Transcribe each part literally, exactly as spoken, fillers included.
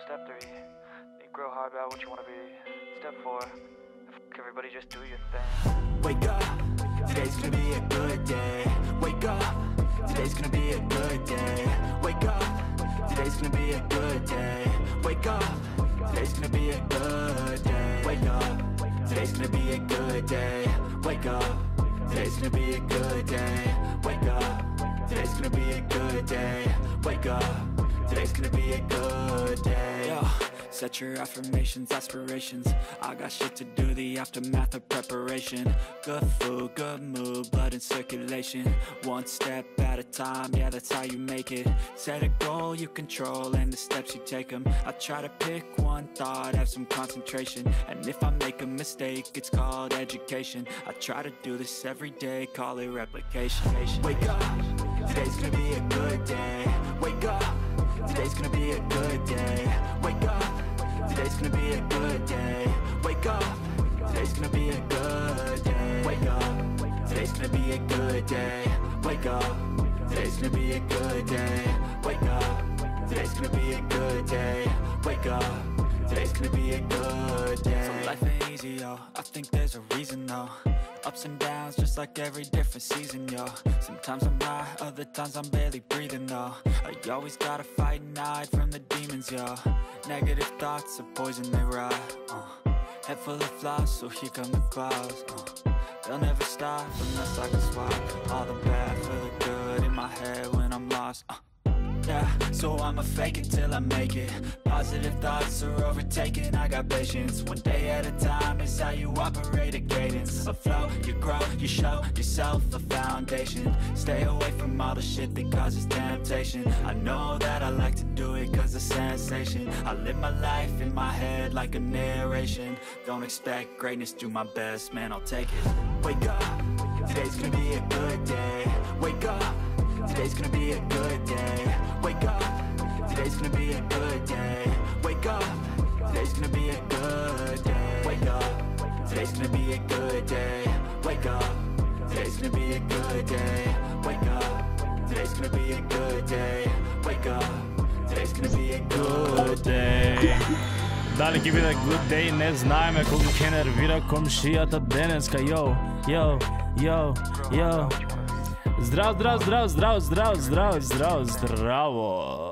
Step three, you grow hard about what you want to be. Step four, everybody just do your thing. Wake up, today's gonna be a good day. Wake up, today's gonna be a good day. Wake up, today's gonna be a good day. Wake up, today's gonna be a good day. Wake up, today's gonna be a good day. Wake up, today's gonna be a good day. Wake up, today's gonna be a good day. Wake up, today's gonna be a good day. Yo, set your affirmations, aspirations. I got shit to do, the aftermath of preparation. Good food, good mood, blood in circulation. One step at a time, yeah, that's how you make it. Set a goal you control and the steps you take them. I try to pick one thought, have some concentration. And if I make a mistake, it's called education. I try to do this every day, call it replication. Wake up, today's gonna be a good day. Wake up, today's gonna be a good day. Wake up, today's gonna be a good day. Wake up, today's gonna be a good day. Wake up, today's gonna be a good day. Wake up, today's gonna be a good day. Wake up, today's gonna be a good day. Wake up, today's gonna be a good day. So life ain't easy, yo, I think there's a reason though. Ups and downs, just like every different season, yo. Sometimes I'm high, other times I'm barely breathing, though. I always gotta fight and hide from the demons, yo. Negative thoughts are poison, they rot, uh. Head full of flies, so here come the clouds, uh. They'll never stop unless I can swap all the bad for the good in my head when I'm lost, uh. Yeah, so I'ma fake it till I make it. Positive thoughts are overtaken, I got patience. One day at a time is how you operate a cadence. A flow, you grow, you show yourself a foundation. Stay away from all the shit that causes temptation. I know that I like to do it cause of sensation. I live my life in my head like a narration. Don't expect greatness, do my best, man, I'll take it. Wake up, today's gonna be a good day. Wake up, today's gonna be a good day. Wake up, today's gonna be a good day. Wake up, today's gonna be a good day. Wake up, today's gonna be a good day. Wake up, today's gonna be a good day. Wake up, today's gonna be a good day. Wake up, today's gonna be a good day. Дали ќе биде good day, не знаеме колку ќе нервира комшијата денеска, йо, йо, йо, йо. Здрав, здрав, здрав, здрав, здрав, здрав, здрав, здраво.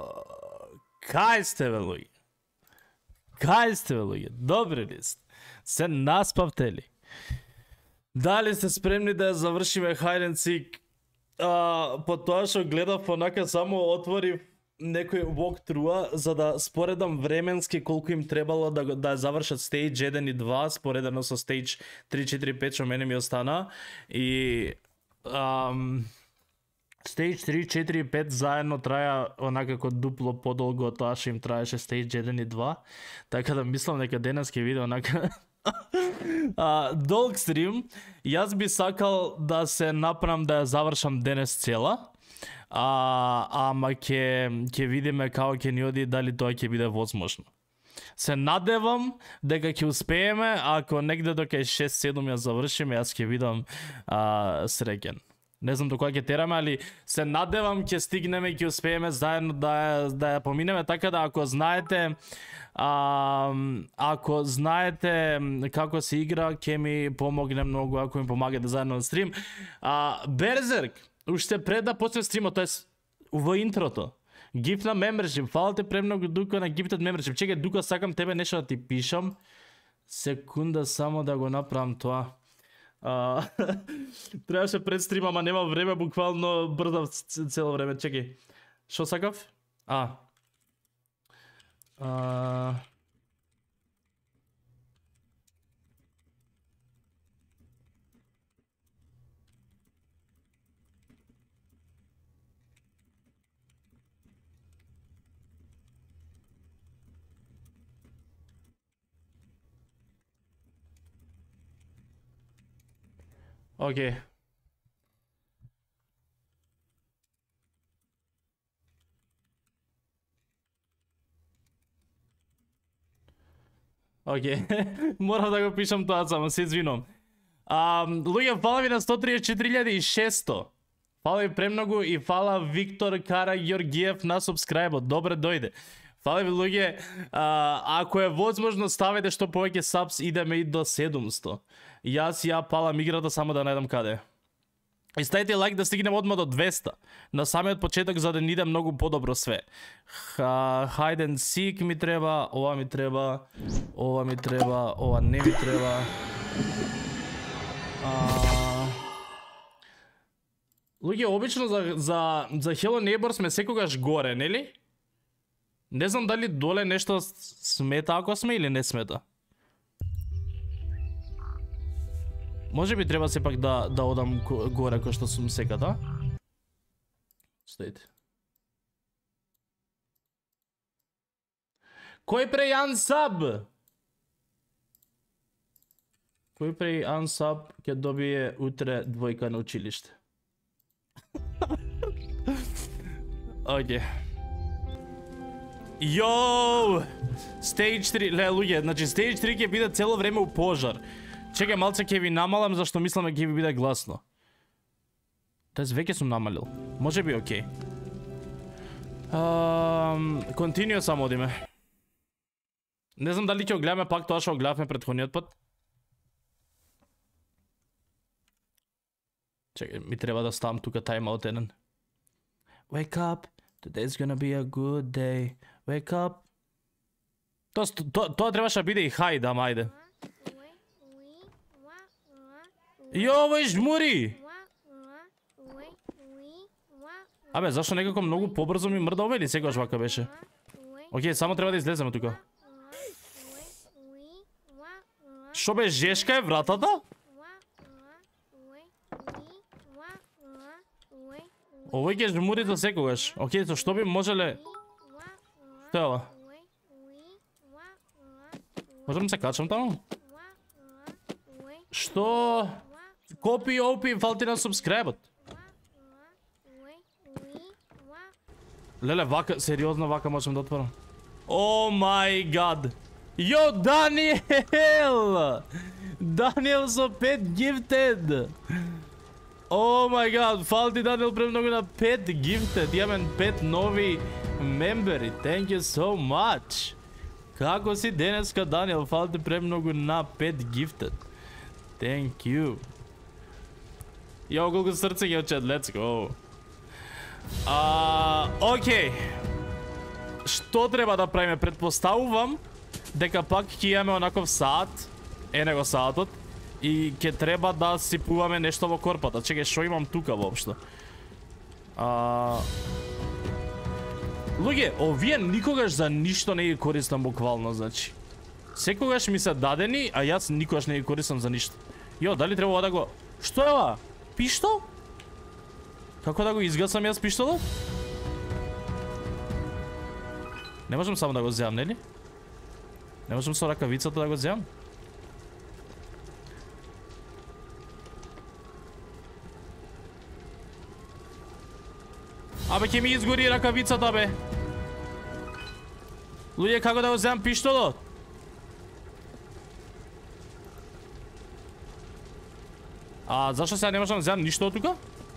Кај сте бе луѓе? Кај сте бе луѓе? Добри ли сте? Се наспавте ли? Дали сте спремни да ја завршиме Hide and Seek? А, по тоа што гледав онака само отворив некој walkthrough за да споредам временски колку им требало да да завршат stage еден и два споредено со stage три, четири, пет што мене ми остана и Um, Stage три, четири и пет заедно траја онака како дупло подолго од тоа што им траеше Stage еден и два. Така да мислам дека денес ќе биде онака uh, долг стрим. Јас би сакал да се направам да ја завршам денес цела. А, ама ќе ќе видиме како ќе ни оди дали тоа ќе биде возможно. Се надевам дека ќе успееме, ако негде до кај шест седум ја завршиме, јас ќе видам а, среќен. Не знам до кога ќе тераме, али се надевам ќе стигнеме и ќе успееме заедно да ја, да ја поминеме, така да ако знаете а, ако знаете како се игра, ќе ми помогне многу ако ми помагате заедно на стрим. А, Берзерк, уште пред да почне стримот, тоест во интрото. Гифт на membership, фала те премногу Дука на гифтед membership. Чекај Дука, сакам тебе нешто да ти пишам. Секунда само да го направам тоа. А, требаше пред стрима, ама нема време, буквално брдав цело време. Чекај. Шо сакав? А. А... Окей. Okay. Окей. Okay. Морам да го пишам тоа само, се извинувам. А, луѓе, фала ви на сто триесет и четири илјади и шесто. Фала ви премногу и фала Виктор Кара Георгиев на субскрајбот. Добре дојде. Фали ви луѓе, а, ако е возможно ставете што повеќе сабс, идеме и до седумсто. Јас ја палам играта само да најдам каде. И ставите лайк да стигнем одма до двеста. На самиот почеток за да ни иде многу подобро све. Hide and seek ми треба, ова ми треба, ова ми треба, ова не ми треба. А... Луѓе, обично за, за, за Hello Neighbor сме секогаш горе, нели? Не знам дали доле нешто смета ако сме или не смета. Може би треба сепак да, да одам горе кој што сум секада. Стоите. Кој преј unsub? Кој преј unsub ќе добие утре двојка на училиште? Океј. Йоу! Stage три, ле луѓе, значи Stage три ќе биде цело време у пожар. Чекај, малце ќе ви намалам зашто мислам дека ќе ви биде гласно. Тез веќе сум намалил. Може би окей. Um, Continue само одиме. Не знам дали ќе го гледаме пак тоа што го гледавме претходниот пат. Чекај, ми треба да ставам тука тайм-аут еден. Wake up, today's gonna be a good day. Wake up. Тоа то, то требаше да биде и хајд, ама ајде. Јове жмури! Абе, зашто некако многу побрзо ми мрда ове или секогаш вака беше? Океј, само треба да излеземе тука. Шо бе, жешка е вратата? Овој ќе жмури за секогаш. Океј, со што би можеле... Што е ова? Можам се качам таму? Што? Копи, опи, фалти на субскрайбот. Леле, вака, сериозно вака можем да отворам. О май гад. Йо, Даниел! Даниел со пет gifted. О май гад, фалти Даниел премногу на пет gifted. Имаме пет нови мембери. Thank you so much. Како си денеска, Даниел? Фалти премногу на пет gifted. Thank you. Јо, колку срце ќе очет, let's go. А, окей. Што треба да правиме? Предпоставувам дека пак ќе имаме онаков саат, е него саатот, и ќе треба да сипуваме нешто во корпата. Чекај, што имам тука воопшто? А... Луѓе, овие никогаш за ништо не ги користам буквално, значи. Секогаш ми се дадени, а јас никогаш не ги користам за ништо. Јо, дали треба да го... Што е ова? Пиштол? Како да го изгасам јас пиштолот? Не можам само да го земам, нели? Не можам со ракавицата да го земам? Абе, ќе ми изгори ракавицата, бе. Луѓе, како да го земам пиштолот? А зашто сега не можам да земам ништо од тука?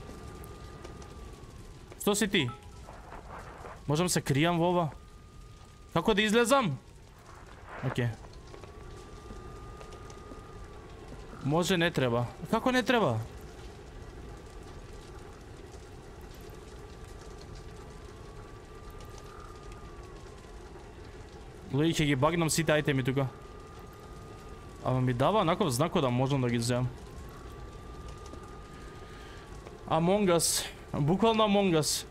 Што си ти? Можам се кријам во ова? Како да излезам? Океј. Може не треба. Како не треба? Луѓе, ќе ги багнам сите ајтеми тука. Ама ми дава наков знако да можам да ги земам. Among Us. Буквално Among Us.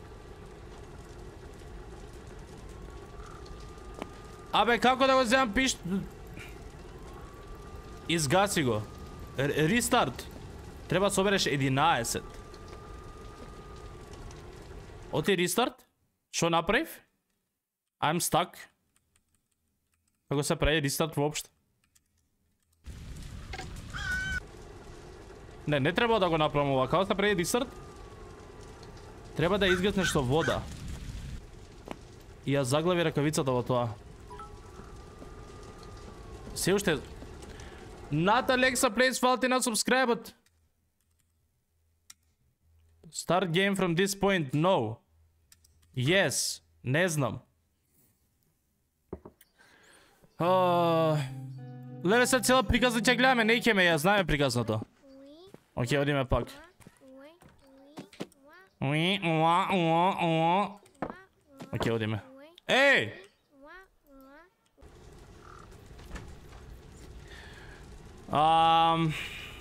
Абе, како да го земам пишт... Изгаси го. Рестарт. Треба да собереш единаесет. Оти рестарт? Шо направив? I'm stuck. Како се прави рестарт воопшто? Не, не треба да го направам ова. Како се прави рестарт? Треба да изгаснеш со вода. И ја заглави ракавицата во тоа. Се уште... Not Alexa plays фалти на subscribe-от. Start game from this point. No. Yes. Не знам. Леле се цела приказна ќе гледаме, не ќе ме, ја знаеме приказното. Океј, одиме пак. Уи, уа, уа, уа. Океј, одиме. Еј! Ам...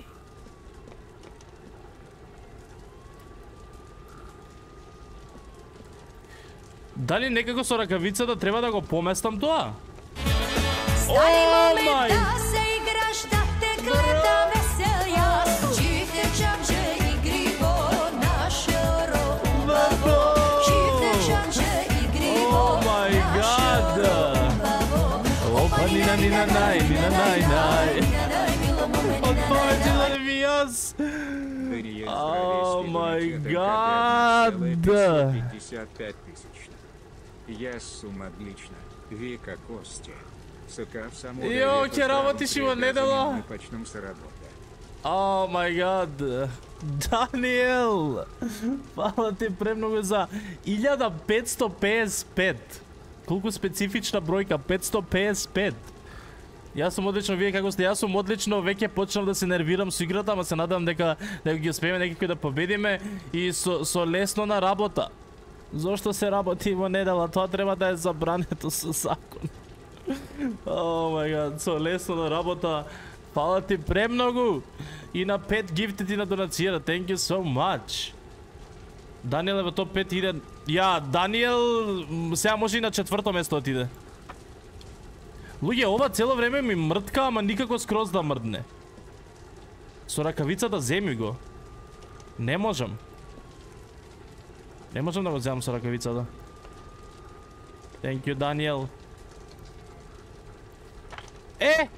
Дали некако со ракавицата треба да го поместам тоа? Stani moment da se igraš, da te gleda vesel jas. Čifte čamče igrivo naše robavo. Čifte čamče igrivo naše robavo. Opa, nina, nina, naj, nina, naj, naj. Отпочила ли ми јас? О май гад! пятьдесят пять тысяч. Я сумма отлично. Вика Кости. Йо, ќе работиш и во недела? Почнем с работы. О май гад! Даниел! Фала ти премногу за илјада петсто пеесет и пет. Колку специфична бројка, петсто пеесет и пет. Јас сум одлично, вие како сте? Јас сум одлично, веќе почнав да се нервирам со играта, ама се надам дека дека ги успееме некако да победиме и со со лесно на работа. Зошто се работи во недела? Тоа треба да е забрането со закон. О мај гад, со лесно на работа. Фала ти премногу. И на пет гифти ти на донацира. Thank you so much. Даниел е во топ пет иде. Ја, Даниел сега може и на четврто место отиде. Луѓе, ова цело време ми мртка, ама никако скроз да мрдне. Со ракавицата земи го. Не можам. Не можам да го земам со ракавицата. Thank you, Даниел. Е!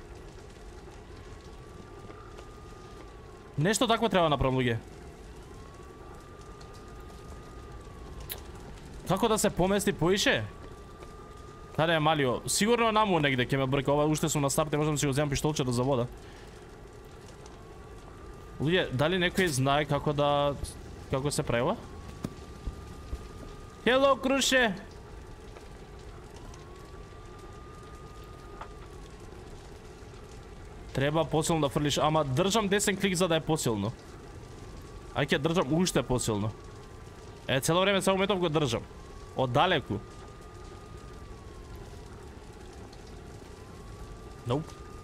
Нешто такво треба да направам, луѓе. Како да се помести поише? Каде е Малио? Сигурно наму негде ќе ме брка. Ова уште сум на старт, можам да си го земам пиштолчето за вода. Луѓе, дали некој знае како да... како се прави ова? Хело, Круше! Треба посилно да фрлиш, ама држам десен клик за да е посилно. Ај ќе држам уште посилно. Е, цело време само метов го држам. Оддалеку. Nope.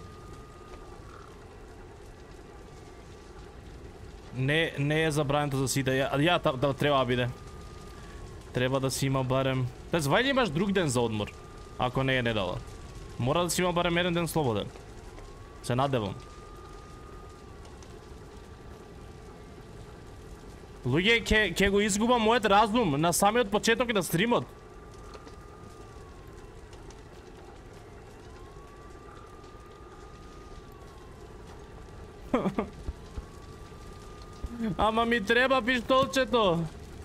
Не, не е забрането за сите. Ја, ја та, да треба да биде. Треба да си има барем... Тез, вајде имаш друг ден за одмор. Ако не е недела. Мора да си има барем еден ден слободен. Се надевам. Луѓе, ке, ке го изгубам мојот разум на самиот почеток на стримот. Ама ми треба пиштолчето.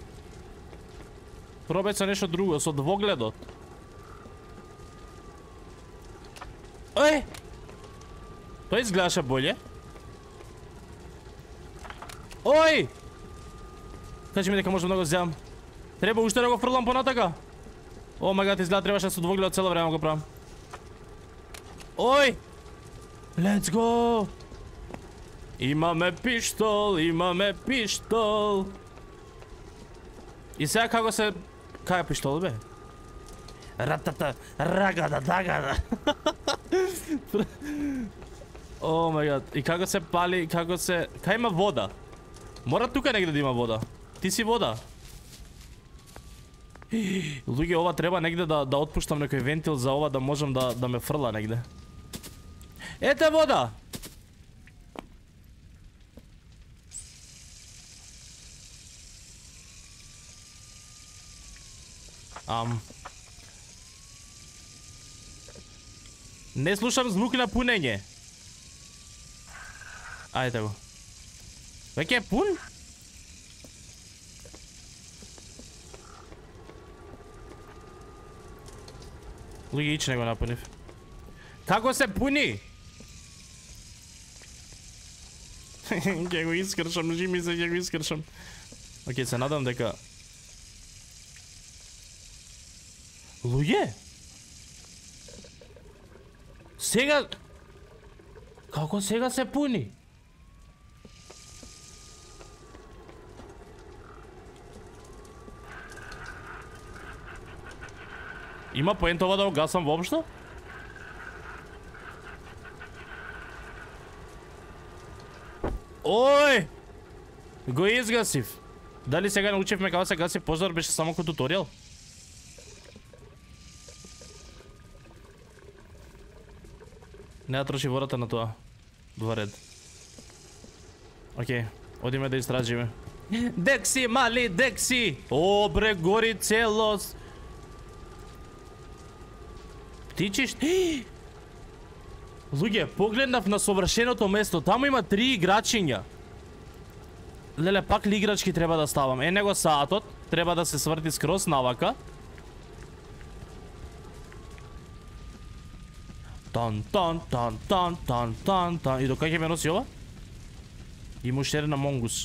Пробај се нешто друго, со двогледот. Еј! Тоа изгледаше болje. Ој! Кажи ми дека можам да го земам. Треба уште да го фрлам понатака. О мај гад, изгледа требаше со двогледот цело време го правам. Ој! Let's go! Имаме пиштол, имаме пиштол. И сега како се... Кај е пиштол, бе? Ратата, рагада, дагада. О мај гад, и како се пали, како се... Кај има вода? Мора тука негде да има вода. Ти си вода. Луѓе, ова треба негде да, да отпуштам некој вентил за ова да можам да, да ме фрла негде. Ете вода! Ам. Не слушам звук на пунење. Ајде го. Веќе е пун? Луѓе, ич не го напунив. Како се пуни? Ќе го искршам, жи ми се ќе го искршам. Океј, се надам дека... Луѓе? Сега... Како сега се пуни? Има поент ова да го гасам воопшто? Ој! Го изгасив. Дали сега научивме како се гаси пожар, беше само ко туторијал? Не ја троши водата на тоа. Два ред. Океј, одиме да истражиме. Декси, мали, Декси! О, бре, гори целост! Птичиш? Луѓе, погледнав на совршеното место, таму има три играчиња. Леле, пак ли играчки треба да ставам? Е, него саатот, треба да се сврти скроз навака. Тан, тан, тан, тан, тан, тан, тан. И до кај ќе ме носи ова? И мушер на монгус.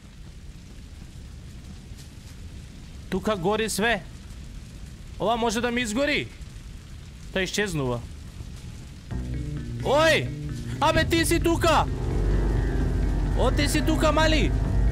Тука гори све. Ова може да ми изгори. Та исчезнува. Ој! Абе, ти си тука! О, ти си тука, мали!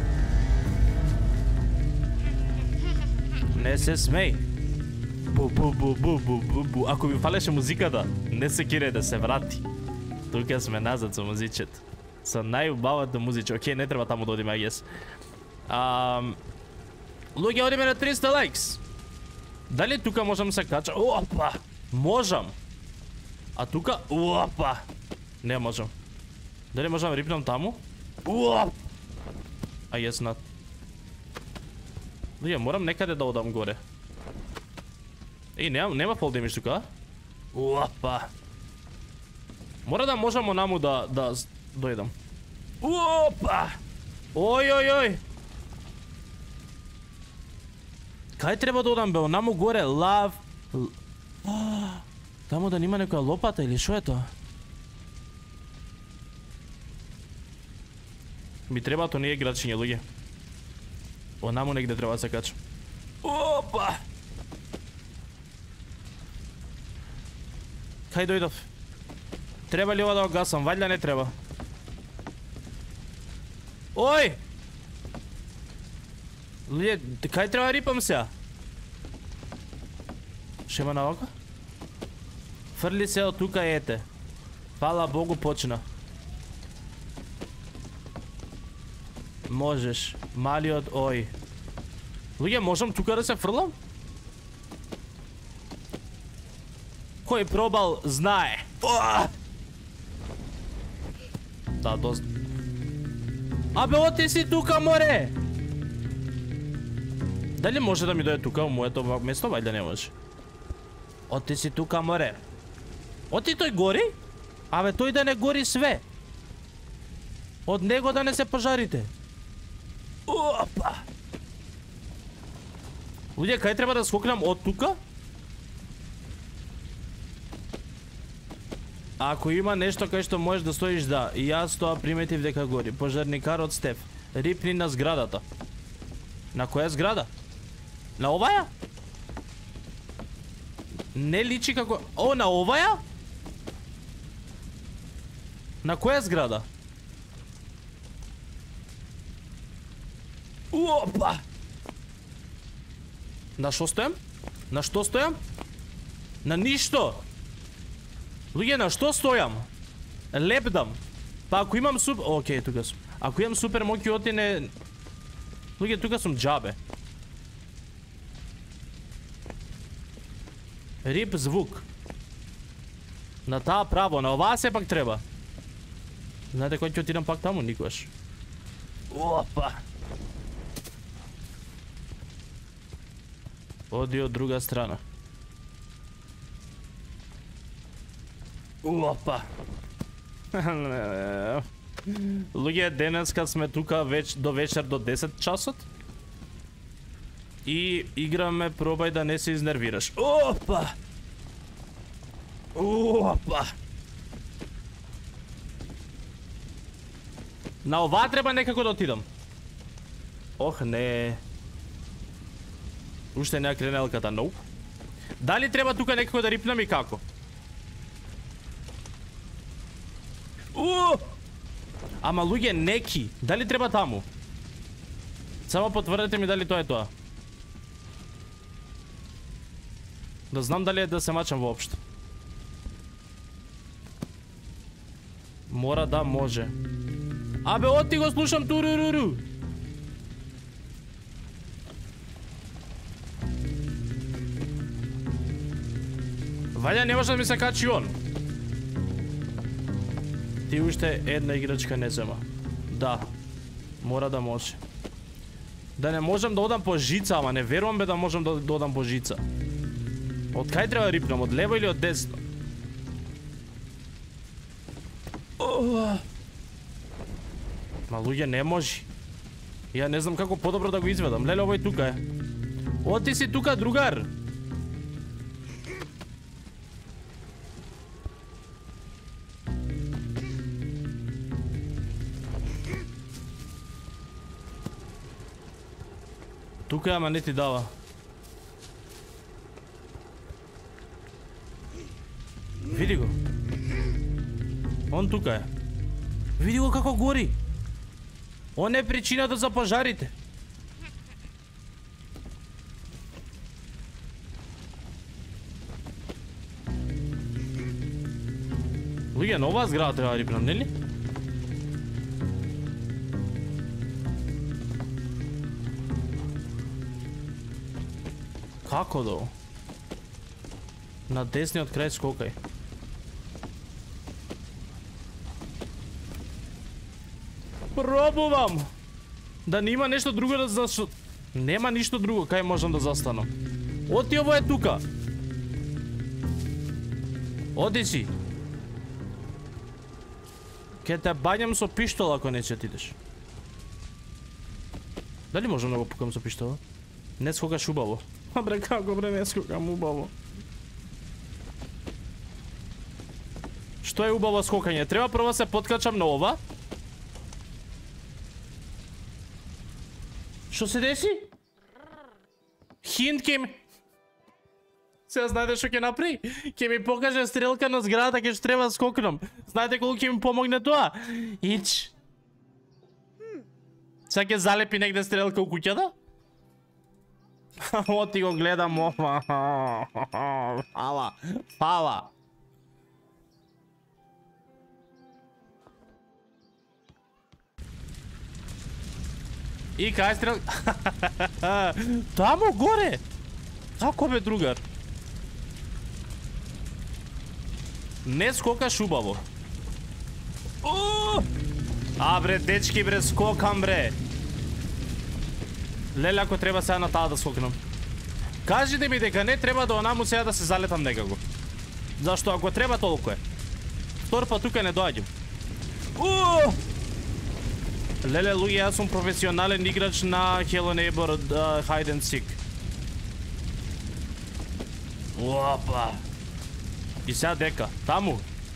Не се смеј. Бу, бу, бу, бу, бу, бу, бу. Ако ми фалеше музиката, не се кире да се врати. Тука сме назад со музичето. Со најубавата музиче. Океј, не треба таму да одиме, I guess. Ам... Луѓе, одиме на триста лайкс. Дали тука можам да се кача? Опа! Можам! А тука... Опа! Не можам. Дали можам да рипнам таму? Уоп! А јес над. Луѓе, морам некаде да одам горе. Еј, нема, нема фол демидж тука? Уопа! Мора да можам онаму да, да дојдам. Уопа! Ој, ој, ој! Кај треба да одам, бе? Онаму горе, лав... Таму да нема некоја лопата или шо е тоа? Ми треба то не е играчиње, луѓе. Онаму негде треба да се качам. Опа! Кај дојдов? Треба ли ова да го гасам? Вајда не треба. Ој! Луѓе, кај треба да рипам сега? Шема навака? Фрли се од тука, ете. Фала Богу, почна. Можеш. Малиот, ој. Луѓе, можам тука да се фрлам? Кој пробал, знае. Оа! Да, доста. Абе, оти си тука, море! Дали може да ми дојде тука, у моето место? Вајде не може. Оти си тука, море. Оти тој гори? Абе, тој да не гори све. Од него да не се пожарите. Опа! Луѓе, кај треба да скокнам од тука? Ако има нешто кај што можеш да стоиш, да. И јас тоа приметив дека гори. Пожарникарот Стеф. Рипни на зградата. На која зграда? На оваја? Не личи како... О, на оваја? На која зграда? Опа! На шо стојам? На што стојам? На ништо! Луѓе, на што стојам? Лепдам. Па ако имам суп... Океј, тука сум. Ако имам супер моки оти не... Луѓе, тука сум джабе. Рип звук. На таа право, на оваа сепак треба. Знаете кој ќе отидам пак таму? Никош. Опа! Оди од друга страна. Опа! Луѓе, денеска сме тука веч, до вечер до десет часот. И играме пробај да не се изнервираш. Опа! Опа! На ова треба некако да отидам. Ох, не. Уште не е кренелката, ноп. Дали треба тука некако да рипнам и како? У! Ама луѓе неки, дали треба таму? Само потврдете ми дали тоа е тоа. Да знам дали е да се мачам воопшто. Мора да може. Абе, оти го слушам туруруру. Ваља не може да ми се качи он. Ти уште една играчка не зема. Да. Мора да може. Да не можам да одам по жица, ама не верувам бе да можам да одам по жица. Од кај треба да рипнам? Од лево или од десно? Ма луѓе не може. Ја не знам како подобро да го изведам. Леле, овој тука е. Оти си тука, другар. Тука е, ама не ти дава. Види го. Он тука е. Види го како гори. Он е причината за пожарите. Луѓе, на оваа зграда треба да рипнам, нели? Како до? На десниот крај скокај. Пробувам! Да нема нешто друго да зашто... Нема ништо друго, кај можам да застанам. Оти, ово е тука. Оди си. Ке те бањам со пиштол ако не ќе отидеш. Дали можам да го пукам со пиштола? Не скокаш убаво. А бре, како бре, не скокам убаво. Што е убаво скокање? Треба прво се подкачам на ова. Што се деси? Хинт ке ми... Сега знаете што ќе направи? Ќе ми покаже стрелка на зградата ке што треба да скокнам. Знаете колку ќе ми помогне тоа? Ич. Сега ќе залепи негде стрелка у куќата? Оти го гледам ова. Фала. Фала. И кај стрел... Таму горе! Како бе, другар? Не скокаш убаво. А бре, дечки бре, скокам бре. Леле, ако треба сега на таа да скокнам. Кажете ми дека не треба да онаму сега да се залетам некако. Зашто ако треба толку е. Втор па тука не доаѓам. Леле, луѓе, јас сум професионален играч на Hello Neighbor uh, Hide and Seek. Опа. И сега дека, таму.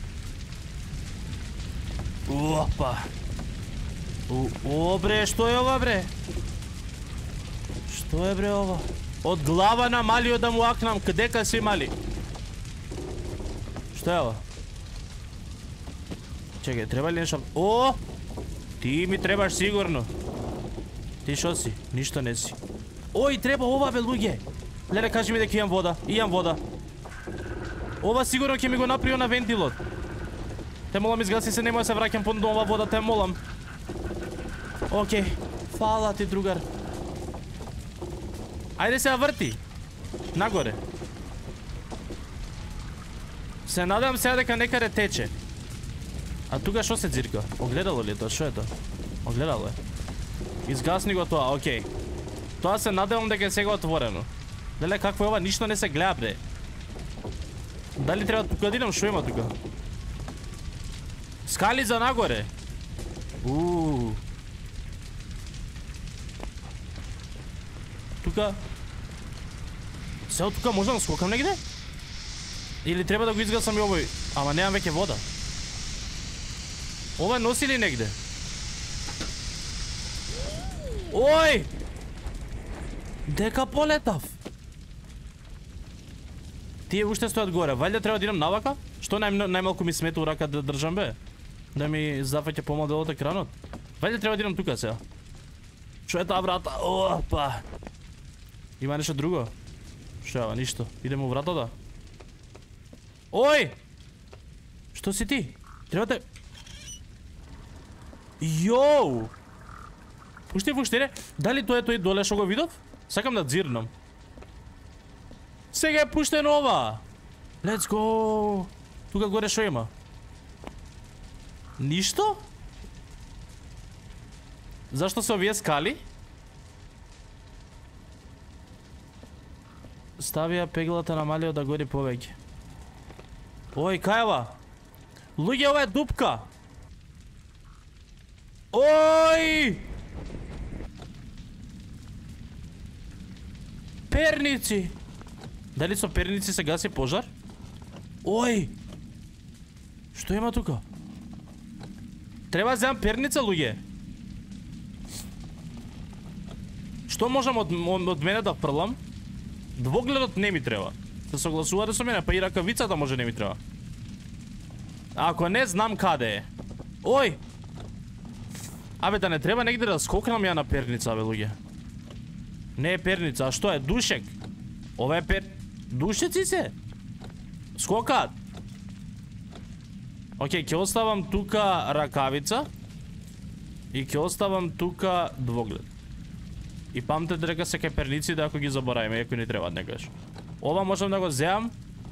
Опа. О, бре, што е ова, бре? Што е, бре, ова? Од глава на малиот да му акнам, кадека си мали? Што е ова? Чекај, треба ли нешто? О! Ти ми требаш сигурно. Ти шо си? Ништо не си. Ој, треба ова, бе, луѓе. Леле, кажи ми дека имам вода. Имам вода. Ова сигурно ќе ми го направи на вентилот. Те молам, изгаси се, немој да се враќам по ова вода, те молам. Океј. Фала ти, другар. Ајде се врти. Нагоре. Се надам сега дека некаде тече. А тука што се дзирка? Огледало ли е тоа? Што е тоа? Огледало е. Изгасни го тоа, окей. Тоа се надевам дека е сега отворено. Леле, какво е ова? Ништо не се гледа, бре. Дали треба тука да идам? Шо има тука? Скали за нагоре. Ууу. Тука. Сега тука можам да скокам негде? Или треба да го изгасам и овој? Ама немам веќе вода. Ова носи ли негде? Ој! Дека полетав. Тие уште стојат горе. Вајде треба да идам навака? Што нај, најмалку ми смета у рака да држам, бе? Да ми зафаќа помал од екранот. Вајде треба да идам тука сега. Што е таа врата? Опа. Има нешто друго? Што е, ништо. Идеме у вратата. Ој! Што си ти? Треба те... Јоу! Пушти, пушти, не? Дали тоа е тој доле што го видов? Сакам да дзирнам. Сега е пуштен ова! Let's go! Тука горе што има? Ништо? Зашто се овие скали? Ставија пеглата на малиот да гори повеќе. Ој, кај ова? Луѓе, ова е дупка! Ој! Перници! Дали со перници се гаси пожар? Ој! Што има тука? Треба да земам перница, луѓе. Што можам од, од мене да фрлам? Двогледот не ми треба. Да согласувате со мене, па и ракавицата може не ми треба. Ако не знам каде е. Ој! Абе, да не треба негде да скокнам ја на перница, абе, луѓе. Не е перница, а што е? Душек. Ова е пер... Душеци се? Скокаат. Океј, ќе оставам тука ракавица. И ќе оставам тука двоглед. И памтете дека се кај перници да ако ги заборавиме, ако ни требаат некојаш. Ова можам да го земам.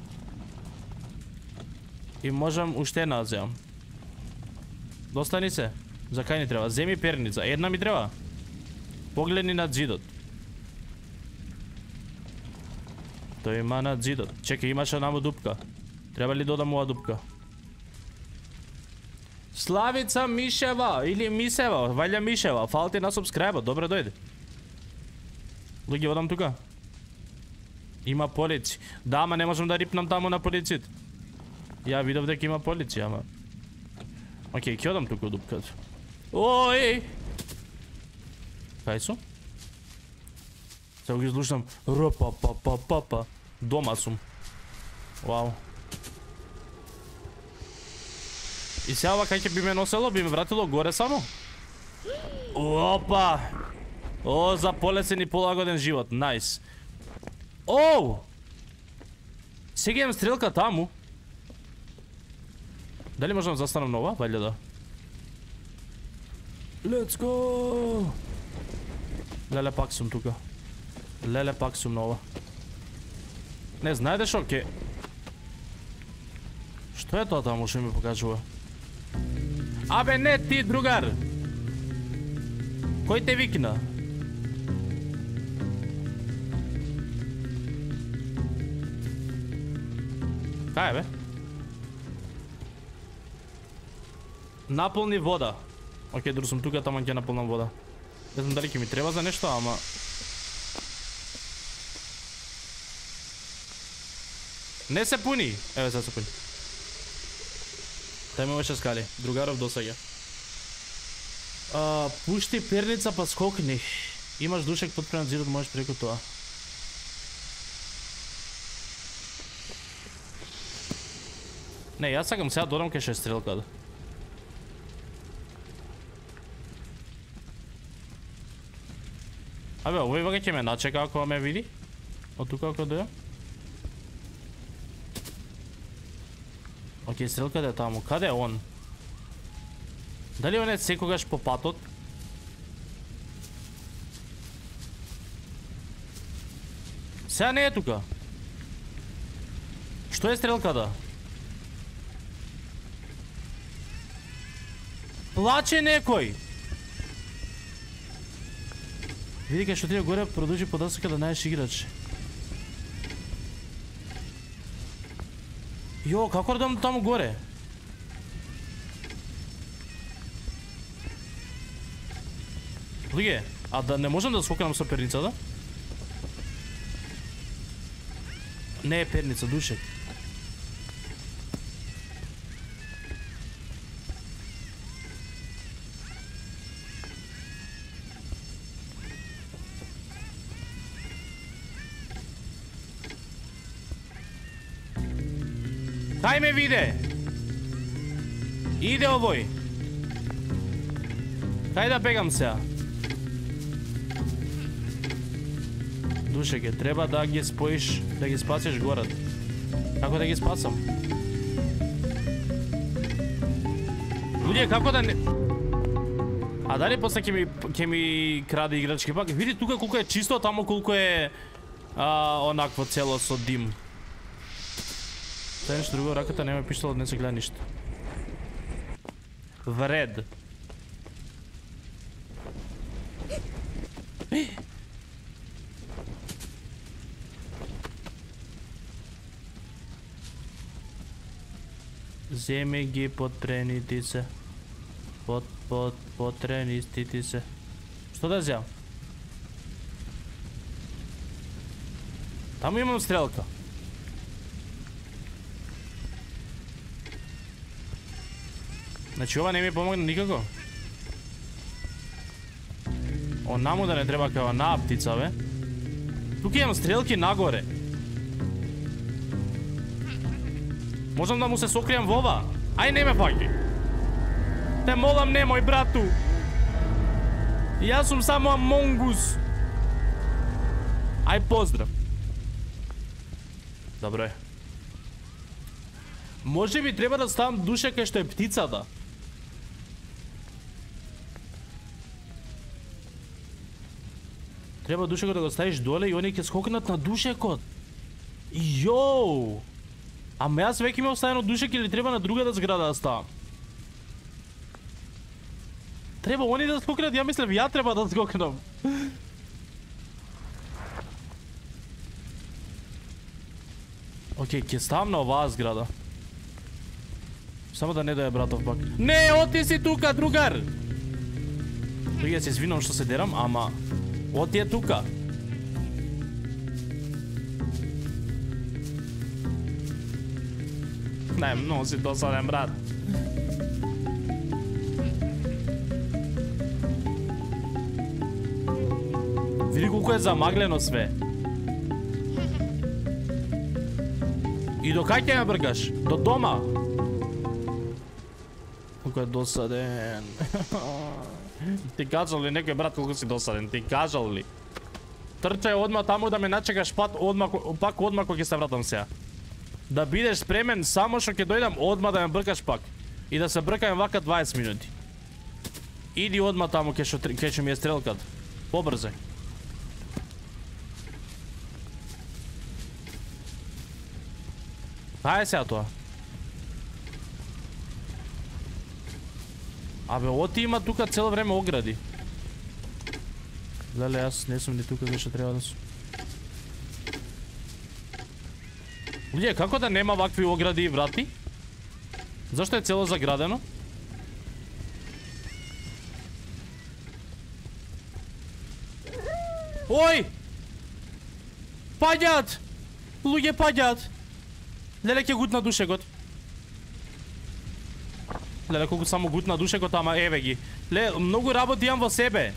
И можам уште една да земам. Достани се. За кај ни треба? Земи перница. Една ми треба. Погледни над зидот. Тој има над зидот. Чекај, имаше наму дупка. Треба ли додам ова дупка? Славица Мишева или Мисева, Ваља Мишева, фалти на субскрајбот, добре дојде. Луѓе, одам тука. Има полици. Да, ама не можам да рипнам таму на полицијата. Ја видов дека има полиција, ама. Океј, ќе одам тука дупката. Ој! Кај сум? Сега ги слушам. Рапа, па, па, па, па. Дома сум. Вау. И сега ова кај ќе би ме носело, би ме вратило горе само? Опа! О, за полесен и полагоден живот, најс. Оу! Сега имам стрелка таму. Дали можам да застанам на ова? Вајде да. Let's go! Леле, пак сум тука. Леле, пак сум на ова. Не, знаете шо, ке... Што е тоа таму што ми покажува? Абе, не ти, другар! Кој те викна? Кај е, бе? Наполни вода. Океј, друг сум тука, таман ќе наполнам вода. Не знам дали ќе ми треба за нешто, ама... Не се пуни! Еве, сега се пуни. Тај ме беше скали. Другаров досаѓа. А, пушти перница па скокни. Имаш душек подпренат зидот, можеш преку тоа. Не, јас сакам сега додам кај шестрелката. Абе, овој вака ќе ме начека ако ме види. Од тука ако дојам. Океј, стрелката е таму. Каде е он? Дали он е секогаш по патот? Сега не е тука. Што е стрелката? Плаче некој! Види кај што ти горе продолжи подасака да најдеш играч. Јо, како да дам таму горе? Луѓе, а да не можам да скокнам со перницата? Не е перница, душек. Кај ме виде? Иде овој. Кај да бегам сега? Душеке, треба да ги споиш, да ги спасиш горад. Како да ги спасам? Луѓе, како да не... А дали после ќе ми, ќе ми краде играчки пак? Види тука колку е чисто, тамо колку е... А, онакво цело со дим. Тоа е нешто друго, раката нема пиштало, не се гледа ништо. Вред. Земи ги подпрените се. Под, под, подтренистите се. Што да зям? Таму имам стрелка. Значи ова не ми помогна никако. Онаму да не треба као на птица, бе. Тука имам стрелки нагоре. Можам да му се сокријам во ова. Ај не ме фаќи. Те молам немој, брату. Јас сум само Амонгус. Ај поздрав. Добро е. Може би треба да ставам душа кај што е птицата. Треба душекот да го ставиш доле и они ќе скокнат на душекот. Јоу! Ама јас веќе имам оставено душек или треба на другата зграда да ставам? Треба они да скокнат, ја мислев ја треба да скокнам. Океј, ќе ставам на оваа зграда. Само да не дојде братов пак. Не, оти си тука, другар! Тој ја се извинувам што се дерам, ама... Оти е тука. Не, много си досаден, брат. Види колко е замаглено све. И до кај ќе ме бркаш? До дома? Колко е досаден. Ти кажал ли некој брат колко си досаден? Ти кажал ли? Трчај одма таму да ме начекаш пат одма, пак одма кога ќе се вратам сега. Да бидеш спремен само што ќе дојдам одма да ме бркаш пак. И да се бркаме вака дваесет минути. Иди одма таму ке што ке што ми е стрелката. Побрзај. Кај е сега тоа? Абе, оти има тука цело време огради. Леле, јас не сум ни тука зашто треба да сум. Луѓе, како да нема вакви огради и врати? Зашто е цело заградено? Ој! Паѓаат! Луѓе паѓаат! Леле, ќе гутна душекот. Леле, колку само гутна душекот, ама еве ги. Ле, многу работи имам во себе.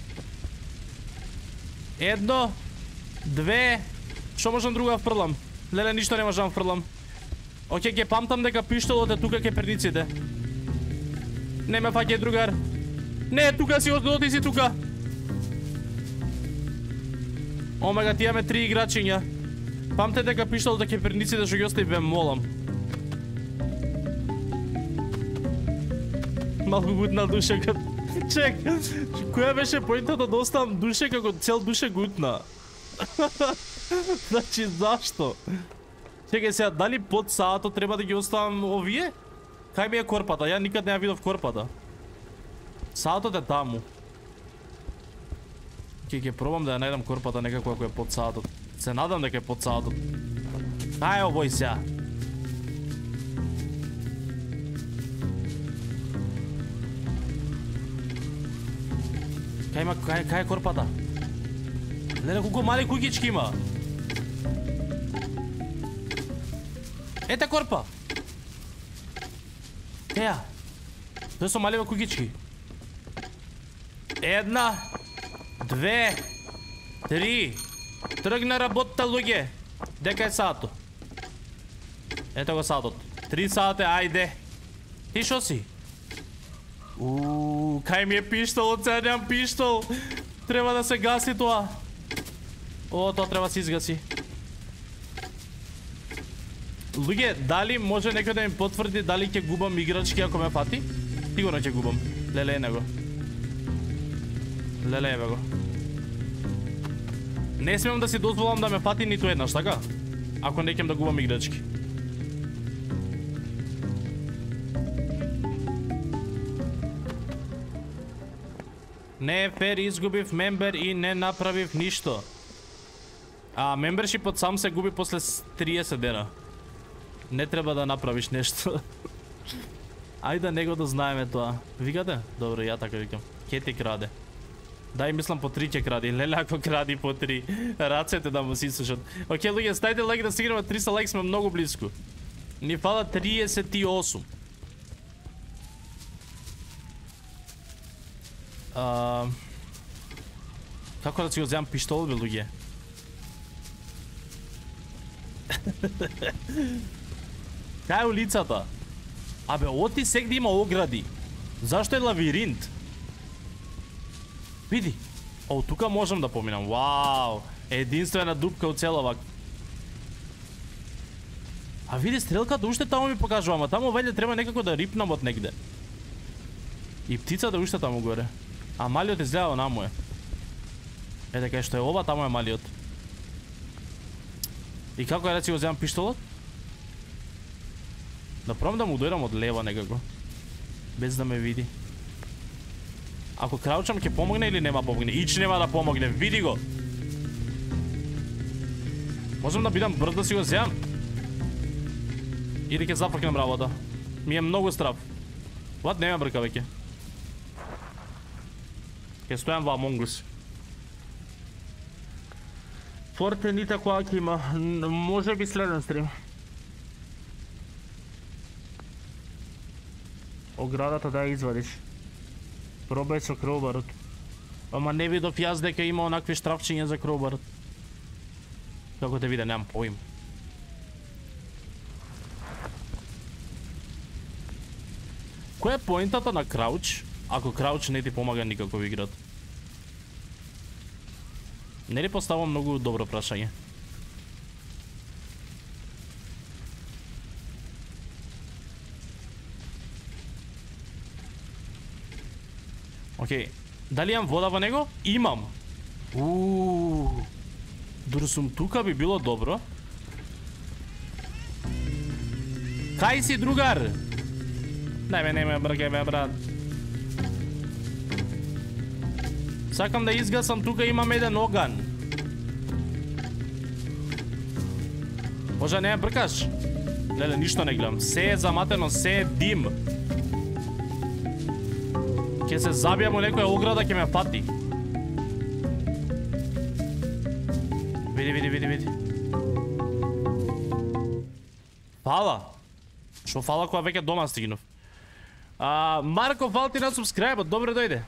Едно, две, што можам друга вфрлам? Леле, ништо не можам вфрлам. Оке, ќе памтам дека пиштолот е тука ке перниците. Не ме фаќај, другар. Не, тука си, оти си тука. Омега, ти имаме три играчиња. Памте дека пиштолот е ке перниците, што ги остави, ве молам. Малку гутна душекот. Чек, која беше поинтата да оставам душе како цел душе гутна? Значи, зашто? Чекай сега, дали под саато треба да ги оставам овие? Кај ми е корпата? Ја никад не ја видов корпата. Саатот е таму. Ке ќе пробам да ја најдам корпата некако ако е под саатот. Се надам дека е под саатот. Кај е овој сега? Кај има, кај, кај е корпата? Леле, колко мали куќички има. Ете корпа. Еја. Тоа со малива куќички. Една, две, три. Тргна работа, луѓе. Дека е саато? Ето го саатот. Три саате, ајде. Ти шо си? Ууу, кај ми е пиштолот, сега немам пиштол. Треба да се гаси тоа. О, тоа треба да се изгаси. Луѓе, дали може некој да ми потврди дали ќе губам играчки ако ме фати? Сигурно ќе губам. Леле, не го. Леле, еве го. Не смеам да си дозволам да ме фати ниту еднаш, така? Ако не ќем да губам играчки. Не е фер, изгубив мембер и не направив ништо. А мембершипот сам се губи после триесет дена. Не треба да направиш нешто. Ајде да него да знаеме тоа. Викате? Добро, ја така викам. Ке ти краде. Дај мислам по три ќе кради. Леле ако кради по три. Рацете да му си сушат. Океј луѓе, ставите лайк да стигнеме триста лайк, сме многу близко. Ни фала триесет и осум. А... Како да си го земам пиштол, бе, луѓе? Кај е улицата? Абе, оти сегде има огради. Зашто е лавиринт? Види. О, тука можам да поминам. Вау! Единствена дупка у целовак. А види, стрелката уште таму ми покажува, ама таму вајде треба некако да рипнам од негде. И птицата уште таму горе. А малиот изгледа онаму е. Е, така што е ова, таму е малиот. И како е да си го земам пиштолот? Да пробам да му дојдам од лево некако. Без да ме види. Ако краучам ќе помогне или нема помогне? Ич нема да помогне, види го! Можам да бидам брз да си го земам? Или ќе зафркнем работа? Ми е многу страв. What? Не ме брка веќе. Ќе стојам во Among Us. Форте ни такова ќе има. Може би следен стрим. Оградата да ја извадиш. Пробај со кроубарот. Ама не видов јас дека има онакви штрафчиња за кроубарот. Како те виде, немам поим. Која е поентата на крауч, ако крауч не ти помага никако во играта? Не ли поставам многу добро прашање? Океј, дали имам вода во него? Имам! Ууу, дори сум тука би било добро. Кај си, другар? Не ме, не ме брке, ме, брат. Сакам да изгасам, тука имам еден оган. Може не ме бркаш? Леле, ништо не гледам. Се е заматено, се е дим. Ке се забијам у некоја ограда, ке ме фати. Види, види, види, види. Фала. Шо фала која веќе дома стигнув. А, Марко, фала ти на субскрајбот, добре дојде.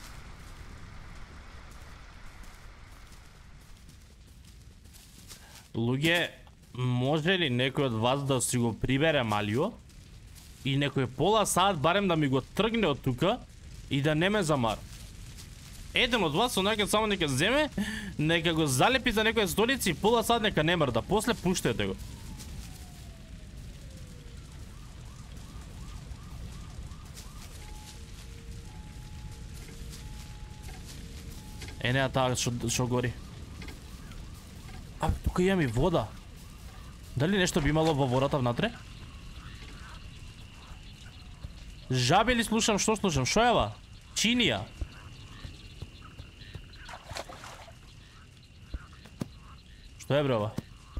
Луѓе, може ли некој од вас да си го прибере малио и некој пола саат барем да ми го тргне од тука и да не ме замар? Еден од вас, онака само нека земе, нека го залепи за некоја столица и пола саат нека не мрда, после пуштете го. Е, неа таа шо, шо гори. А, тука имам и вода. Дали нешто би имало во водата внатре? Жаби ли слушам, што слушам? Шо е ова? Чинија. Што е бре ова?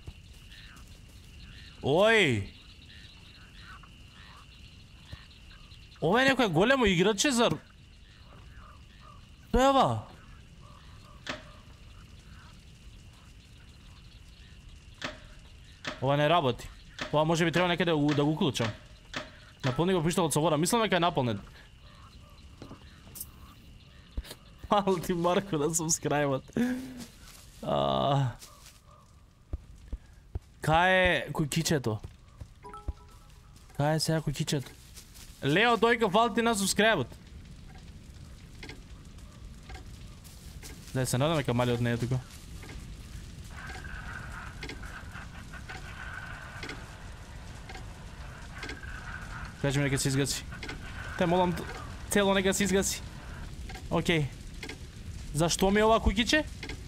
Ој! Ова е некој големо играче за... Што е ова? Ова не работи. Ова може би треба некаде да го уклучам. Наполни го пиштолот со вода. Мислам дека е наполнет. Мал ти Марко да субскрајбот. А... Кај е кукичето? Кај е сега кукичето? Лео Дојка, фал ти на субскрајбот. Дай се надам дека малиот не е тука. Кажи ми нека се изгаси. Те молам цело нека се изгаси. Океј. Зашто ми е ова куќиче?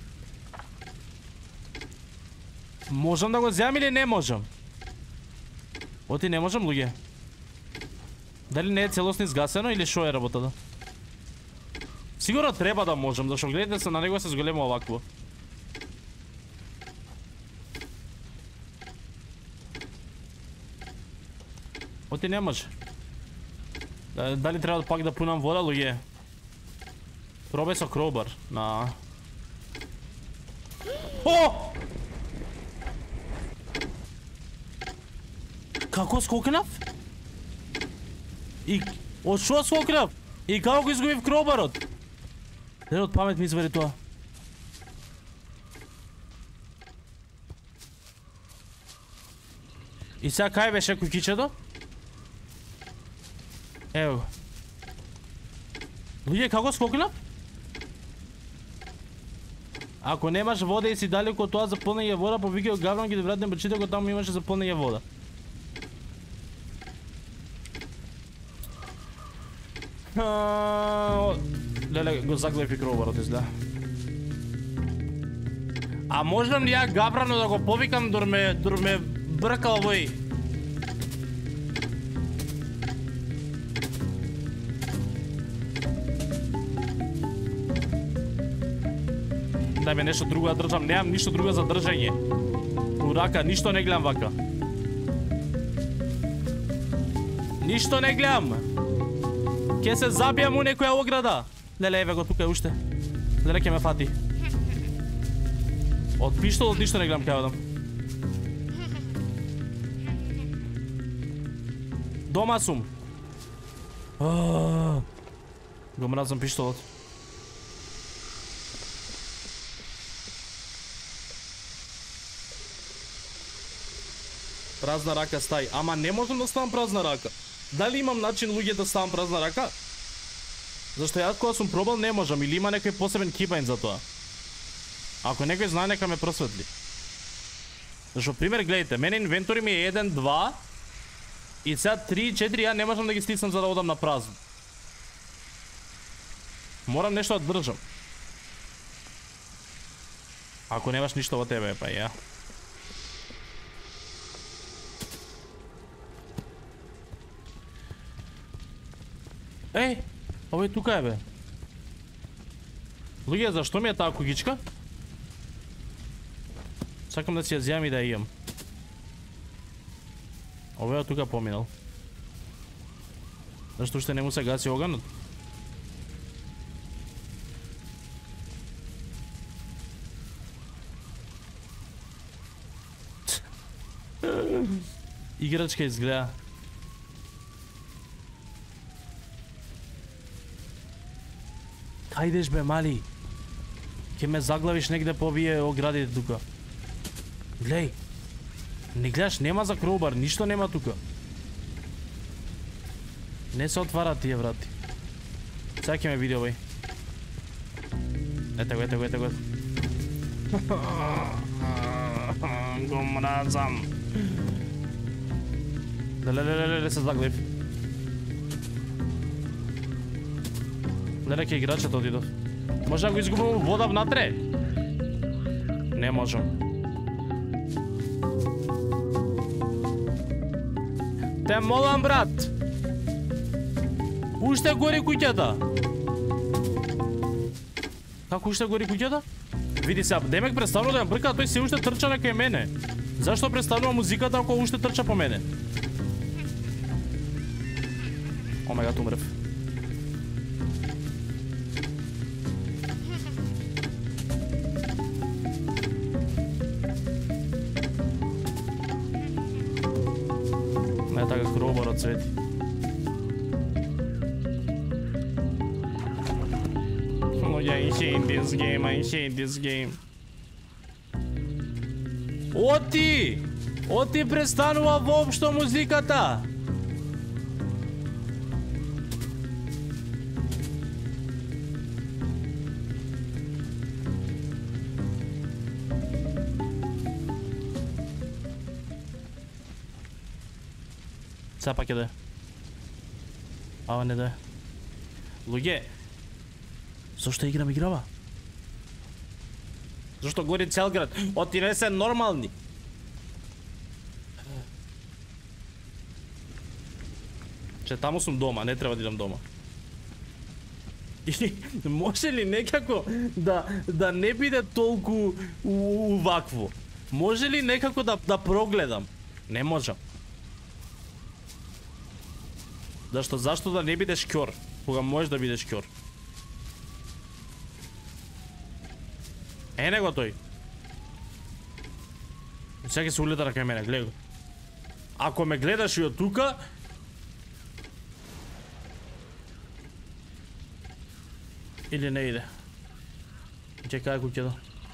Можам да го земам или не можам? Оти не можам, луѓе. Дали не е целосно изгасено или шо е работата? Сигурно треба да можам, зашто гледате се на него се зголема овакво. Оти не може. Дали треба пак да пунам вода, луѓе? Пробај со кробар на... О! Како скокнав? И... Од шо скокнав? И како го изгубив кробарот? Дали од памет ми извари тоа? И сега кај беше куќичето? Ево. Луѓе, како скокнав? Ако немаш вода и си далеко од тоа за полнење вода, повикај од Гаврон ги да вратне бачите ако таму имаше за полнење вода. Леле, го заглавив и кробарот изгледа. А можам ли ја Гаврано да го повикам дор ме, дор ме бркал овој? Дај ме нешто друго да држам, немам ништо друго за држање. У рака, ништо не гледам вака. Ништо не гледам. Ке се забијам у некоја ограда. Леле, еве го тука е уште. Леле, ке ме фати. Од пиштолот ништо не гледам кај одам. Дома сум. Го мразам пиштолот. Празна рака стај. Ама не можам да ставам празна рака. Дали имам начин, луѓе, да ставам празна рака? Зашто јас кога сум пробал не можам, или има некој посебен кибајн за тоа. Ако некој знае, нека ме просветли. Зашто, пример, гледайте, мене инвентори ми е еден, два и сега три, четири, ја не можам да ги стиснам за да одам на празно. Морам нешто да држам. Ако немаш ништо во тебе, па ја. Еј, овој тука е, бе. Луѓе, зашто ми е таа кугичка? Сакам да си ја зјам и да ја имам. Овој тука поминал. Зашто уште не му се гаси оганот? Играчка изгледа. Кајдеш, бе, мали? Ке ме заглавиш негде по овие оградите тука. Глеј. Не гледаш, нема за кробар, ништо нема тука. Не се отварат тие врати. Сега ќе ме види овој. Ете го, ете го, ете го. Го мразам. Леле, леле, леле, се заглавив. Леле, ке играчот одидов. Може да го изгубам вода внатре? Не можам. Те молам, брат. Уште гори куќата. Како уште гори куќата? Види се, демек престанува да ја брка, тој се уште трча кај мене. Зашто престанува музиката ако уште трча по мене? Омега, умрев. Не така кробарот свети. Oh, I hate this game, I hate this game. Оти! Оти престанува воопшто музиката! Сега пак е да е. Ава не да е. Луѓе, зашто играм играва? Зашто гори цел град? Оти не се нормални. Че таму сум дома, не треба да идам дома. И може ли некако да да не биде толку увакво? Може ли некако да да прогледам? Не можам. Зашто зашто да не бидеш кјор, кога можеш да бидеш кјор? Е него тој. Сега ќе се улета на кај мене, гледа го. Ако ме гледаш и од тука, или не иде. Чекај куќата.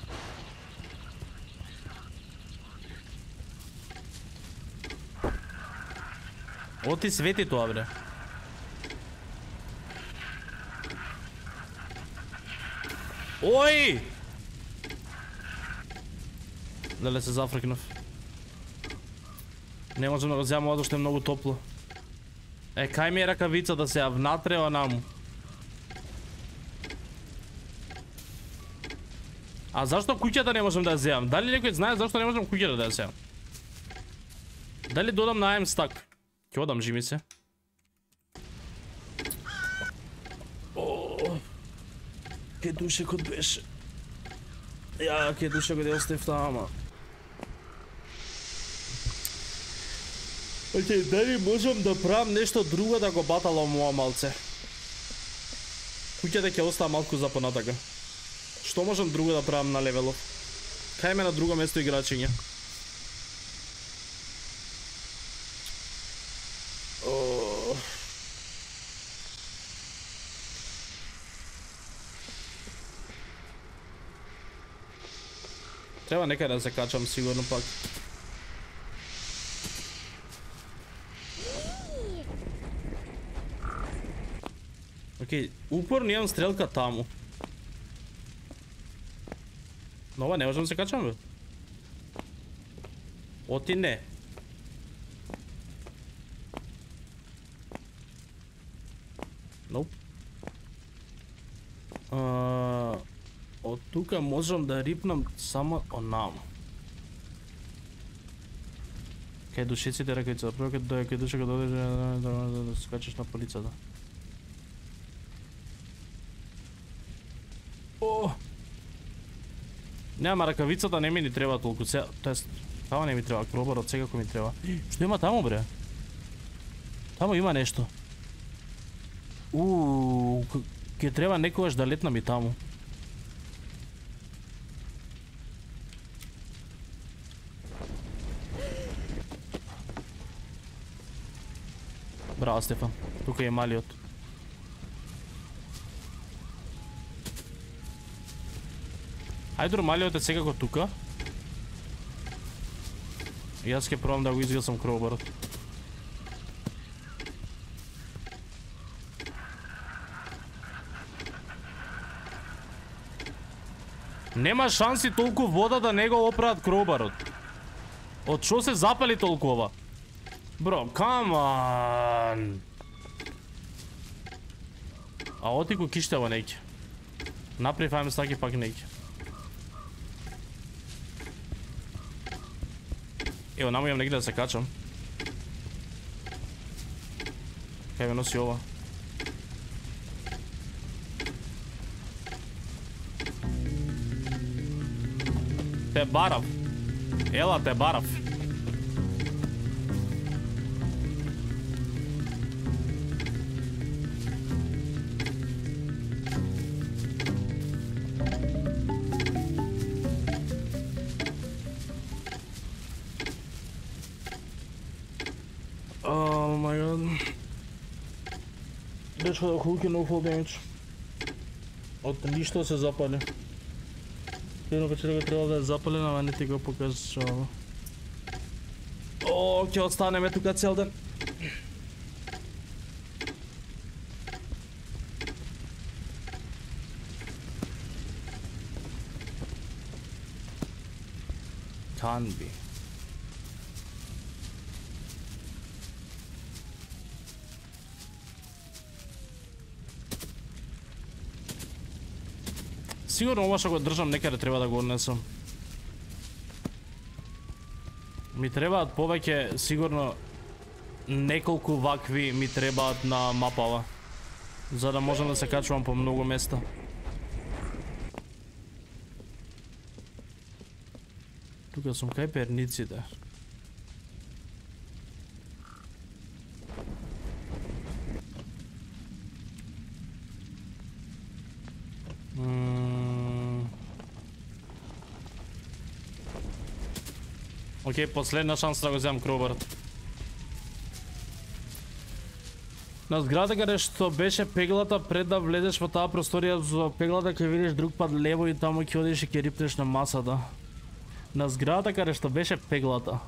Оти свети тоа, бре. Ој! Леле се зафркнав. Не можам да го земам ова што е многу топло. Е, кај ми е ракавица да се ја внатре онаму. А зашто куќата не можам да ја земам? Дали некој знае зашто не можам куќата да ја земам? Дали додам на аем стак? Ќе одам, жими се. О, ке душекот беше. Ја, ке душекот ја остев тама. Океј, дали можам да правам нешто друго да го баталам ова малце? Куќата ќе остава малку за понатака. Што можам друго да правам на левелов? Кај ме на друго место играчиња? Треба некај да се качам сигурно пак. Океј, упорно имам стрелка таму. Но ова не можам да се качам, бе. Оти не. Ноп. Uh, од тука можам да рипнам само онаму. Кај душиците ракавица, прво кај да кај душа кај додеш да скачаш на полицата. О! Нема ракавицата, не ми ни треба толку, се, тоест, тама не ми треба, кробарот секако ми треба. Што има таму, бре? Таму има нешто. Ууу, ќе треба некогаш да летнам и таму. Браво, Стефан. Тука е малиот. Ајдро, малиот е секако тука. И јас ќе пробам да го изгасам кробарот. Нема шанси толку вода да не го оправат кробарот. Од што се запали толкова? Бро, камон! А оти ко киштева неќе. Направи фајме стаки пак неќе. Ево, намо имам негде да се качам. Кај ме носи ова? Те барав. Ела, те барав. Oh my god. Bitch, wat goed no full damage. Од ништо се запали. Едно вечера треба да е запален, ама не ти го покажа ова. О, ќе останеме тука цел ден. Can be. Сигурно ова што го држам некаде треба да го однесам. Ми требаат повеќе, сигурно неколку вакви ми требаат на мапава, за да можам да се качувам по многу места. Тука сум кај перниците. Океј, последна шанса да го земам кробарот. На зграда каде што беше пеглата, пред да влезеш во таа просторија за пеглата ќе видиш друг пат лево и таму ќе одиш и ќе рипнеш на масата. На зграда каде што беше пеглата,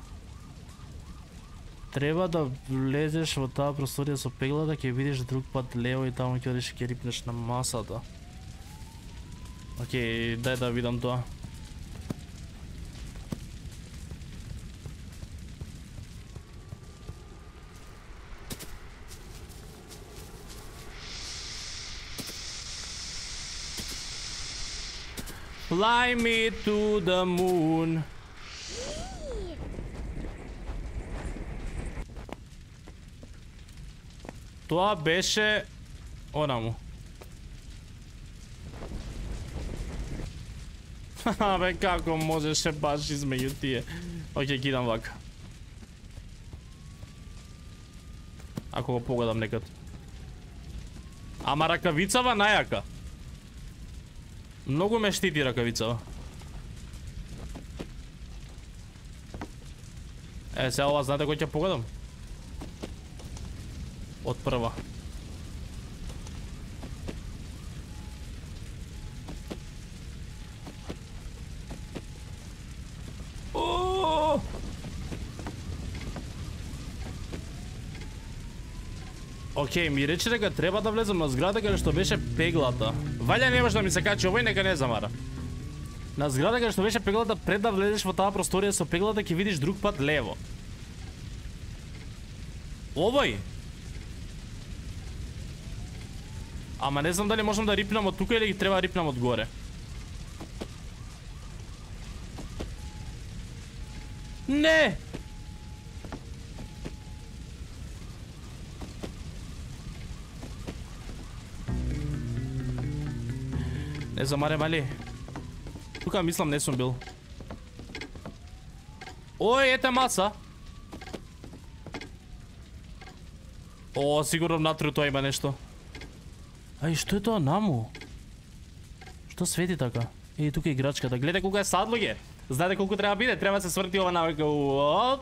треба да влезеш во таа просторија со пеглата, ќе видиш друг пат лево и таму ќе одиш и ќе рипнеш на масата. Океј, дај да видам тоа. Fly me to the moon. Тоа беше онаму. Ха, бе, како можеше баш измеѓу тие. Океј, кидам вака. Ако го погодам некад. Ама ракавицава најака. Многу ме штити ракавицава. Е, сега ова знаете кој ќе погодам? Од прва. Океј, ми рече дека треба да влезам на зграда каде што беше пеглата. Валја немаш да ми се качи овој, нека не замара. На зграда каде што беше пеглата, пред да влезеш во таа просторија со пеглата ќе видиш друг пат лево. Овој? Ама не знам дали можам да рипнам од тука или треба да рипнам од горе. Не! Не замаре, мали. Тука мислам не сум бил. Ој, ете маса. О, сигурно внатре тоа има нешто. Ај, што е тоа наму? Што свети така? Е, тука е играчката. Гледај колку е сад, луѓе. Знаете колку треба биде? Треба да се сврти ова навека. Оп.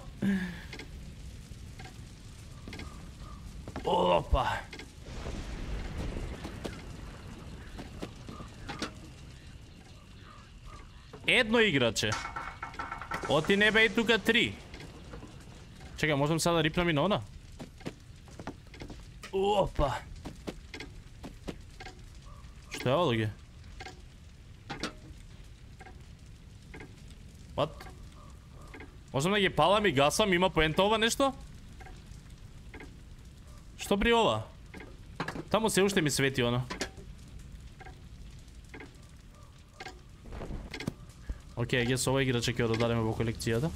Опа. Едно играче. Оти не бе и тука три. Чекај, можем сега да рипнам и на она? Опа. Што е ова, луѓе? What? Можем да ги палам и гасам, има поента ова нешто? Што при ова? Таму се уште ми свети она. Океј, гес ова играче ќе го додадеме во колекцијата.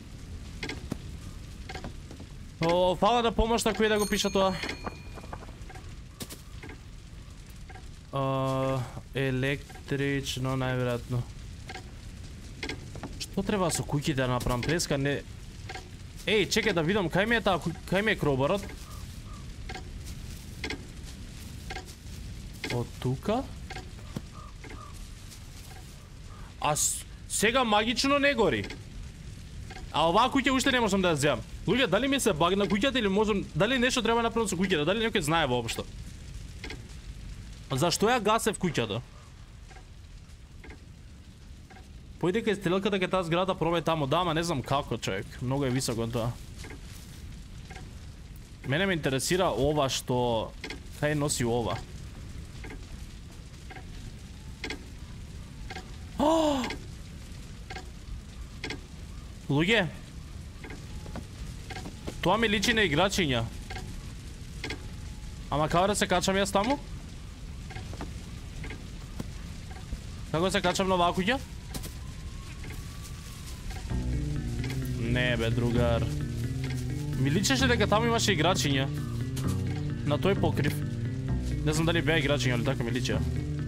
О, фала на помошта кој да го пиша тоа. Uh, електрично, најверојатно. Што треба со куќите да направам? Преска не... Еј, чекај да видам кај ми е таа, кај ми е кробарот? Од тука? А сега магично не гори. А оваа куќа уште не можам да ја земам. Луѓе, дали ми се багна куќата или можам... Дали нешто треба да направам со куќата? Дали некој знае воопшто? Зашто ја гасев куќата? Појде кај стрелката кај таа зграда, пробај таму, да, ама не знам како, човек. Многу е високо тоа. Мене ме интересира ова што... Кај носи ова? Луѓе, тоа ми личи на играчиња. Ама као да се качам јас таму? Како се качам на оваа куќа? Не бе, другар. Ми личеше дека таму имаше играчиња. На тој покрив. Не знам дали беа играчиња, али така ми личеа.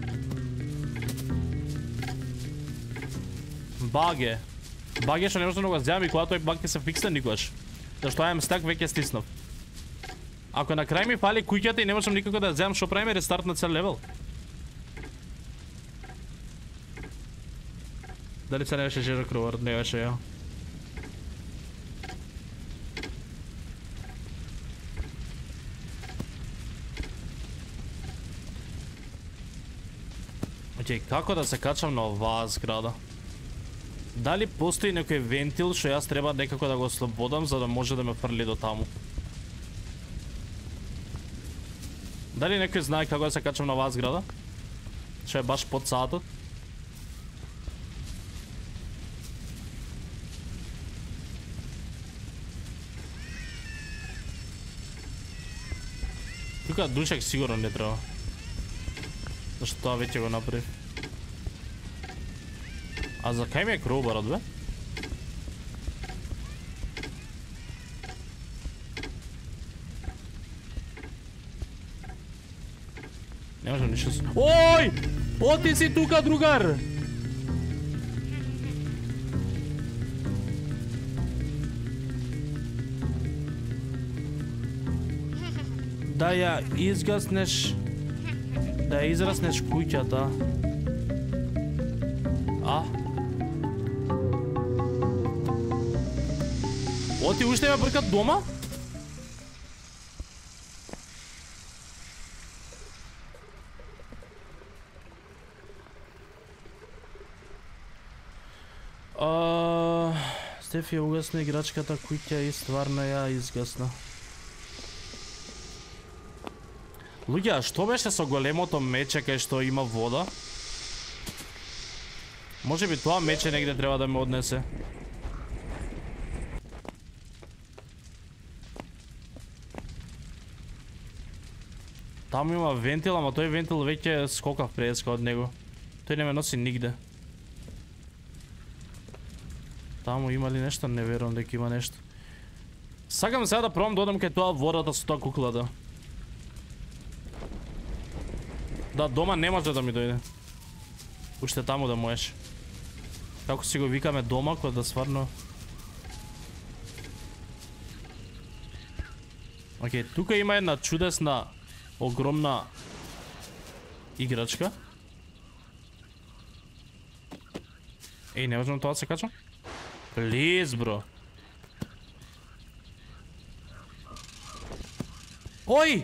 Баге. Баге што не можам да го зјавам и кога тој баг ќе се фиксне никогаш. Зашто ајам стак веќе стиснав. Ако на крај ми фали куќата и не можам никако да зјавам, што правиме рестарт на цел левел? Дали се не беше жира крувар? Не беше, ја. Океј, како да се качам на оваа зграда? Дали постои некој вентил што јас треба некако да го ослободам за да може да ме фрли до таму? Дали некој знае како да се качам на оваа зграда? Што е баш под саатот? Тука душек сигурно не треба. Зашто тоа веќе го направи. А за кај ми е кроубарот, бе? Не можам ништо с... Ој! Оти си тука, другар! Да ја изгаснеш... Да ја израснеш куќата. А? Оти уште ме бркат дома? А, Стефи ја угасна играчката куќа и стварно ја изгасна. Луѓе, што беше со големото мече кај што има вода? Може би тоа мече негде треба да ме однесе. Таму има вентил, ама тој вентил веќе скокав преска од него. Тој не ме носи нигде. Таму има ли нешто? Не верувам дека има нешто. Сакам сега да пробам да одам кај тоа водата со тоа куклата. Да, дома не може да ми дојде. Уште таму да можеш. Како си го викаме дома, кога да сварно... Океј, тука има една чудесна, огромна играчка. Еј, не можам тоа да се качам? Плиз, бро. Ој!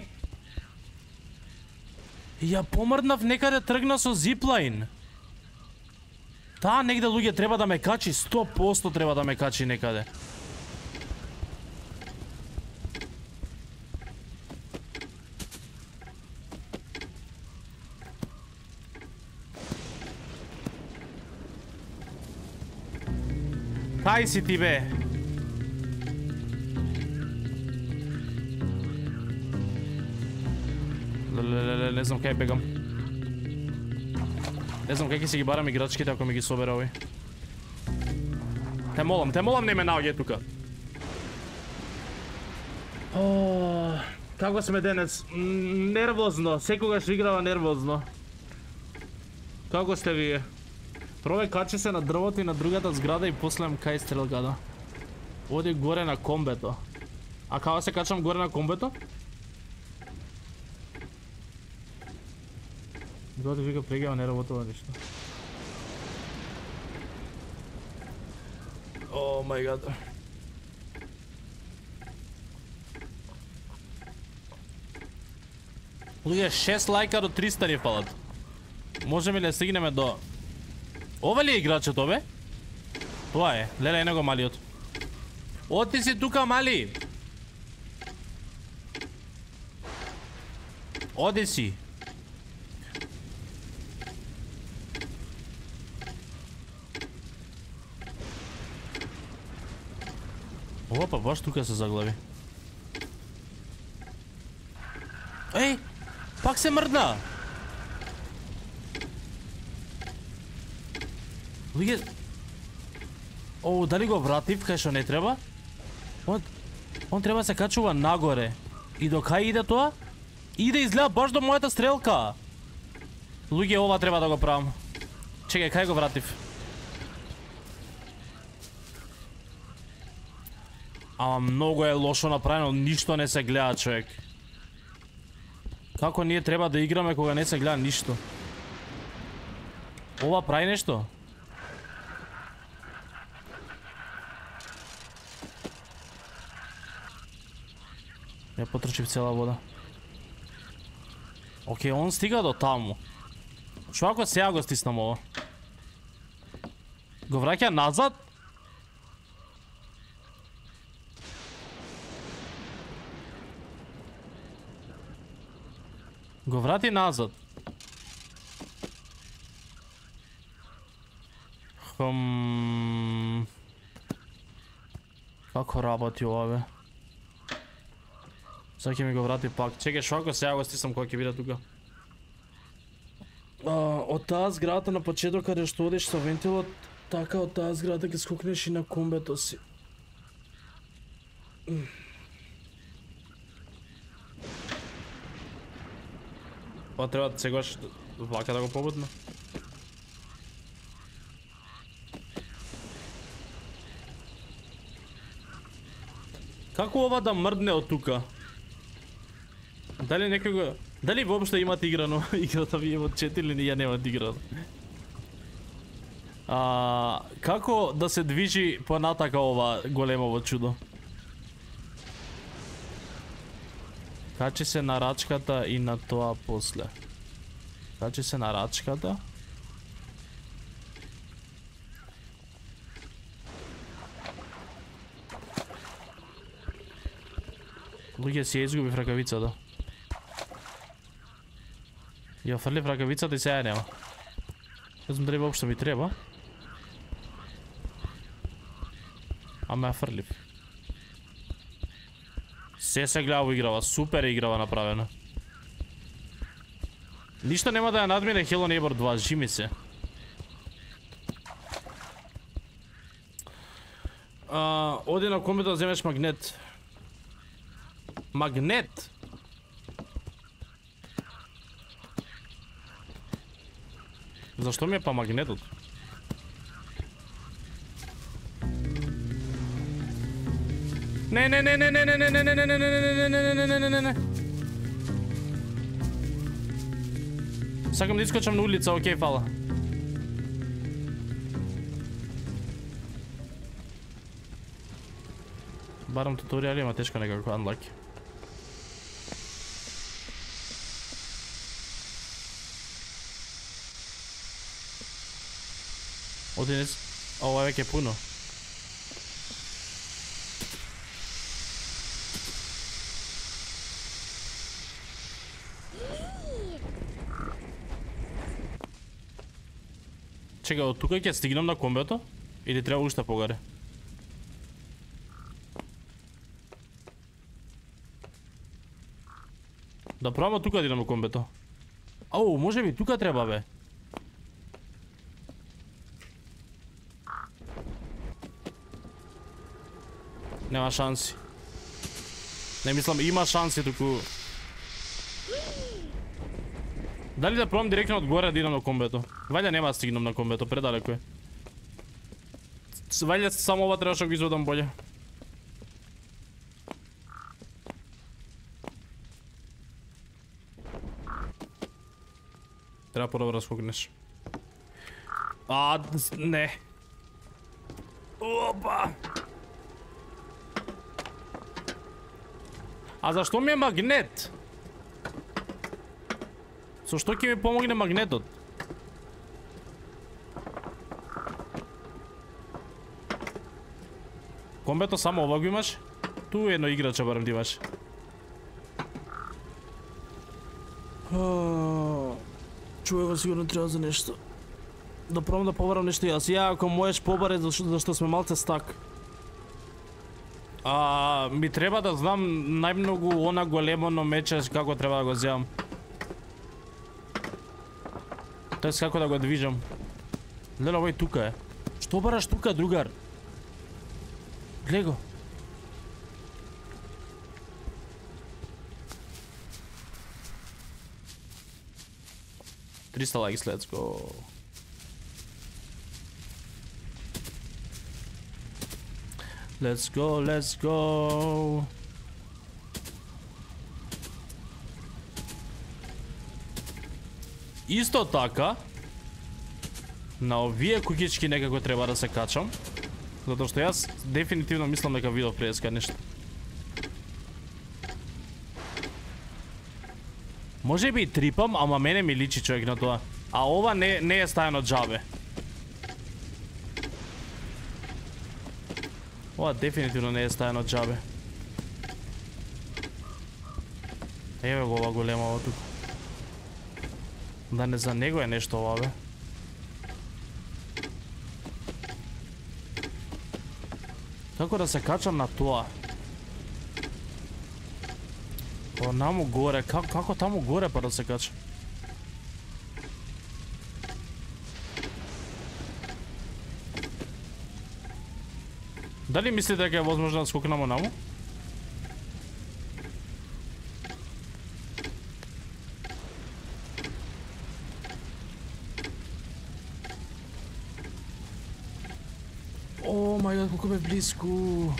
Ја помрднав некаде, тргна со зиплайн. Таа негде, луѓе, треба да ме качи, сто проценти треба да ме качи некаде. Кај си ти, бе? Лелелеле, не знам кај бегам. Не знам кај ќе си ги барам играчките ако ми ги собере овој. Те молам, те молам, не ме наоѓе тука. О, како сме денес? Нервозно, секогаш играва нервозно. Како сте вие? Пробај качи се на дрвото и на другата зграда и послем кај стрелката. Оди горе на комбето. А како се качам горе на комбето? Додо вика прегава не работува ништо. О мај гад. Луѓе, шест лајка до триста ни фалат. Можеме ли да стигнеме до... Ова ли е играчето, бе? Тоа е. Леле, е него малиот. Оти си тука, мали! Оди си. Ова па баш тука се заглави. Еј! Пак се мрдна! Луѓе... О, дали го вратив кај што не треба? Он, он треба да се качува нагоре. И до кај иде тоа? Иде изгледа баш до мојата стрелка. Луѓе, ова треба да го правам. Чекај, кај го вратив? Ама многу е лошо направено, ништо не се гледа, човек. Како ние треба да играме кога не се гледа ништо? Ова прави нешто? Ја потрчив цела вода. Океј, он стига до таму. Шо ако сега го стиснам ова? Го враќа назад? Го врати назад. Хм... Како работи ова, бе? Сега ќе ми го врати пак. Чекај, шо ако сега го стиснам кога ќе биде тука? Од таа зградата на почеток каде што одиш со вентилот, така од таа зградата ќе скокнеш и на комбето си. Па треба да сегаш влака да го побутна. Како ова да мрдне од тука? Дали некој го... Дали воопшто имате играно играта ви од четири или ја немате играно? А, како да се движи понатака ова големово чудо? Качи се на рачката и на тоа после. Качи се на рачката. Луѓе, си ја изгубив ракавицата. Ја фрлив ракавицата и сега нема. Не знам дали воопшто ми треба. Ама ја фрлив. Се се гледа во играва, супер играва направена. Ништо нема да ја надмине Hello Neighbor два, жими се. А, оди на комбито да земеш магнет. Магнет? Зашто ми е па магнетот? Не, не, не, не, не, не, не, не, не, не, не, не, не, не, не, не, не, не, не. Сакам да искочам на улица, окей, фала. Барам туторијали, ама тешко некако, unlucky. Оди, ова е веќе пуно. Чекај, од тука ќе стигнам на комбето? Или треба уште погаре? Да пробам тука да идам на комбето. Ау, може би тука треба, бе. Нема шанси. Не мислам, има шанси туку. Дали да пробам директно од горе да идам на комбето? Вајде нема да стигнам на комбето, предалеко е. Вајде само ова требаше да го изведам болje. Треба подобро да скокнеш. А, не. Опа! А зашто ми е магнет? Со што ќе ми помогне магнетот? Комбето само ова го имаш? Ту едно играче барем да имаш. Човека сигурно треба за нешто. Да пробам да побарам нешто јас. Ја ако можеш побаре зашто, зашто сме малце стак. А, ми треба да знам најмногу она големоно мече како треба да го земам. Тоест како да го движам. Леле, овој тука е. Што бараш тука, другар? Гледай го. триста likes, let's go. Let's go, let's go. Исто така, на овие куќички некако треба да се качам, затоа што јас дефинитивно мислам дека видов преска нешто. Може би и трипам, ама мене ми личи човек на тоа. А ова не, не е стајано джабе. Ова дефинитивно не е стајано джабе. Еве го ова голема ова тука. Да не за него е нешто ова, бе. Како да се качам на тоа? О, наму горе, како, како таму горе па да се качам? Дали мислите дека е возможно да скокнемо наму? О, мај гад, колку бе близко.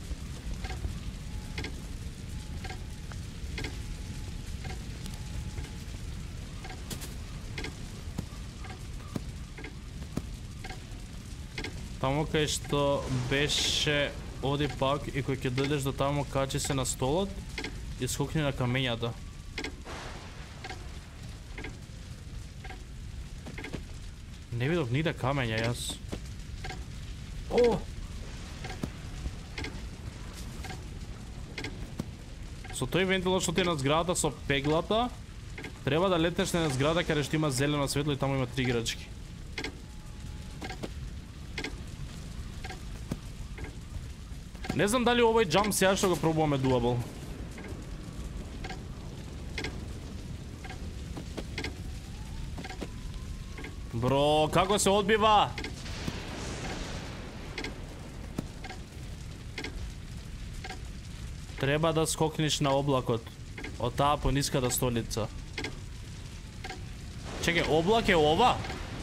Таму кај што беше оди пак и кој ќе дојдеш до таму качи се на столот и скокни на камењата. Не видов ниде камења јас. О! Со тој вентилот што ти е на зградата со пеглата, треба да летнеш на зграда каде што има зелено светло и таму има три играчки. Не знам дали овој джамп сега што го пробуваме дуабл. Бро, како се одбива? Треба да скокнеш на облакот од таа пониската столица. Чекај, облак е ова?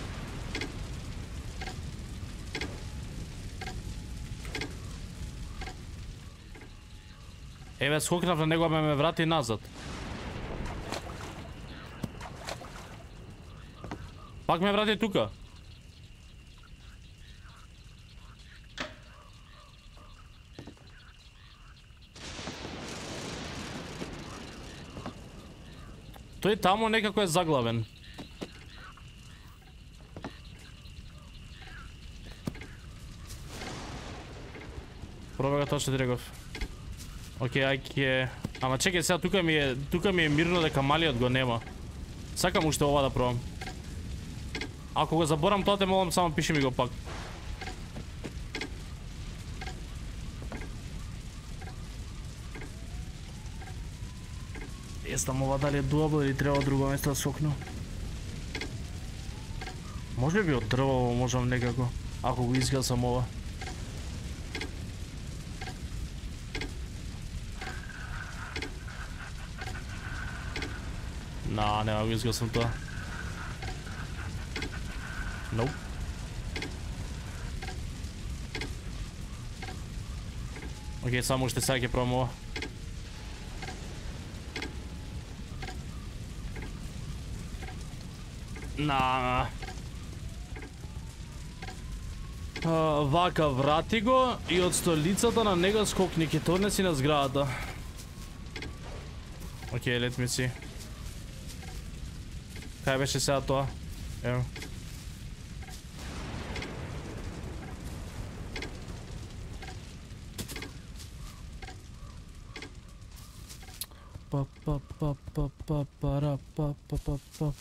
Еве, скокнав на него, ме ме врати назад. Пак ме врати тука. Тој таму некако е заглавен. Пробега точно Дрегов. Океј, ајке. Ама чекај сега, тука ми е, тука ми е мирно дека малиот го нема. Сакам уште ова да пробам. Ако го заборам тоа, те молам, само пиши ми го пак. Естам ова дали е дуабл или треба друго место да скокну. Може би од дрво можам некако, ако го изгасам ова. На, нема го изгасам тоа. Nope. Океј, само уште сега ќе пробам ова. На. А, вака, врати го и од столицата на него скокни, ќе те однеси на зградата. Океј, let me see. Кај беше сега тоа? Ево. Па па па па па пара па па па па.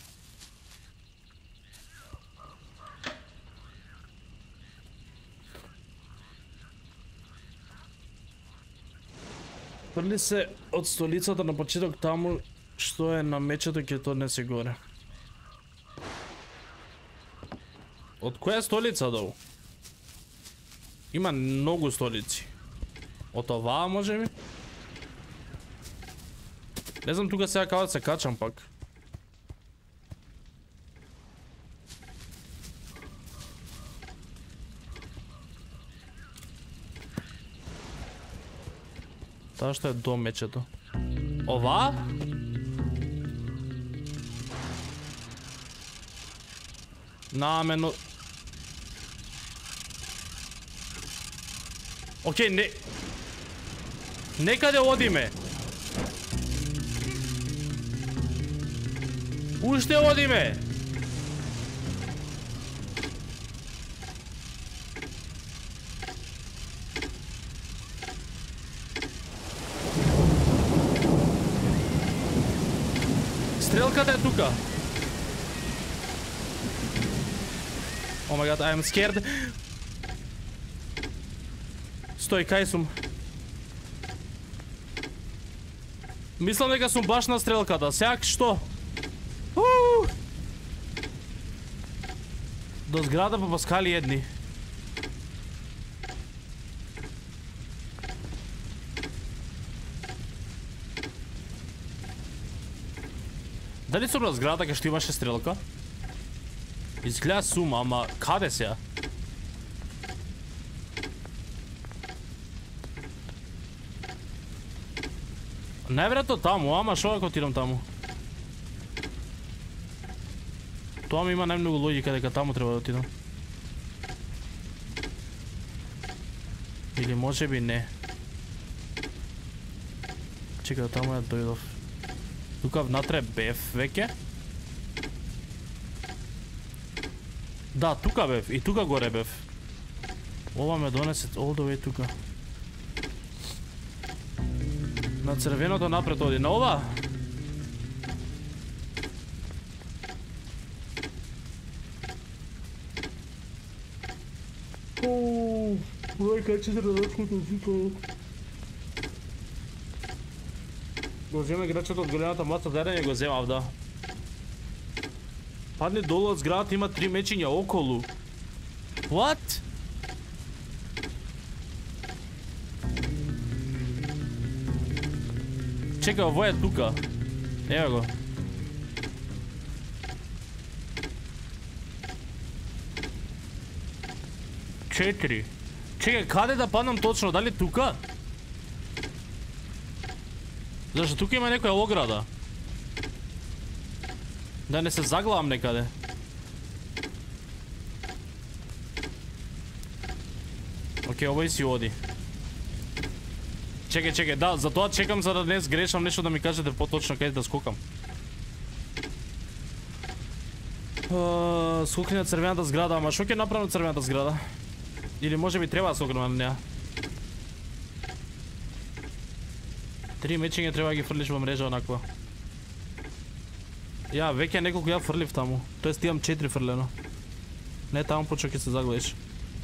Прли се од столицата на почеток таму што е на мечето ќе тоа не се горе. Од која столица долу? Има многу столици. Од оваа може би? Не знам тука сега као да се качам пак. Таа што е до мечето. Ова? Намено... Океј, не... Некаде одиме. Уште одиме. Стрелката е тука. Oh my god, I am scared. Стој, кај сум? Мислам дека сум баш на стрелката. Сеак што? Уу! До зграда попаскали едни. Дали сум на зграда кај што имаше стрелка? Изгледа сум, ама каде сега? Најверојатно таму, ама шо ако отидам таму? Тоа ми има најмногу логика дека таму треба да отидам. Или може би не. Чекај, таму ја дојдов. Тука внатре бев веќе. Да, тука бев и тука горе бев. Ова ме донесе all the way тука. На црвеното напред оди. На ова? Оу, ой, кај че се радачкото зика. Го зема играчето од големата маса, дај не го земав, да. Падне долу од зградата, има три мечиња околу. What? Чекай, ово е тука. Ево го. Четири. Чекай, каде да паднам точно? Дали тука? Зашто тука има некоја ограда. Да не се заглавам некаде. Океј, овој си оди. Чекај, чекај, да, затоа чекам за да не сгрешам нешто да ми кажете поточно каде да скокам. Uh, скокни на црвената зграда, ама шо ќе направам на црвената зграда? Или може би треба да скокнем на неа? Три мечиња треба да ги фрлиш во мрежа онаква. Ја, веќе неколку ја фрлив таму. Тоест имам четири фрлено. Не таму почва ќе се загледаш.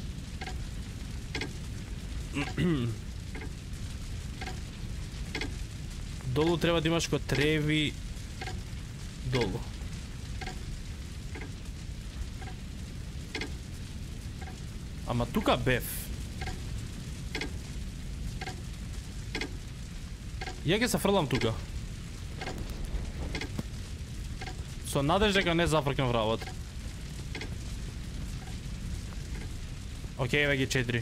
Долу треба да имаш ко треви долу. Ама тука бев. Ја ќе се фрлам тука. Со надеж дека не зафркнам вравот. Океј, еве ги четири.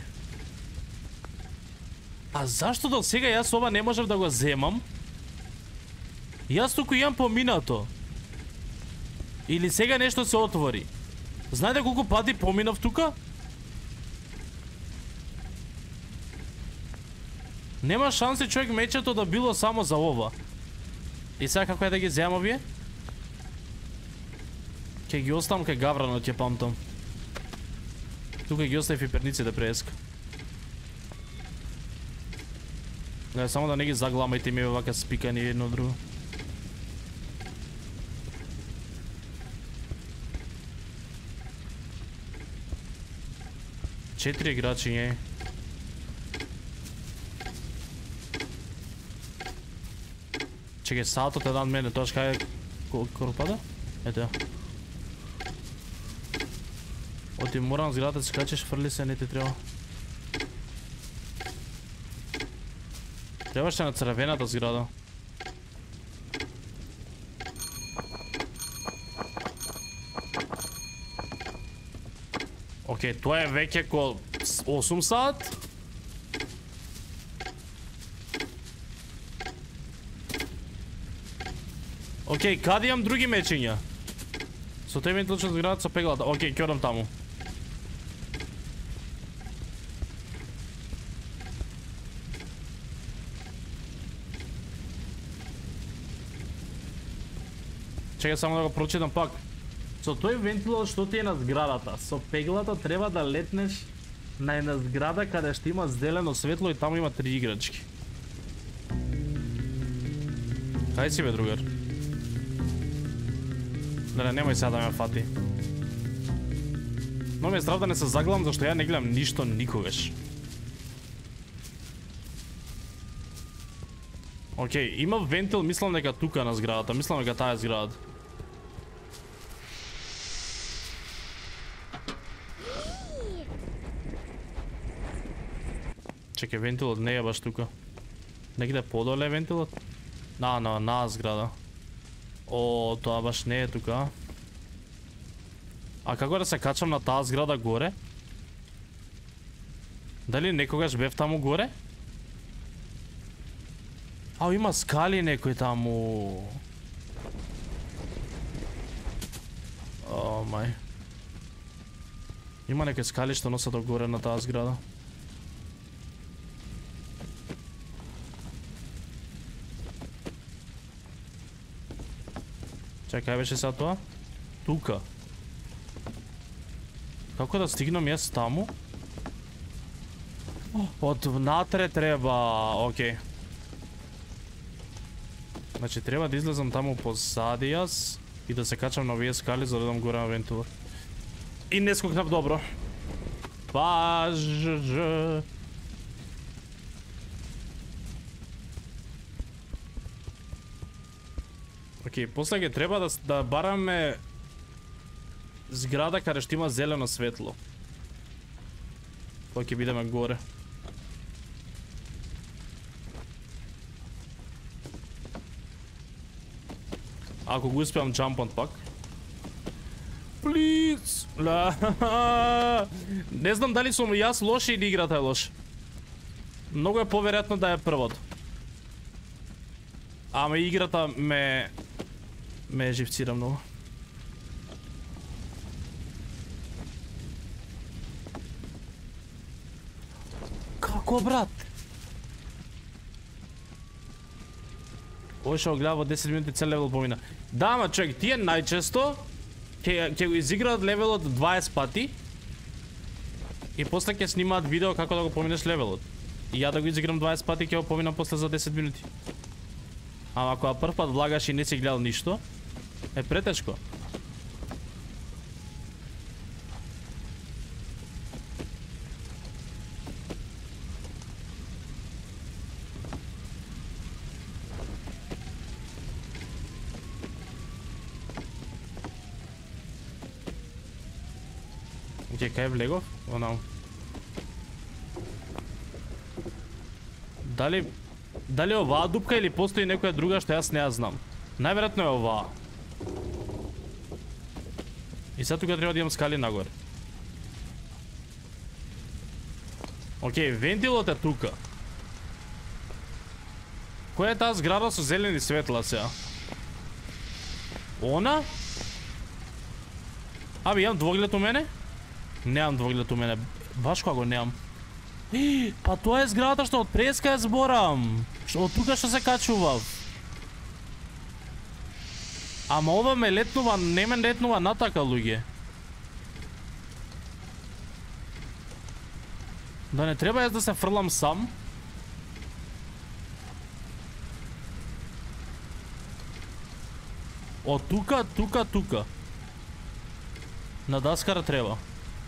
А зашто до сега јас ова не можев да го земам? Јас туку имам поминато. Или сега нешто се отвори. Знаете колку пати поминав тука? Нема шанси човек мечето да било само за ова. И сега како е да ги земам овие? Ке ги оставам кај гавранот, ја памтам. Тука ги оставив и перниците преска. Не, само да не ги загламајте ми вака спикани едно друго. Четири играчи не. Чекай, саатот е над мене, тоа кај е корпада? Ето ја. Оти морам зградата се качеш, фрли се, не ти треба. Требаше на црвената зграда. Окей, тоа е веќе ко осум сат. Окей, каде имам други мечења? Со тој вентилчен зградата со пеглата. Окей, ќе одам таму. Чекай само да го прочитам пак. Со тој вентилот што ти е на зградата, со пеглата треба да летнеш на една зграда каде што има зелено светло и таму има три играчки. Кај си бе, другар? Не, немој сега да ме фати. Но ми е здрав да не се заглавам, зашто ја не гледам ништо никогаш. Окей, има вентил, мислам дека тука на зградата, мислам дека таа е зградата. Чекай, вентилот не е баш тука. Негде подоле вентилот? На, на, на зграда. О, тоа баш не е тука. А како да се качам на таа зграда горе? Дали некогаш бев таму горе? Ау, има скали некој таму. О, мај. Има некој скали што носат догоре на таа зграда. Чекај, беше сега тоа? Тука. Како да стигнам јас таму? Од внатре треба, окей. Значи треба да излезам таму позади јас и да се качам на овие скали за да дам горе на вентилот. И не скокнав добро. Баж. Окей, после ќе треба да, да бараме зграда каде што има зелено светло. Тоа ќе бидеме горе. Ако го успеам джампан пак. Плиз! Не знам дали сум јас лош или играта е лош. Многу е поверојатно да е првото. Ама играта ме ме живцира многу. Како, брат? Ој шо гледа во десет минути цел левел помина. Да, ама човек, тие најчесто ќе ќе го изиграат левелот дваесет пати и после ќе снимаат видео како да го поминеш левелот. И ја да го изиграм дваесет пати ќе го поминам после за десет минути. Ама ако прв пат влагаш и не си гледал ништо, е претешко. Окей, кај влегов? Онам. Дали Дали е оваа дупка или постои некоја друга што јас не ја знам? Најверојатно е оваа. И сега тука треба да имам скали нагоре. Окей, вентилот е тука. Која е таа зграда со зелени светла сега? Она? Аби, имам двоглед у мене? Неам двоглед у мене. Баш кога го неам. Па тоа е зградата што од преска ја зборам. Од тука што се качував. Ама ова ме летнува, не ме летнува натака, луѓе. Да не треба јас да се фрлам сам. Од тука, тука, тука. На даскара треба.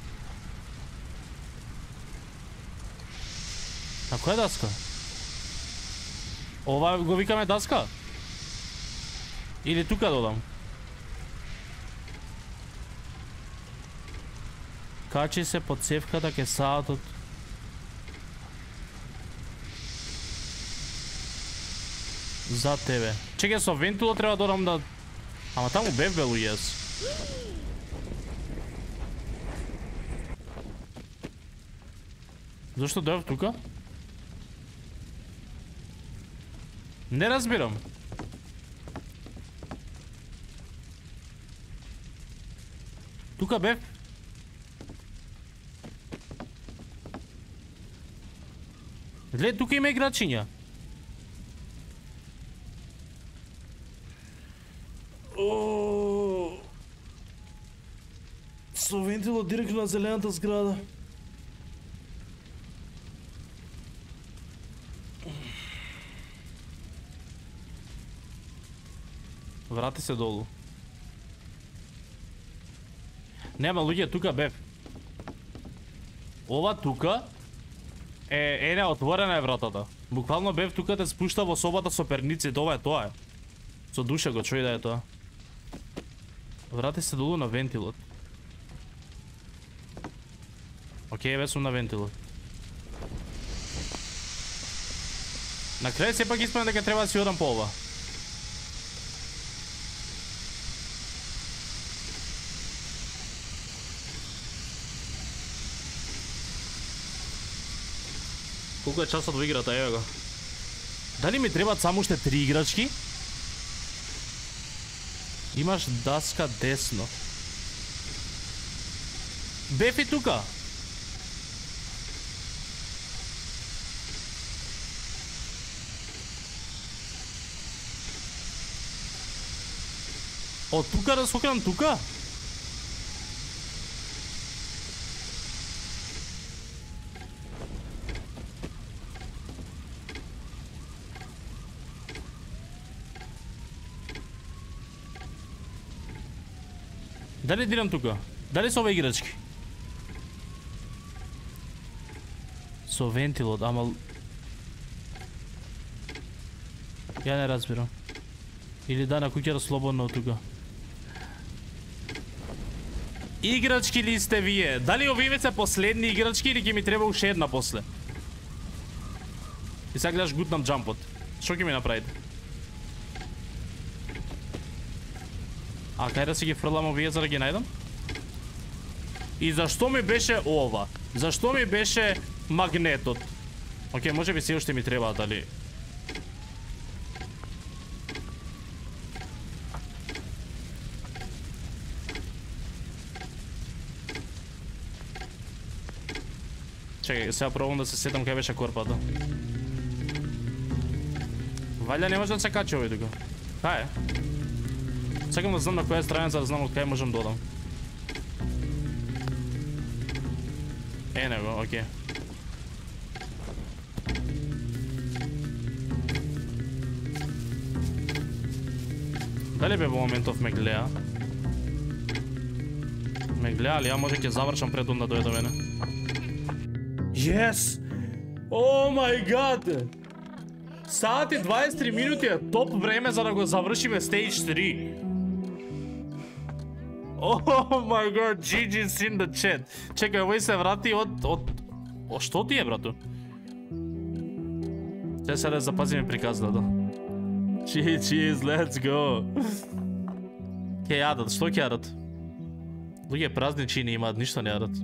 На која даска? Ова го викаме даска? Или тука додам? Качи се под цевката ке саатот. За тебе. Чекай, со вентило треба да додам да... Ама таму бев бе луѓес. Зошто дојав тука? Не разбирам. Тука бев. Глед, тука има играчиња. О, со вентило директно на зелената зграда. Врати се долу. Нема луѓе, тука бев. Ова тука е ене отворена е вратата. Буквално бев тука те спушта во собата со перници, ова е тоа е. Со душа го чуј да е тоа. Врати се долу на вентилот. Океј, ве сум на вентилот. На крај сепак испадна дека треба да си одам по ова. Колку е часот во играта, еве го. Дали ми требаат само уште три играчки? Имаш даска десно. Бефи тука. Од тука да скокнам тука? Дали дирам тука? Дали со овие играчки? Со вентилот, ама... Ја не разбирам. Или да на куќата слободно од тука. Играчки ли сте вие? Дали овие се последни играчки или ќе ми треба уште една после? И сега гледаш гутнам джампот. Што ќе ми направите? А кај да си ги фрлам овие за да ги најдам? И зашто ми беше ова? Зашто ми беше магнетот? Океј, може би се уште ми треба, дали... Чекај, сега пробам да се сетам кај беше корпата. Валја не може да се качи овој тука. Кај е? Сакам да знам на која страна, за да знам од кај можам да одам. Е, него, окей. Дали бе во моментов ме гледа? Ме гледа, али ја може ќе завршам пред он да дојде до мене. Yes! О мај гад! Саат и дваесет и три минути е топ време за да го завршиме стейдж три. О мај гад, джи джи in the chat. Чекај, овој се врати од... од... О, што ти е, брато? Те се да запазиме приказната. джи джи, let's go. Ке јадат, што ќе јадат? Луѓе празни чини имаат, ништо не јадат.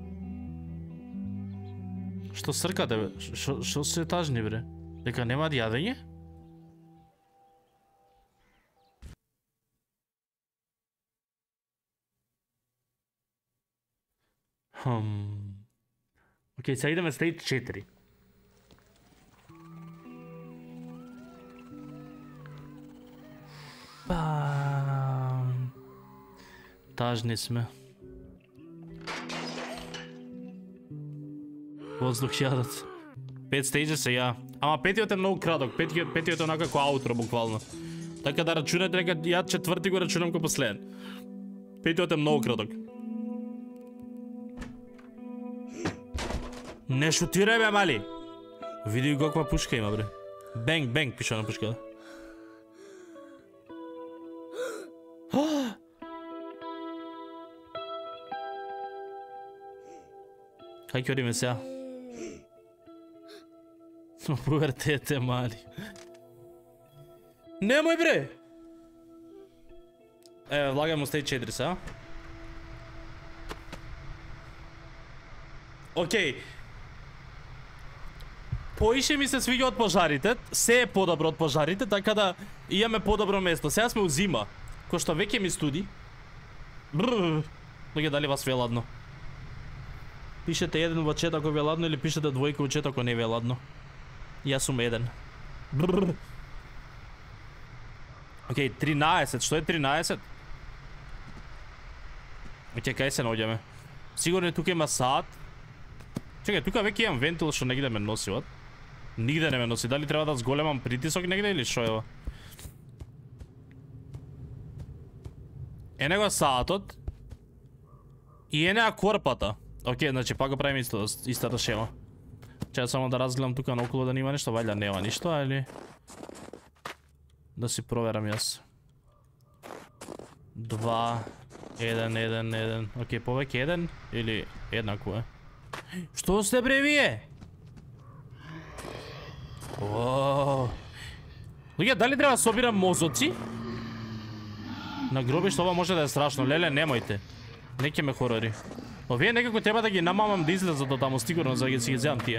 Што сркате, бе? Шо, шо се тажни, бре? Дека немаат јадење? Хм... Океј, сега идеме стейдж четири. Па... Тажни сме. Воздух јадат. Пет стейджа се ја. Ама петиот е многу краток. Петиот, петиот е онака како аутро, буквално. Така да рачунате дека ја четврти го рачунам како последен. Петиот е многу краток. Не шутирај, бе, мали! Види каква пушка има, бре. Бенг, бенг, пише на пушката. Кај ќе одиме сега? Пуертете мали. Немој бре! Е, влагам у стеј четири сега. Океј. Поише ми се свиѓа од пожарите, се е подобро од пожарите, така да имаме подобро место. Сега сме у зима, кој што веќе ми студи. Бррр. Луѓе, дали вас ви е ладно? Пишете еден во чет ако ви е ладно или пишете двојка во чет ако не ви е ладно. Јас сум еден. Бррр. Океј, тринаесет. Што е тринаесет? Океј, кај се наоѓаме? Сигурно тука има саат. Чекај, тука веќе имам вентил што негде ме носи, од? Нигде не ме носи. Дали треба да зголемам притисок негде или шо е ова? Ене го саатот. И ене корпата. Океј, значи пак го правим исто, истата шема. Чеја само да разгледам тука наоколу да нема нешто, вајда нема ништо, али да си проверам јас. Два, еден, еден, еден. Океј, повеќе еден или еднакво е? Што сте бре вие? Ооо. Луѓе, дали треба да собирам мозоци? На гробиште ова може да е страшно. Леле, немојте. Не ќе ме хорори. Овие некако треба да ги намамам да излезат од таму, сигурно, за да ги си ги земам тие.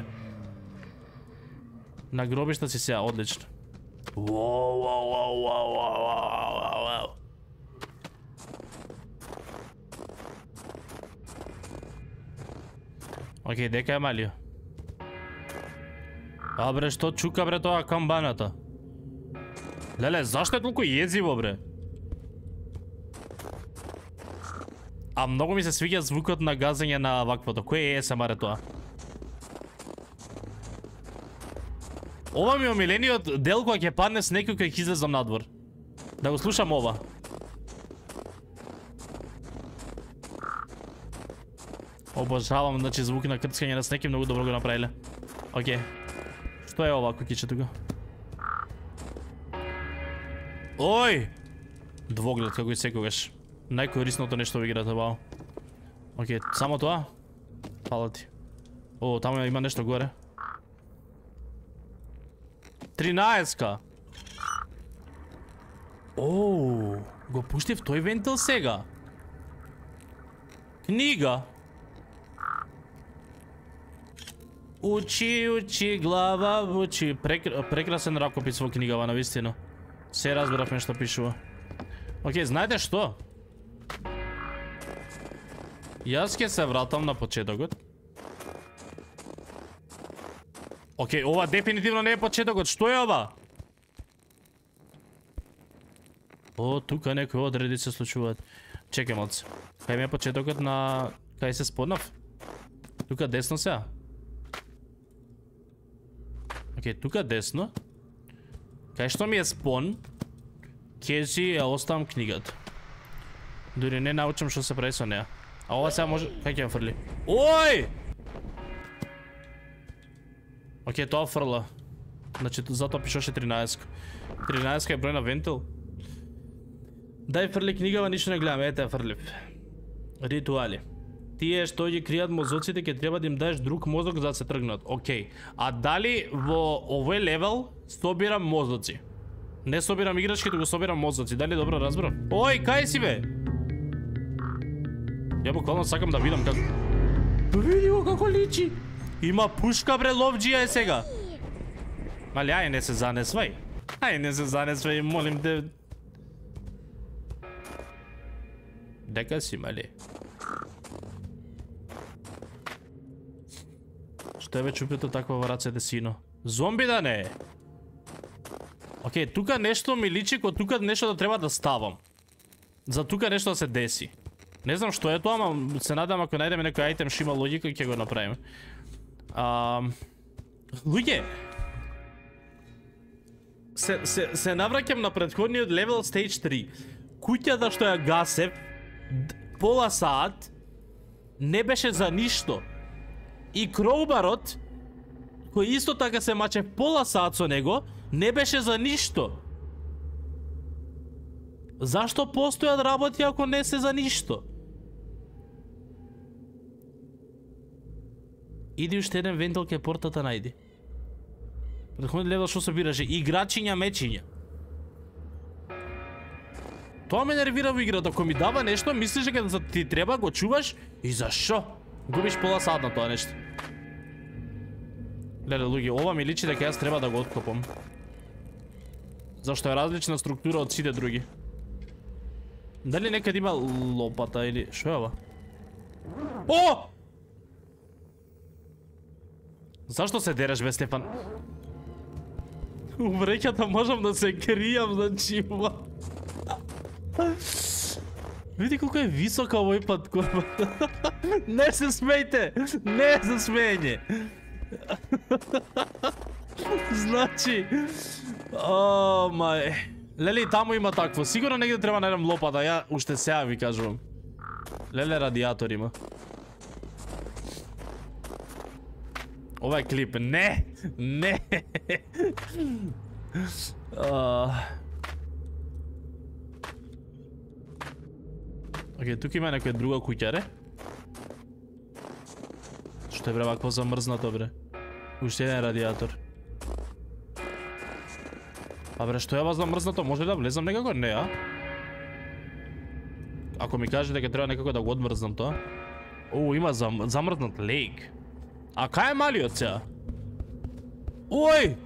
На гробишта си сега, одлично. Воу, воу, воу, воу, воу, воу, воу. Океј, дека е малио. А бре, што чука бре тоа камбаната? Леле, зашто е толку језиво бре? А многу ми се свиѓа звукот на газење на ваквото. Кој е ес ем ар тоа? Ова ми е омилениот дел кога ќе падне снег кога ќе излезам надвор. Да го слушам ова. Обожавам, значи звук на крцкање на снег и многу добро го направиле. Океј. Што е ова кукиче тука? Ој! Двоглед како и секогаш. Најкорисното нешто во играта, бао. Океј, само тоа? Фала ти. О, таму има нешто горе. тринаесетка. Оу, го пуштив тој вентил сега. Книга. Учи, учи, глава, учи. Прекр... Прекрасен ракопис во книгава, навистина. Се разбиравме што пишува. Океј, знаете што? Јас ќе се вратам на почетокот. Океј, ова дефинитивно не е почетокот. Што е ова? О, тука некои одреди се случуваат. Чекај малце. Кај ми е почетокот на... Кај се споднав? Тука десно сега. Океј, тука десно. Кај што ми е спон, ќе си ја оставам книгата. Дури не научам што се прави со неа. А ова сега може... Кај ќе ја фрли? Ој! Океј, тоа фрла. Значи, затоа пишеше тринаесет. тринаесет е број на вентил. Дај фрли книгава, ништо не гледам. Ете, фрлив. Ритуали. Тие што ги кријат мозоците, ќе треба да им даеш друг мозок за да се тргнат. Океј. А дали во овој левел собирам мозоци? Не собирам играчки, туку собирам мозоци. Дали добро разбрав? Ој, кај си бе? Ја буквално сакам да видам како... Види го како личи. Има пушка бре, ловџија е сега. Али ај не се занесвај. Ај не се занесвај, молим те. Дека си, мали? Што е ве чупето таква во рацете, сино? Зомби да не е? Океј, тука нешто ми личи ко тука нешто да треба да ставам. За тука нешто да се деси. Не знам што е тоа, ама се надам ако најдеме некој ајтем што има логика ќе го направиме. А... Луѓе, се, се, се навраќам на претходниот левел Stage три. Куќата што ја гасев пола саат не беше за ништо. И кроубарот, кој исто така се маче пола саат со него, не беше за ништо. Зашто постојат работи ако не се за ништо? Иди уште еден вентил ке портата најди. Предходни левел што собираше? Играчиња, мечиња. Тоа ме нервира во играта. Ако ми дава нешто, мислиш дека да ти треба, го чуваш и за шо? Губиш пола сат на тоа нешто. Леле, луѓе, ова ми личи дека јас треба да го откопам. Зашто е различна структура од сите други. Дали некад има лопата или... Шо е ова? О! Зашто се дереш, бе, Стефан? У вреќата можам да се кријам, значи, ова. Види колко е висока овој пат корбата. Не се смејте! Не за смење! Значи... О, мај... Леле, и таму има такво. Сигурно негде треба најдам лопата. Ја уште сега ви кажувам. Леле, радиатор има. Ова е клип. Не! Не! Океј, тук има некоја друга куќа, ре? Што е, бре, вакво замрзнато, бре? Уште еден радиатор. А, бре, што е ова замрзнато? Може ли да влезам некако? Не, а? Ако ми каже дека треба некако да го одмрзнам тоа. О, има зам... замрзнат лейк. А кај е малиот сега? Ој!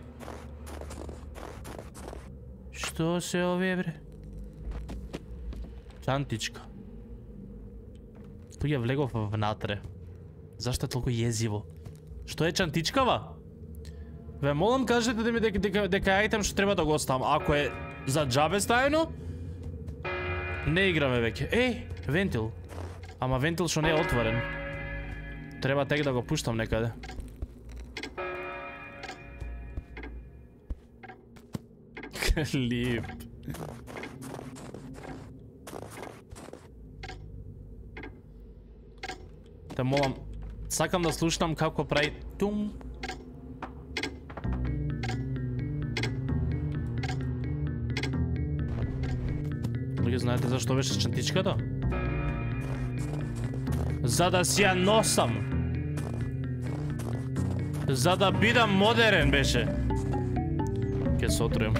Што се овие, бре? Чантичка. Тук ја влегов внатре. Зашто е толку језиво? Што е чантичкава? Ве молам, кажете да ми дека, дека, дека ајтем што треба да го оставам. Ако е за џабе ставено, не играме веќе. Еј, вентил. Ама вентил што не е отворен. Треба тек да го пуштам некаде. Клип. Те молам, сакам да слушнам како прави тум. Луѓе, знаете зашто беше чантичката? За да си ја носам. За да бидам модерен беше. Ке се отрујам.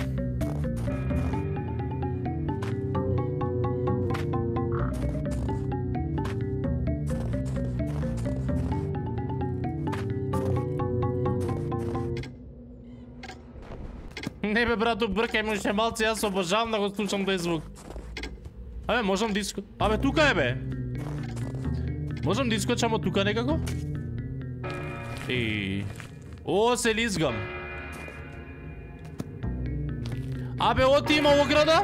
Не бе, брату, бркај му ше малце, јас обожавам да го слушам тој звук. Абе, можам да иско... Абе, тука е, бе! Можам да искочам од тука некако? И... О, се лизгам. Абе, оти има ограда?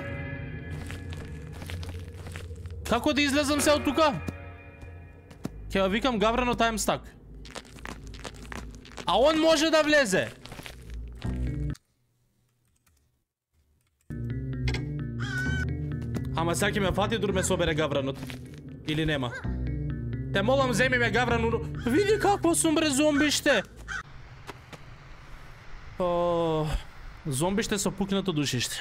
Како да излезам се од тука? Ке ја викам Гаврано Таймстак. А он може да влезе. Ама сега ќе ме фати дур ме собере Гавранот. Или нема? Те молам, земи ме Гаврано. Види какво сум, бре, зомбиште. О, зомбиште со пукнато душиште.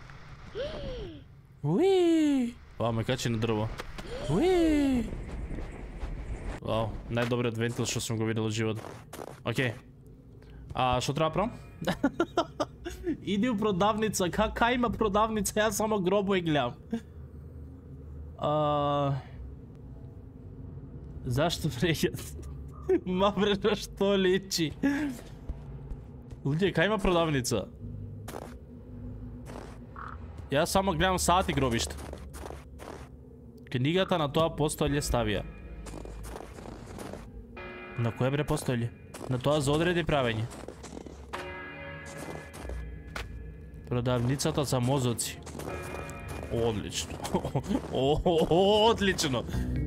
Уи! Вау, ме качи на дрво. Уи! Вау, најдобриот вентил што сум го видел од живот. Океј. А што треба правам? Иди у продавница. Кака има продавница? Јас само гробо и гледам. А... Зашто прејат? Ма бре, на што личи? Луѓе, кај има продавница? Јас само гледам сати гробиште. Книгата на тоа постојле ставија. На кој бре постојле? На тоа за одреди правење. Продавницата за мозоци. Одлично. Одлично.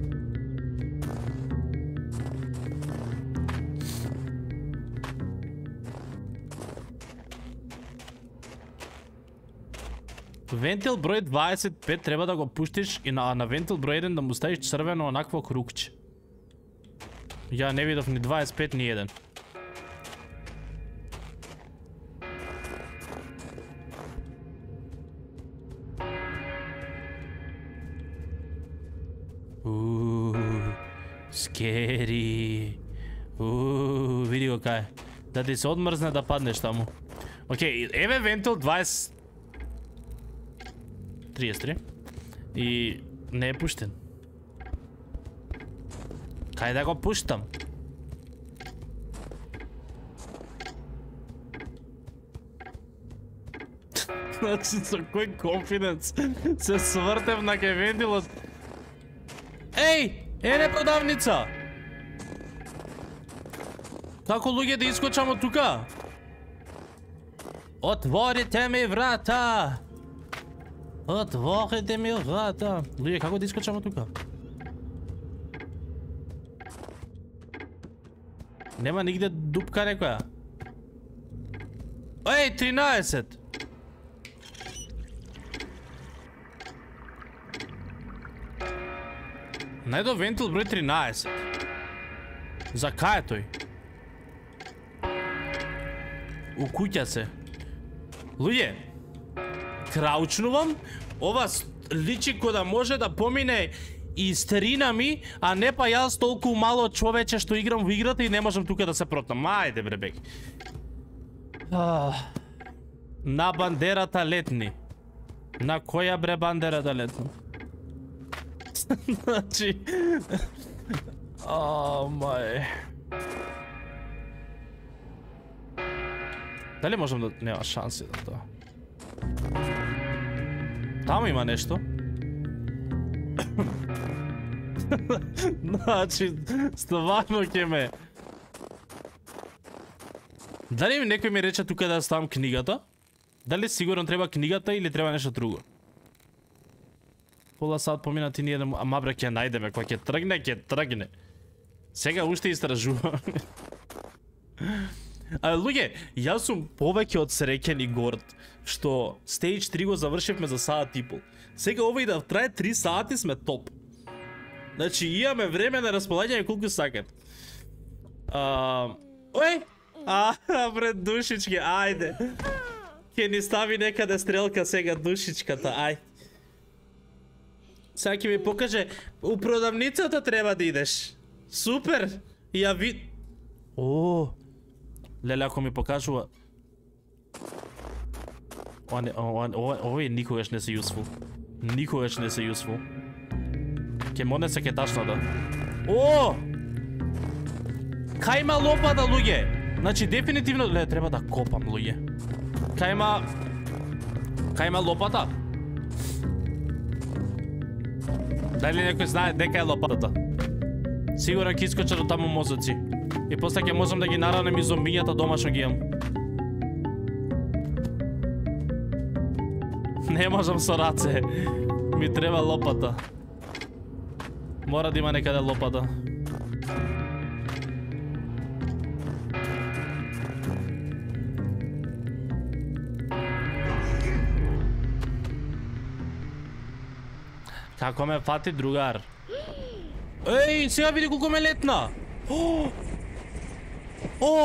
Вентил број дваесет и пет треба да го пуштиш и на, на вентил број еден да му ставиш црвено онакво кругче. Ја не видов ни дваесет и пет ни еден. Ууу, скери. Ууу, види го кај. Да ти се одмрзне да паднеш таму. Океј, еве вентил дваесет... триесет три. И не е пуштен. Кај да го пуштам? Значи, со кој конфиденс се свртев на кај вентилот. Еј, ене продавница! Како луѓе да искочам од тука? Отворите ми врата! Отворите ми врата! Луѓе, како да искочам од тука? Нема нигде дупка некоја. Еј, тринаесет! Најдов вентил број тринаесет. За кај е тој? У куќа се. Луѓе, краучнувам, ова личи кој да може да помине и стерина ми, а не па јас толку мало човече што играм во играта и не можам тука да се протнам. Ајде бре беки. На бандерата летни. На која бре бандера да летнам? Значи... О, мај... Дали можам да... Нема шанси да тоа. Таму има нешто. Значи, стварно ќе ме... Дали некој ми рече тука да ставам книгата? Дали сигурно треба книгата или треба нешто друго? Пола сат помина ти ни еден... Ама бре, ќе најдеме, кога ќе тргне, ќе тргне. Сега уште истражувам. А луѓе, јас сум повеќе од среќен и горд што Stage три го завршивме за саат и пол. Сега ова и да трае три сати сме топ. Значи имаме време на располагање колку сакат. А, ој! А, бре, душички, ајде. Ке ни стави некаде стрелка сега душичката, ај. Сега ќе ми покаже, у продавницата треба да идеш. Супер! Ја ви... О! Леле, ако ми покажува... Овој никогаш не се useful. Никогаш не се useful. Ке моне се ке тачна да. О! Кај има лопата, луѓе? Значи, дефинитивно... Леле, треба да копам, луѓе. Кај има... Кај има лопата? Дали некој знае дека е лопатата? Сигурно ќе искоча до таму мозоци. И после ќе можам да ги наранем и зомбињата дома што ги имам. Не можам со раце. Ми треба лопата. Мора да има некаде лопата. Како ме фати другар? Еј, сега види колку ме летна! О! О!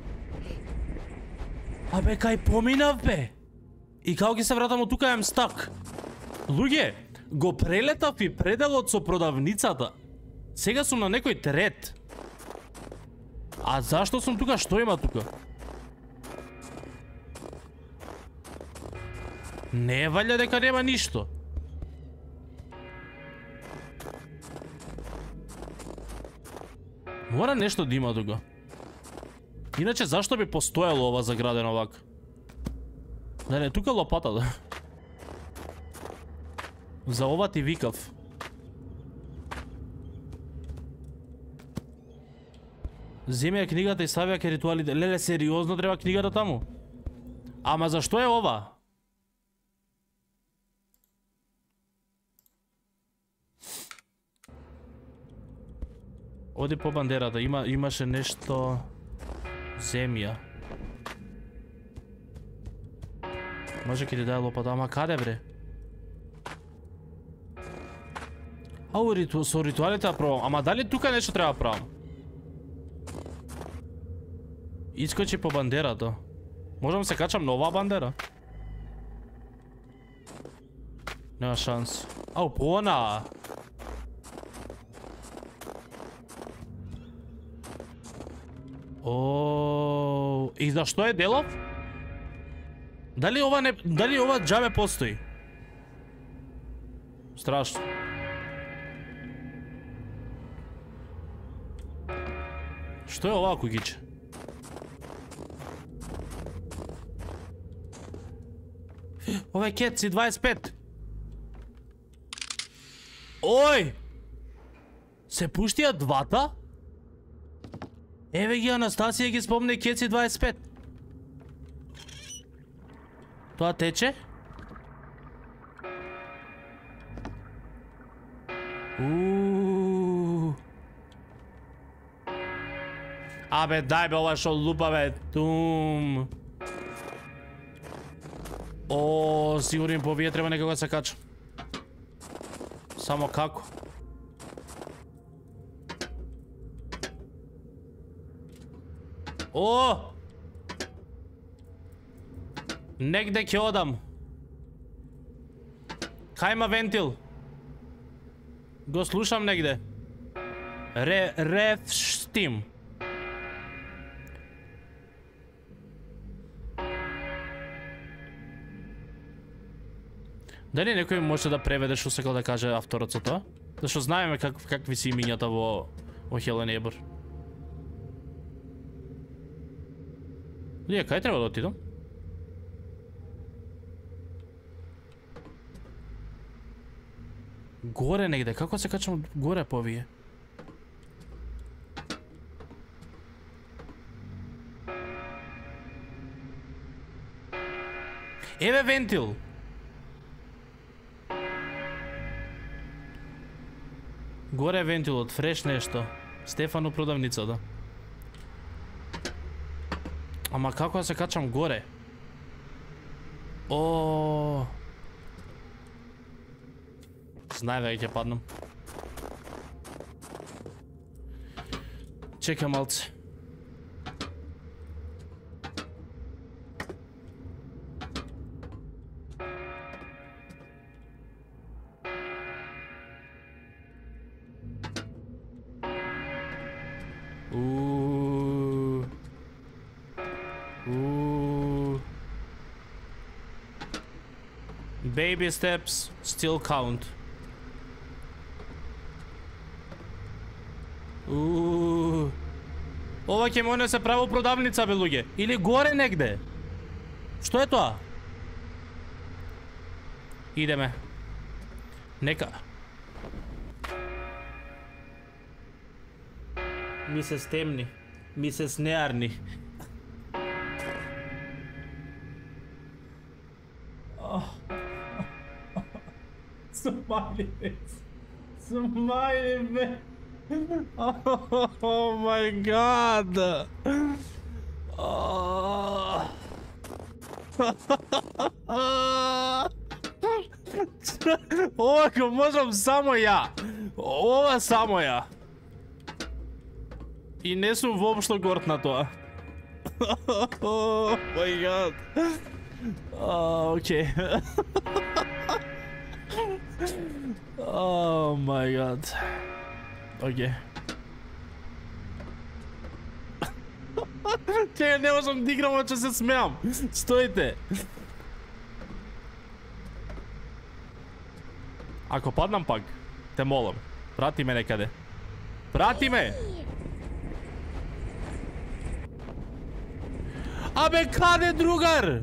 Абе, кај поминав, бе? И како ќе се вратам од тука, јам стак. Луѓе, го прелетав и пределот со продавницата. Сега сум на некој терет. А зашто сум тука? Што има тука? Не валја дека нема ништо. Мора нешто да има тука. Иначе зашто би постоело ова заградено овака? Да не, тука лопата да. За ова ти викав. Земи ја книгата и стави ја ке ритуалите. Леле, сериозно треба книгата таму? Ама зашто е ова? Оди по бандерата, има, имаше нешто... Земја. Може ке ти даде лопата, ама каде бре? Ау, риту... со ритуалите да пробам, ама дали тука нешто треба правам? Искочи по бандерата. Можам се качам на оваа бандера? Нема шанс. Ау, по она! О, и зашто е делов? Дали ова не дали ова џабе постои? Страшно. Што е ова кугиче? Ова е кет, си дваесет и пет. Ој! Се пуштија двата? Еве ги Анастасија ги спомне кет си дваесет и пет. Тоа тече? Ууу. Абе, дај бе, ова шо лупа бе, тум. О, сигурно им по вие треба некако да се качам. Само како? О! Негде ќе одам. Кај има вентил? Го слушам негде. Ре, рев штим. Дали некој може да преведе што сакал да каже авторот со тоа? Зашто знаеме как, какви си имињата во, во Hell and Eber. Лија, кај треба да отидам? Горе негде, како се качам горе по овие? Еве вентил! Горе вентилот, фреш нешто. Стефан у продавницата. Ама како да се качам горе? О. Знај веќе ќе паднам. Чекам малце. Ooh. Ooh. Baby steps still count. Ooh. Ова ќе ме се право продавница, бе, луѓе. Или горе негде. Што е тоа? Идеме. Нека. Ми се стемни. Ми се снеарни. Смайли фейс. Смайли фейс. Oh my god. Oh. Ова го можам само ја. Ова само ја. И не сум воопшто горд на тоа. Oh my god. Oh, окей. Oh my god. Окей. Чеј, не можам да играм, че се смеам. Стоите. Ако паднам пак, те молам, прати ме некаде. Прати ме! Абе, каде, другар?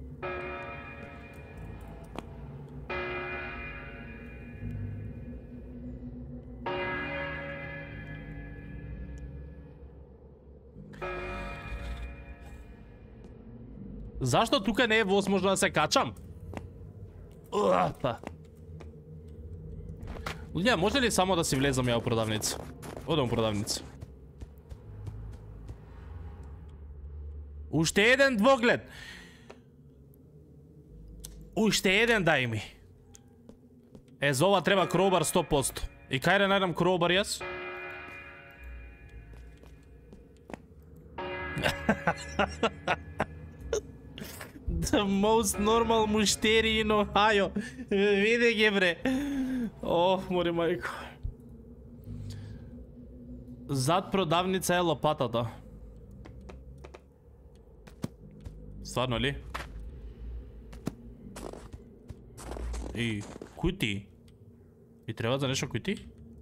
Зашто тука не е возможно да се качам? Уапа. Луѓе, може ли само да си влезам ја у продавница? Одам у продавница. Уште еден двоглед. Уште еден дај ми. Е, за ова треба кроубар сто проценти. И кај да најдам кроубар јас? The most normal муштери in Ohio. Виде ги, бре. Ох, море мајко. Зад продавница е лопатата. стварно ли? И кути. И треба за нешто кути?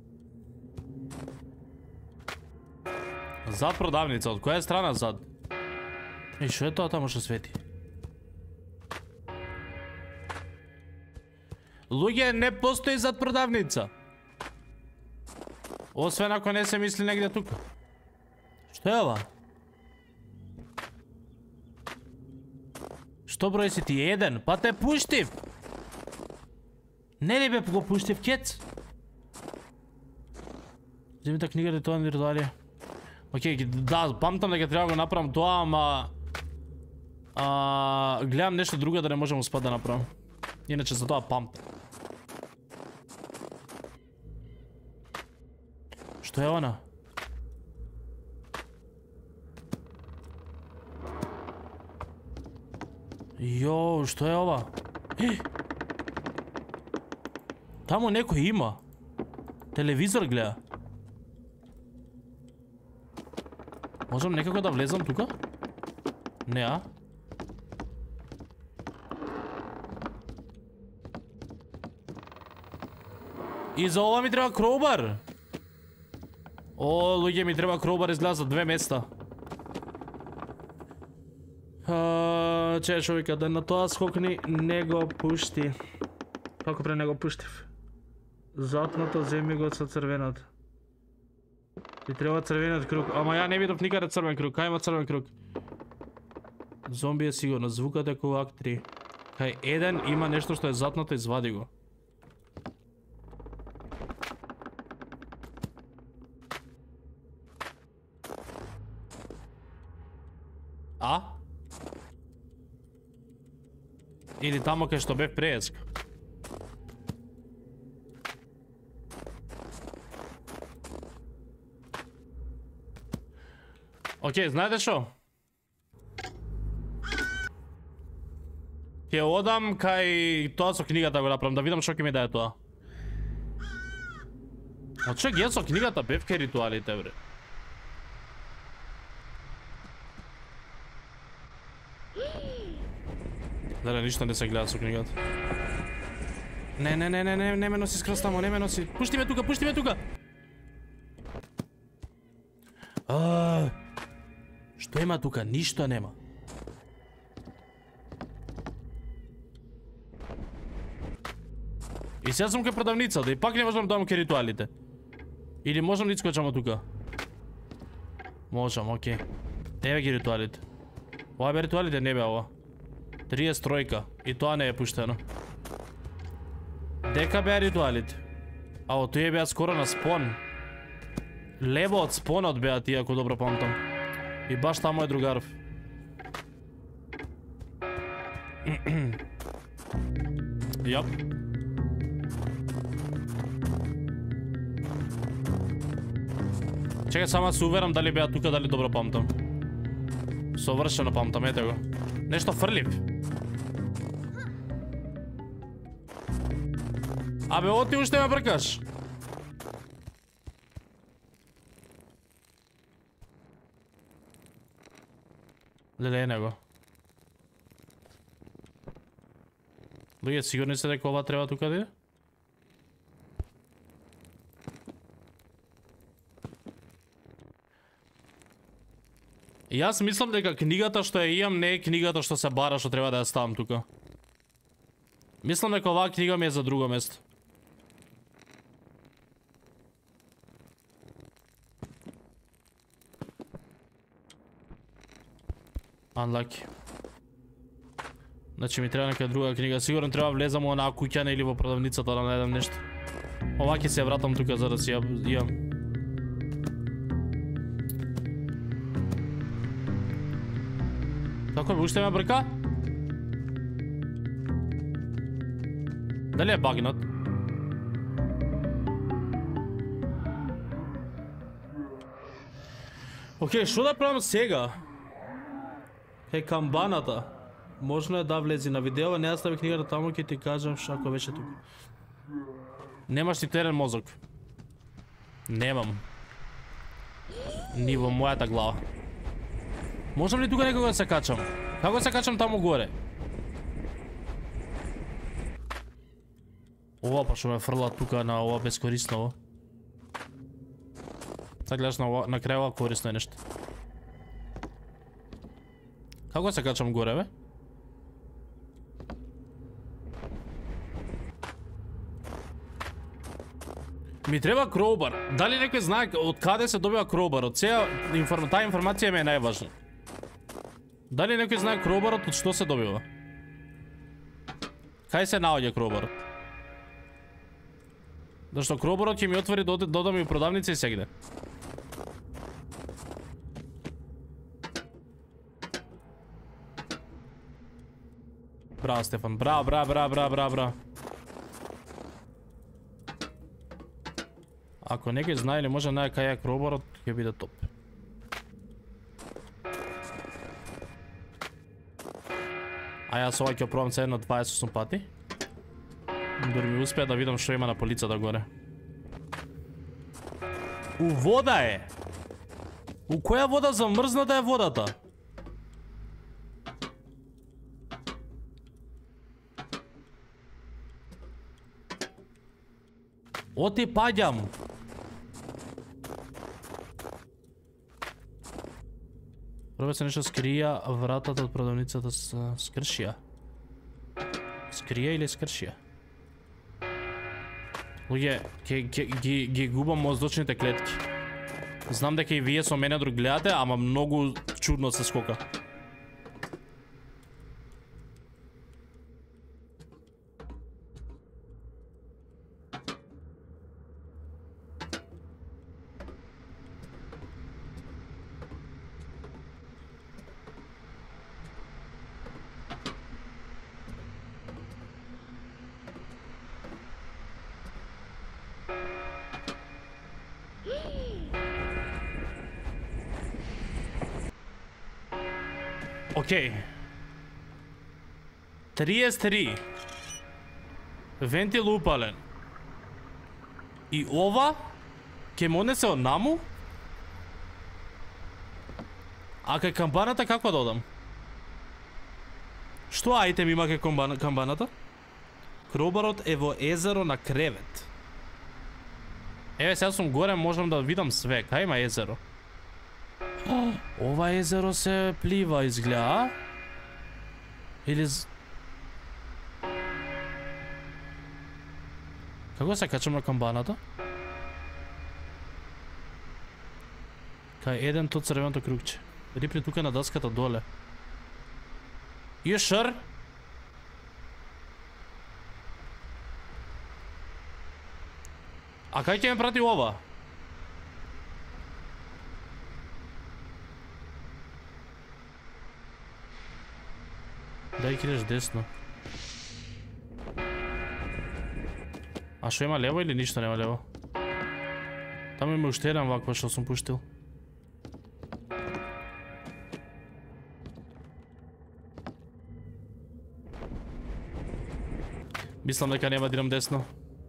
Зад продавница, од која страна зад? И шо е тоа таму што свети? Луѓе, не постои зад продавница. Освен ако не се мисли негде тука. Што е ова? Што број си ти? Еден? Па те пуштив! Не ли бе го пуштив кец? Земите книга ли тоа виртуалија? Океј, да, памтам дека треба го направам тоа, ама... А, гледам нешто друго да не можам успат да направам. Иначе за тоа памтам. Што е она? Јоу, што е ова? Е! Таму некој има. Телевизор гледа. Можам некако да влезам тука? Не, а? И за ова ми треба кроубар. О, луѓе, ми треба кроубар, изгледа за две места. А, че човека, да на тоа скокни не го пушти. Како пре не го пуштив? Затното земи го со црвенот. Ти треба црвенот круг. Ама ја не видов никаде црвен круг. Кај има црвен круг? Зомби е сигурно. Звукот е ковак три. Кај еден има нешто што е затното, извади го. А? Или тамо кај што бев преска. Океј, знаете шо? Ќе одам кај тоа со книгата го направам, да видам шо ќе ми даде тоа. А че ги со книгата бев кај ритуалите, бре. Дале, ништо не се гледа со книгата. Не, не, не, не, не, не ме носи скрос тамо, не ме носи. Пушти ме тука, пушти ме тука. А, што има тука? Ништо нема. И сега сум кај продавницата и пак не можам да дам кај ритуалите. Или можам да искочам од тука? Можам, окей. Еве ги ритуалите. Ова бе ритуалите, не бе ова. триесет тројка. И тоа не е пуштено. Дека беа ритуалите? Ао, тој беа скоро на спон. Лево од спонот беа тие, ако добро памтам. И баш таму е другаров. Јап. Чекај само се уверам дали беа тука, дали добро памтам. Совршено памтам, ете го. Нешто фрлив. Абе, оти уште ме бркаш. Леле, не го. Луѓе, сигурни се дека ова треба тука да иде? Јас мислам дека книгата што ја имам не е книгата што се бара, што треба да ја ставам тука. Мислам дека оваа книга ми е за друго место. Unlucky. Значи ми треба нека друга книга. Сигурно треба влезам во онаа куќана или во продавницата да најдам нешто. Ова ќе се ја вратам тука за да си ја имам. Како бе, уште ме брка? Дали е багнат? Океј, шо да правам сега? Кај камбаната. Можно е да влези на видео, не да стави книгата таму, ќе ти кажам шако беше тука. Немаш ти терен мозок. Немам. Ни во мојата глава. Можам ли тука некога да се качам? Како се качам таму горе? Ова па што ме фрла тука на ова бескорисно. Сега гледаш на, ова, на крај ова корисно е нешто. Како се качам горе, бе? Ми треба кроубар. Дали некој знае од каде се добива кроубар? Од сега информ... таа информација ми е најважна. Дали некој знае кроубарот од што се добива? Кај се наоѓа кроубарот? Зашто кроубарот ќе ми отвори додам и продавница и сегде. Браво, Стефан. Браво, браво, браво, браво, браво, браво. Ако некој знае или може најде кај е кроубарот, ќе биде топ. А јас ова ќе пробам се едно дваесет и осум пати. Дори ми успеа да видам што има на полицата горе. У вода е! У која вода замрзната е водата? Оти паѓам! Пробе се нешто скрија, вратата од продавницата се скршија. Скрија или скршија? Луѓе, ги, ги губам мозочните клетки. Знам дека и вие со мене друг гледате, ама многу чудно се скока. Океј. триесет и три. Вентил упален. И ова ќе ме однесе од наму? А кај камбаната како да одам? Што ајтем има кај камбаната? Кроубарот е во езеро на кревет. Еве, сега сум горе, можам да видам све. Кај има езеро? Ова езеро се плива, изгледа. Или... Како се качам на камбаната? Кај еден то црвеното кругче. Рипни тука на даската доле. You sure? А кај ќе ме прати ова? Дај кидеш десно. А што има лево или ништо нема лево? Таму има уште еден ваква што сум пуштил. Мислам дека нема да идам десно.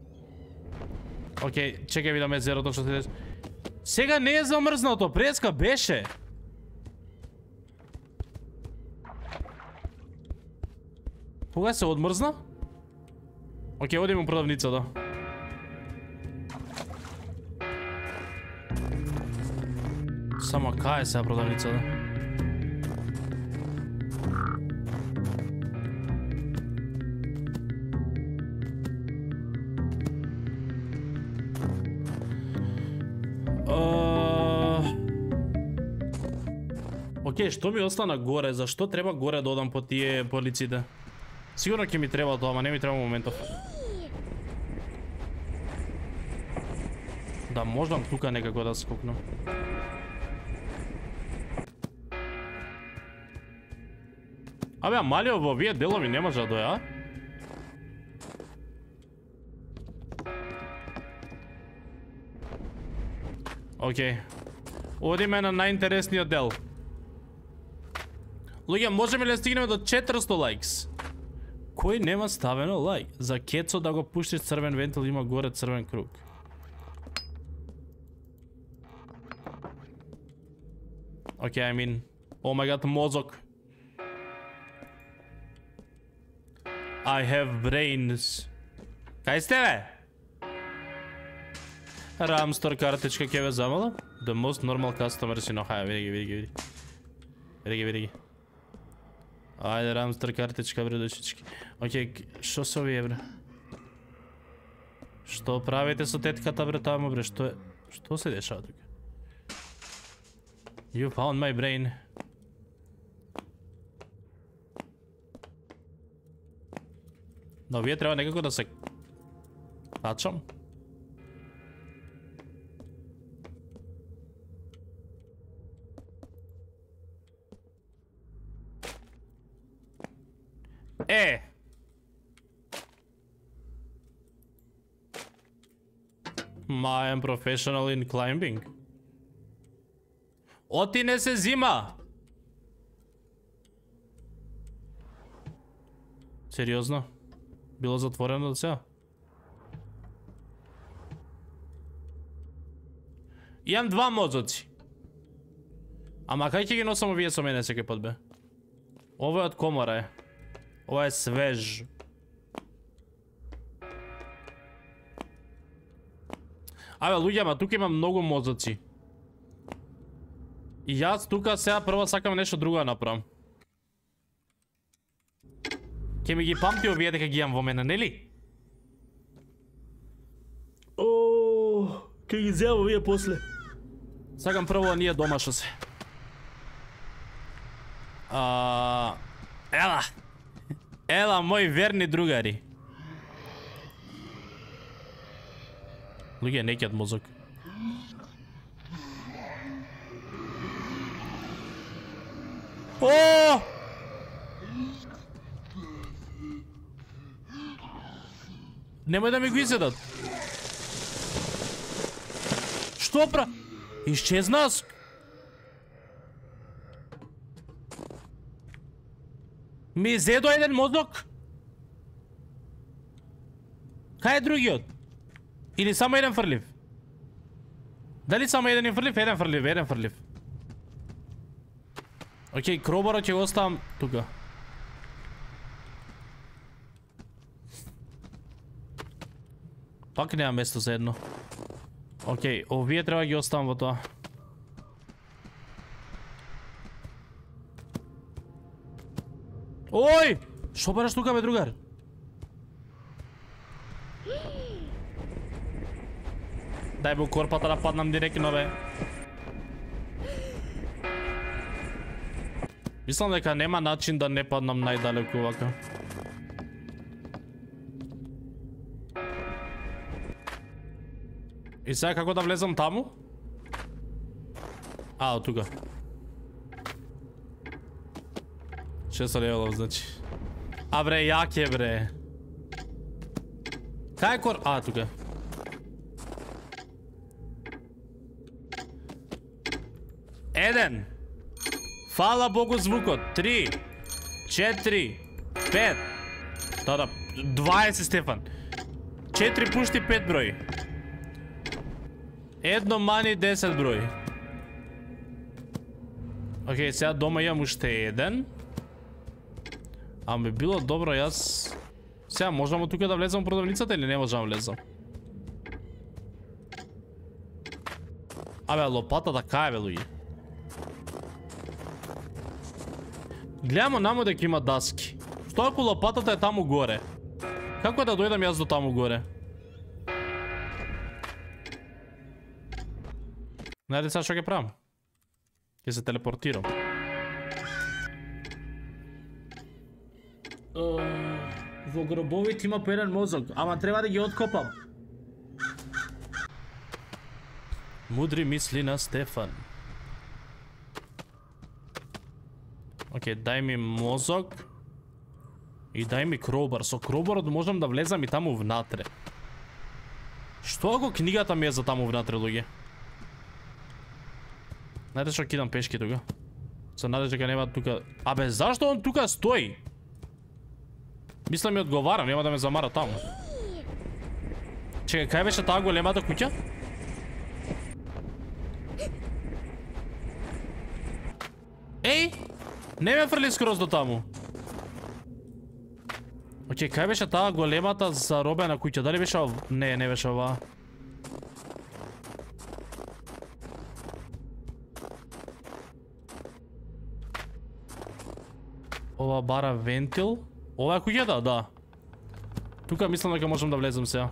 Океј, чекај видам езерото што ти деш. Сега не е замрзнато, преска беше. Кога се одмрзна? Океј, одим у продавницата. Само кај е сега продавницата? Океј, што ми остана горе? Зашто треба горе да одам по тие полиците? Сигурно ќе ми треба тоа, ама не ми треба моментов. Да, мождам тука некако да скокнам. Абе, Амалио во овие делови не може да доја, а? Океј. Одиме на најинтересниот дел. Луѓе, можеме ли да стигнеме до четиристо лайкс? Кој нема ставено лайк? За кецо да го пуштиш црвен вентил има горе црвен круг. Океј, I mean, oh my god, мозок. I have brains. Кај сте бе? Рамстор картичка ќе ве замала? The most normal customers in Ohio. Види ги, види ги, види. Види ги, види ги. Ајде, Рамстор картичка, бре, душички. Океј, шо се овие, бре? Што правите со тетката, бре, таму, бре? Што е? Што се дешава тука? You found my brain. Но вие треба некако да се качам. Е! I am professional in climbing. Оти не се зима! Сериозно? Било затворено до сега? Имам два мозоци. Ама кај ќе ги носам овие со мене секој пат, бе? Ова е од комора е. Ова е свеж. Абе, луѓе, ама тука имам многу мозоци. И јас тука сега прво сакам нешто друго да направам. Ке ми ги памти овие дека ги имам во мене, нели? О, ке ги земам овие после. Сакам прво ние дома што се. А, ела. Ела, мои верни другари. Луѓе, некиот мозок. О! Немој да ми го изедат. Што пра? Исчезна? Ми изедо еден мозок? Кај е другиот? Или само еден фрлив? Дали само еден фрлив? Еден фрлив, еден фрлив. Океј, кробарот ќе го оставам тука. Пак нема место за едно. Океј, овие треба ги оставам во тоа. Ој! Шо бараш тука, бе, другар? Дај бе корпата да паднам директно, бе. Мислам дека нема начин да не паднам најдалеку вака. И сега како да влезам таму? А, од тука. шест левелов, значи. А бре, јак е, бре. Кај е кор... А, тука. Еден. Фала Богу звукот. Три. Четири. Пет. Тада, дваесет, Стефан. Четири пушти, пет број. Едно мани, десет број. Океј, сега дома имам уште еден. Ами било добро, јас... Сега можам од тука да влезам во продавницата или не можам да влезам? Абе, лопатата кај бе, луѓе? Гледамо наму дека има даски. Што ако лопатата е таму горе? Како да дојдам јас до таму горе? Знаете сега што ќе правам? Ќе се телепортирам. Во гробовите има по еден мозок, ама треба да ги откопам. Мудри мисли на Стефан. Океј, дај ми мозок. И дај ми кробар. Со кробарот можам да влезам и таму внатре. Што ако книгата ми е за таму внатре, луѓе? Знаете што, кидам пешки тука. Се надеж дека нема тука... Абе, зашто он тука стои? Мислам ми одговара, нема да ме замара таму. Чекај, кај беше таа големата куќа? Еј! Не ме фрли скроз до таму. Океј, кај беше таа големата заробена куќа? Дали беше ова? Не, не беше ова. Ова бара вентил. Ова е куќата, да. Тука мислам дека можам да влезам сега.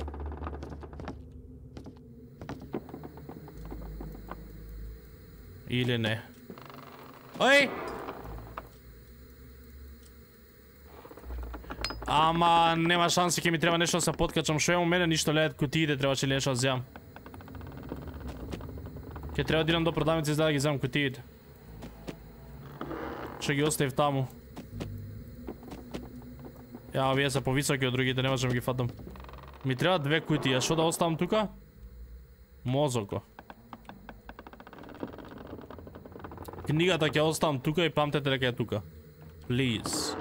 Или не. Ој! Ама нема шанси, ќе ми треба нешто да се подкачам. Шо е у мене, ништо леет кутиите, требаше нешто да земам. Ќе треба да идам до продавници за да ги земам кутиите. Што ги оставив таму. Ја, овие се повисоки од другите, не можам ги фатам. Ми треба две кутии, а што да оставам тука? Мозоко. Книгата ќе оставам тука и памтете дека е тука. Please.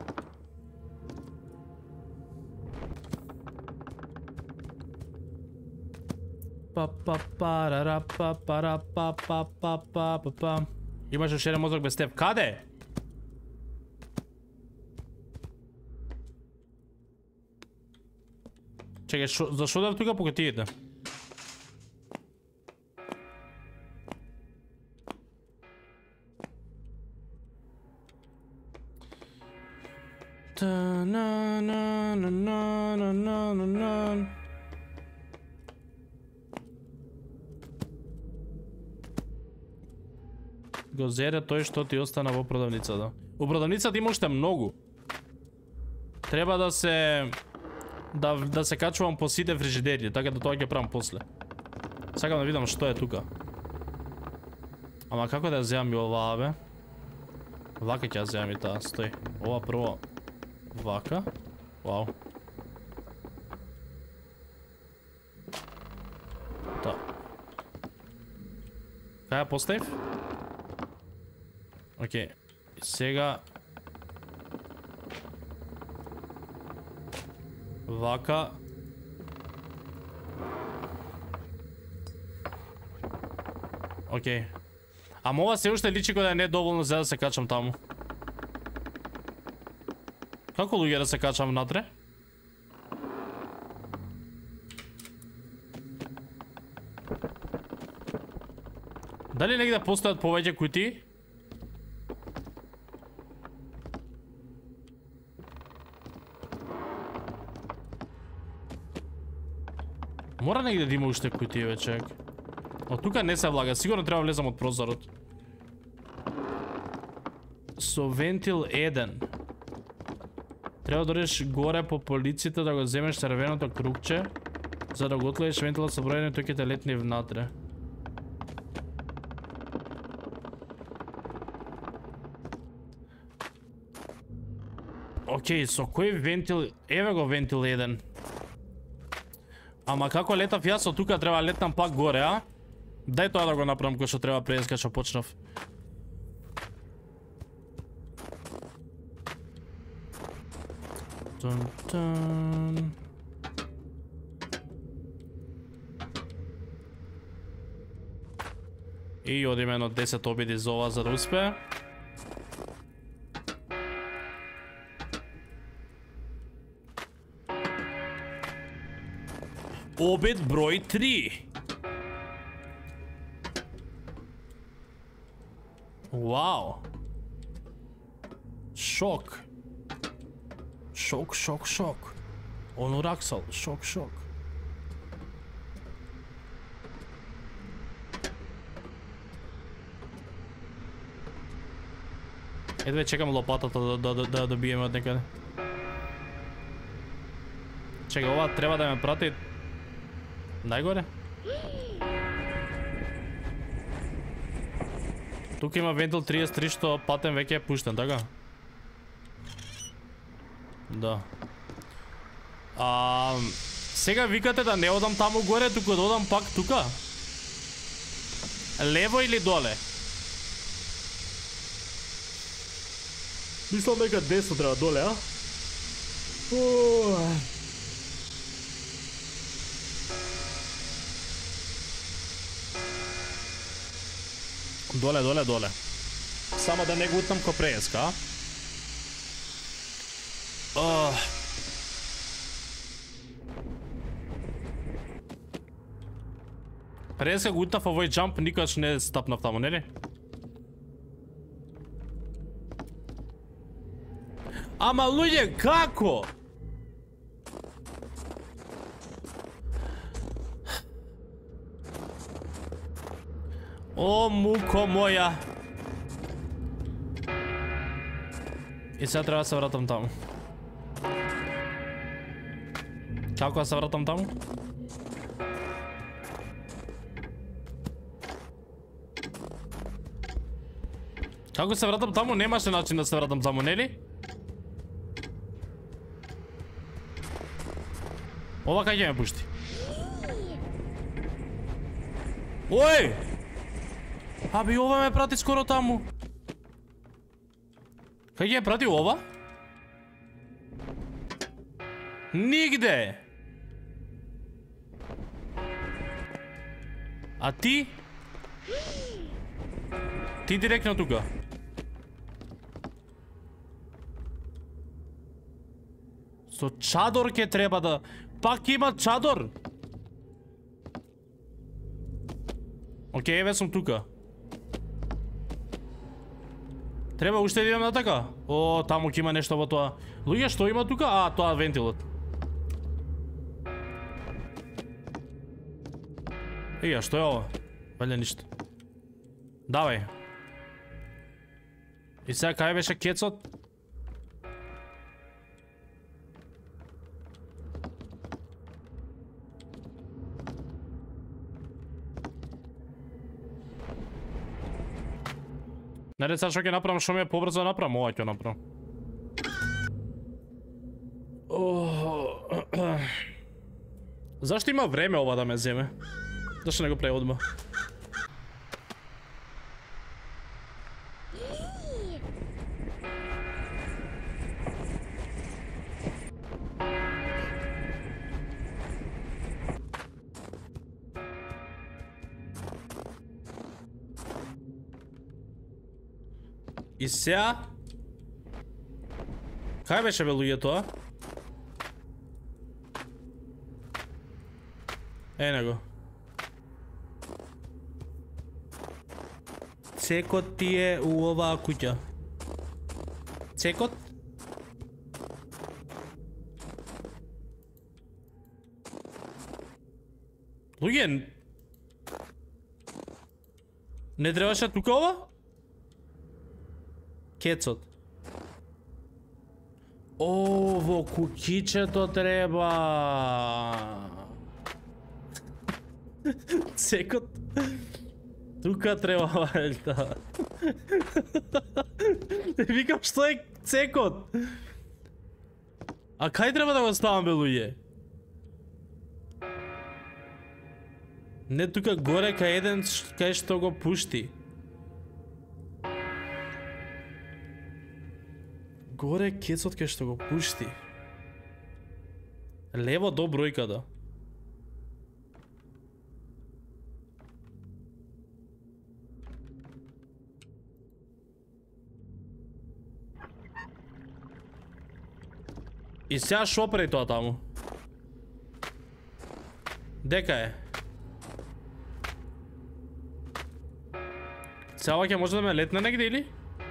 Па па парара па пара па па па па па па. Имаш уште еден мозок без теб. Каде? Чекай, шо, зашо да тука по кутиите? Та на на на на на на на на. Го зеде тој што ти остана во продавницата. У продавницата има уште многу. Треба да се да да се качувам по сите фрижидери, така да тоа ќе правам после. Сакам да видам што е тука. Ама како да ја земам и оваа, бе? Вака ќе ја земам и таа, стои. Ова прво вака. Вау. Та. Кај ја поставив? Океј. Сега вака. Океј. Ама ова се уште личи кој да е недоволно за да се качам таму. Како луѓе да се качам натре? Дали негде постојат повеќе кутии? Мора негде да има уште кутии, вече. Од тука не се влага, сигурно треба да влезам од прозорот. Со вентил еден. Треба да дореш горе по полиците да го земеш црвеното кругче, за да го отвориш вентилот со бројни, тој ќе те летни внатре. Океј, со кој вентил? Еве го вентил еден. Ама како летав јас од тука, треба летам пак горе, а? Дај тоа да го направам кој што треба преска што почнав. Тун тун. И одиме едно десет обиди за ова за да успее. Обид број три. Вау. Шок. Шок, шок, шок. Онураксал, шок, шок. Едве чекам лопатата да, да, да, да добиеме од некаде. Чекай, ова треба да ме прати најгоре. Тука има вентил триесет и три што патен веќе е пуштен, така? Да. А, сега викате да не одам таму горе, туку да одам пак тука? Лево или доле? Мислам дека десно треба доле, а? Ооо. Доле, доле, доле. Само да не го утнам ко преска, а? Ох. Преска го утав овој джамп, никогаш не стапнав таму, нели? Ама луѓе, како? О, муко моја. И сега треба да се вратам таму. Како да се вратам таму? Како се вратам таму? Немаше начин да се вратам таму, нели? Ова кај ќе ме пушти? Ој! Аби ова ме прати скоро таму. Кај ќе ме прати ова? Нигде! А ти? Ти директно тука. Со чадор ќе треба да... Пак има чадор! Океј, еве сум тука. Треба уште да идем на така? О, таму ќе има нешто во тоа. Луѓе, што има тука? А, тоа вентилот. Еја, што е ова? Валја ништо. Давај. И сега кај беше кецот? Наред, сега што ќе направам, што ми е побрзо да направам, ова ќе направам. Зашто има време ова да ме земе? Зашто не го прави одма? И сега... Кај беше бе луѓе тоа? Е, него. Цекот ти е у оваа куќа. Цекот? Луѓе... Не требаше тука ова? Кецот. О, во кукичето треба. Цекот. Тука треба вајта. Викам, што е цекот? А кај треба да го ставам, бе, луѓе? Не тука горе кај еден кај што го пушти. Горе кецот кај што го пушти. Лево до бројката. И сега шо прави тоа таму? Дека е? Сега ќе може да ме летне негде или?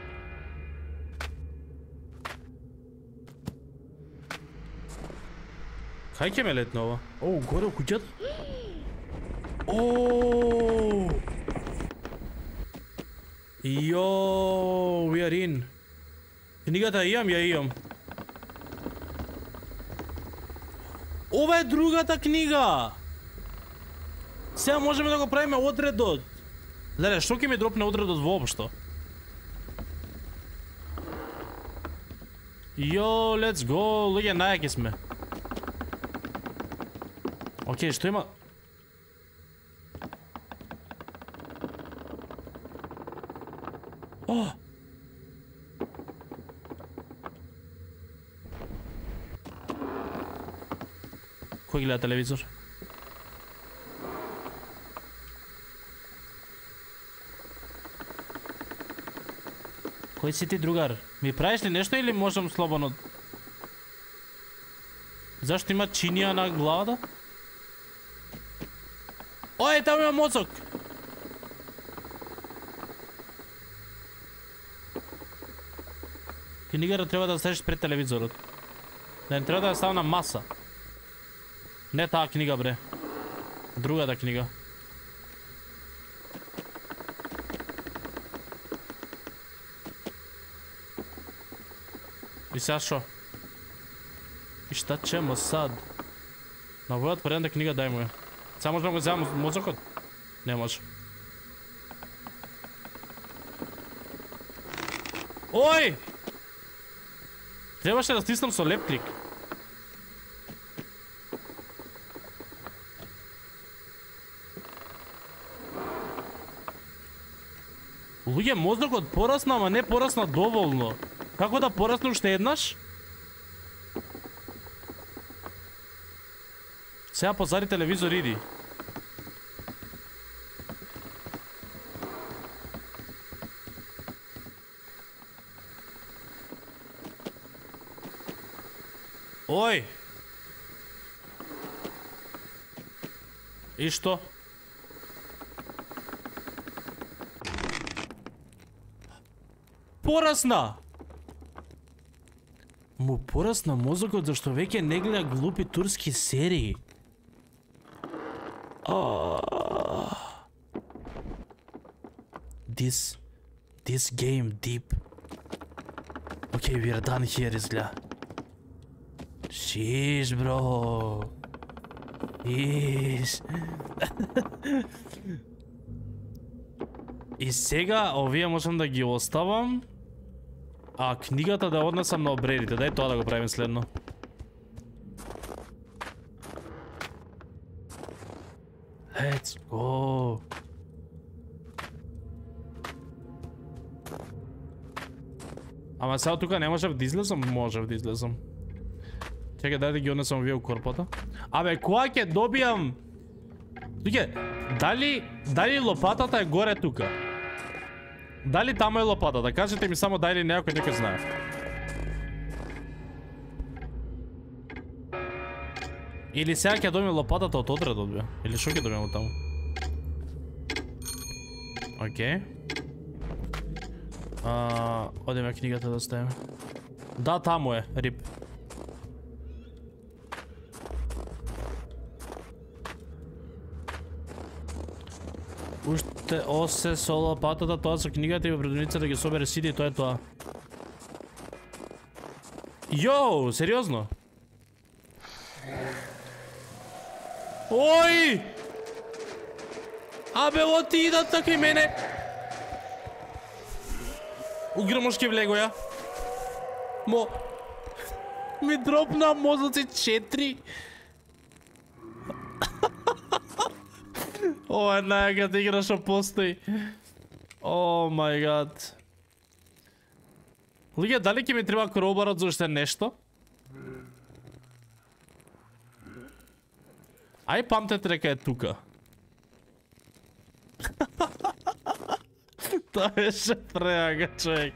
Кај ќе ме летне ова? О, горе у куќата? О! Йо, we are in. Книгата имам, ја имам. Ова е другата книга. Сега можеме да го правиме одредот. Леле, што ќе ми дропне одредот воопшто? Йо, let's go, луѓе, најаки сме. Океј, што има? О! Кој гледа телевизор? Кој си ти, другар? Ми правиш ли нешто или можам слободно? Зашто има чинија на главата? Ой, там има мозок! Книгата треба да ставиш пред телевизорот. Да не треба да ја ставам на маса. Не таа книга, бре. Другата книга. И сега шо? И шта чемо сад? На војот предната книга дај му ја. Сега можем да го вземам мозокот? Не може. Ој! Требаше да стиснам со лев клик. Луѓе, мозокот порасна, ама не порасна доволно. Како да порасне уште еднаш? Сега позади телевизор иди. Ој! И што? Порасна! Му порасна мозокот зашто веќе не гледа глупи турски серии. Oh. This, this game deep. Okay, we are done here, изгледа. Sheesh, bro. Sheesh. И сега овие можам да ги оставам, а книгата да однесам на обредите. Дај тоа да го правим следно. Let's go. Ама сега тука не можев да излезам? Можев да излезам. Чекай, дај да ги однесам овие у корпата. Абе, која ќе добијам? Туке, дали, дали лопатата е горе тука? Дали тамо е лопатата? Кажете ми само дали некој некој знае. Или сега ќе добијам лопатата од одредот, бе? Или шо ќе добијам од таму? Окей. А, одеме книгата да ставиме. Да, таму е, рип. Уште осе со лопатата, тоа со книгата и предуница да ги собере сите и тоа е тоа. Йоу, сериозно? Ој! Абе, оти идат така и мене. Угромошки влего ја. Мо... Ми дропна мозоци четири. Ова е најагата игра што постои. О мај гад. Луѓе, дали ќе ми треба кробарот за уште нешто? Ај памтете дека е тука. Тоа беше преага, човек.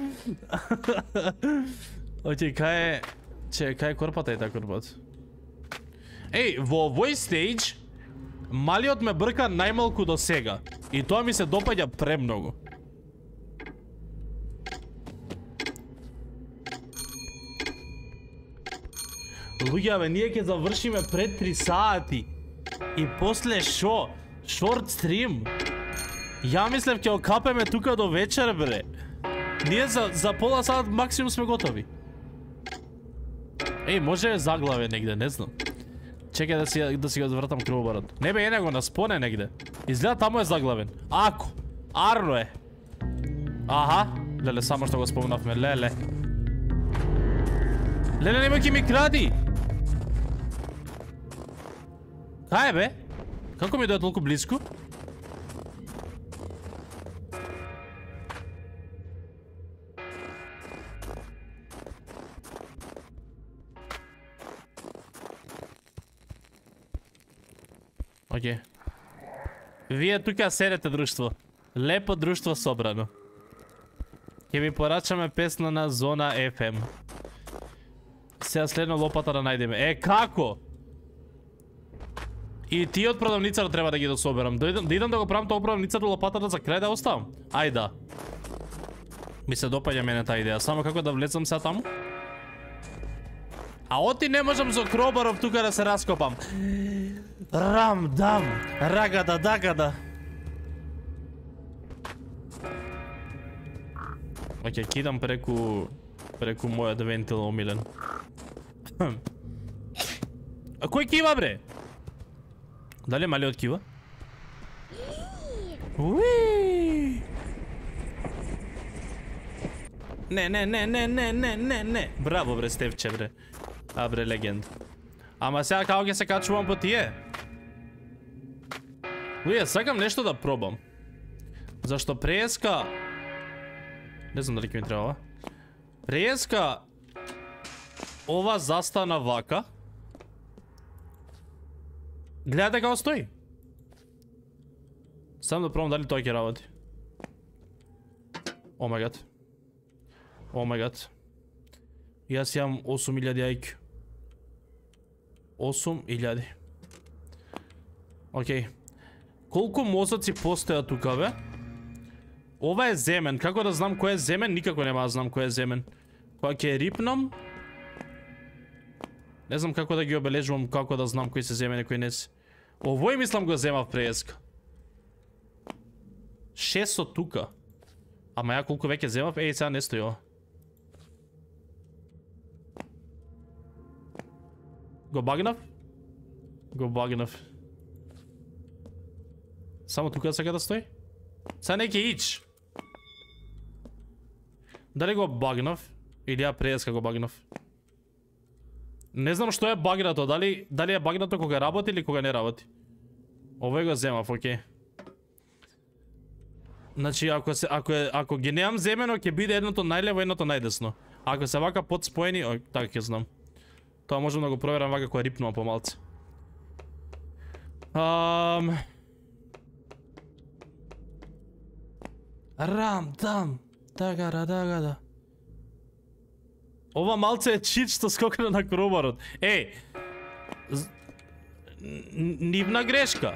Океј, кај е... Че, кај е корпата е таа корпат? Еј, во овој стейдж малиот ме брка најмалку до сега. И тоа ми се допаѓа премногу. Луѓе, бе, ние ќе завршиме пред три сати. И после шо? Шорт стрим? Ја мислев ќе окапеме тука до вечер, бре. Ние за, за пола сат максимум сме готови. Еј, може е заглаве негде, не знам. Чекај да си, да си го звртам крвобарот. Не бе, е него на споне негде. Изгледа таму е заглавен. Ако. Арно е. Аха. Леле, само што го спомнавме. Леле. Леле, нема ки ми кради. Кај е, бе? Како ми дојде толку близко? Океј. Вие тука седете, друштво. Лепо друштво собрано. Ќе ви порачаме песна на Зона еф ем. Сега следно лопата да најдеме. Е, како? И тие од продавницата треба да ги дособерам. Да идам да, идам да го правам тоа продавницата лопатата за крај да оставам. Ајда. Ми се допаѓа мене таа идеја. Само како да влезам сега таму? А оти не можам за кробаров тука да се раскопам. Рам, дам, рагада, дагада. Оке, кидам преку... преку мојот вентил омилен. А кој кива, бре? Дали малиот кива? Уи! Не, не, не, не, не, не, не, не. Браво, бре, Стевче, бре. А, бре, легенд. Ама сега како ќе се качувам по тие? Уе, сакам нешто да пробам. Зашто преска... Не знам дали ќе ми треба. Преска... Ова застана вака. Гледате како стои. Сам да пробам дали тоа ќе работи. О мај гад. О мај гад. Јас имам осум илјади ај кју. осум илјади. Океј. Колку мозоци постојат тука, бе? Ова е земен. Како да знам кој е земен? Никако нема да знам кој е земен. Кога ќе рипнам... Не знам како да ги обележувам, како да знам кои се земени, кои не се. Овој мислам го земав преска. шестsto тука. Ама ја колку веќе земав? Еј, сега не стои ова. Го багнав? Го багнав. Само тука сака да стои? Сега не ќе ич. Дали го багнав? Или ја преска го багнав? Не знам што е багнато, дали, дали е багнато кога работи или кога не работи. Овој го земав, окей. Значи, ако, се, ако, е, ако ги неам земено, ќе биде едното најлево, едното најдесно. Ако се вака подспоени, о, така ќе знам. Тоа можам да го проверам вака кога рипнувам помалце. Ам... Рам, там, тагара, тагара. Ова малце е чит што скокна на кробарот. Еј! Нивна грешка.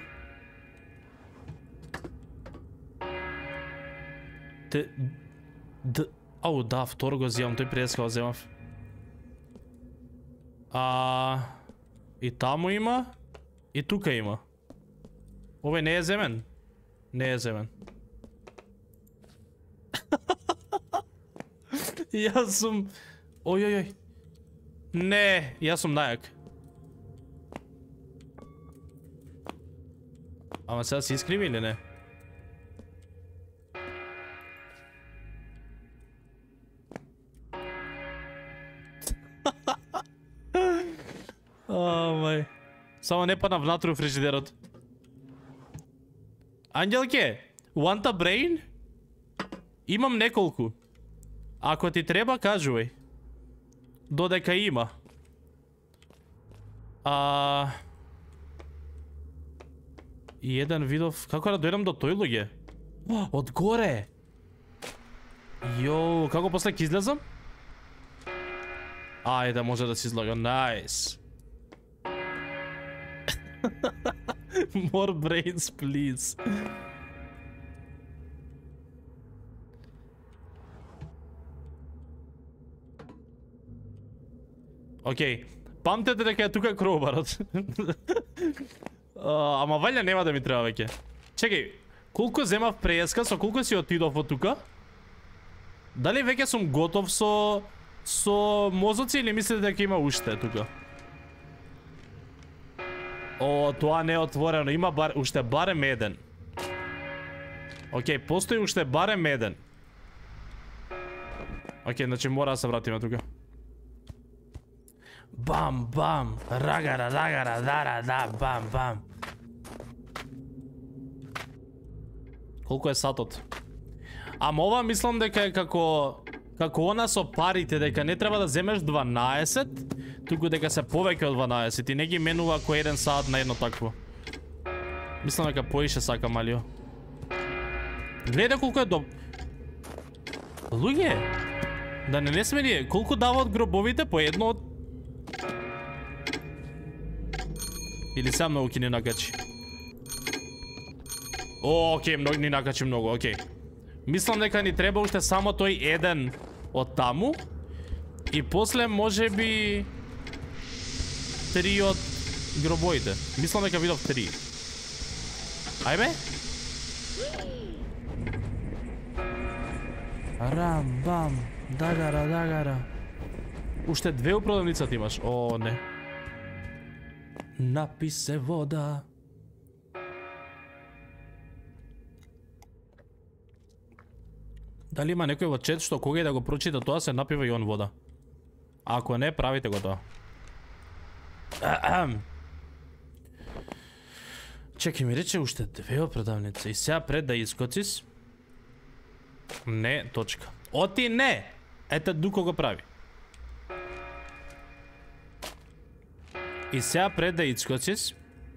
Те... Д... Ау, да, второ го взимам, тој преска го земав. А... И таму има, и тука има. Овој не е земен? Не е земен. Јас сум... Ој, ој, ој. Не, јас сум најак. Ама сега се искриви или не? О, мај. Само не падна внатре у фрижидерот. Ангелке, want a brain? Имам неколку. Ако ти треба, кажувај. Додека има. А... И еден видов... Како да дојдам до тој луѓе? Одгоре! Јоу, како после ќе излезам? Ајде, може да се излага. Найс. More brains, please. Океј, памтете дека е тука кробарот. uh, ама валја нема да ми треба веќе. Чекај, колку земав преска, со колку си отидов од тука? Дали веќе сум готов со со мозоци или мислите дека има уште тука? О, тоа не е отворено, има бар, уште барем еден. Океј, постои уште барем еден. Океј, значи мора да се вратиме тука. Бам, бам, рагара, рагара, дара, да, бам, бам. Колку е сатот? Ама ова мислам дека е како... Како она со парите, дека не треба да земеш дванаесет, туку дека се повеќе од дванаесет и не ги менува кој еден сат на едно такво. Мислам дека поише сака малио. Гледа колку е доб... Луѓе, да не не сме ние, колку дава од гробовите по едно од... Или сега многу ќе ни накачи? О, окей, многу ни накачи многу, окей. Мислам дека ни треба уште само тој еден од таму. И после може би три од гробоите. Мислам дека видов три. Ајбе? Рам, бам, дагара, дагара. Уште две у продавницата имаш. О, не. Напи се вода. Дали има некој во чет што кога и да го прочита тоа се напива и он вода? Ако не, правите го тоа. Чекай, ми рече уште две продавници и сега пред да искоцис. Не, точка. Оти не! Ете дуко го прави. И сега пред да искоцис.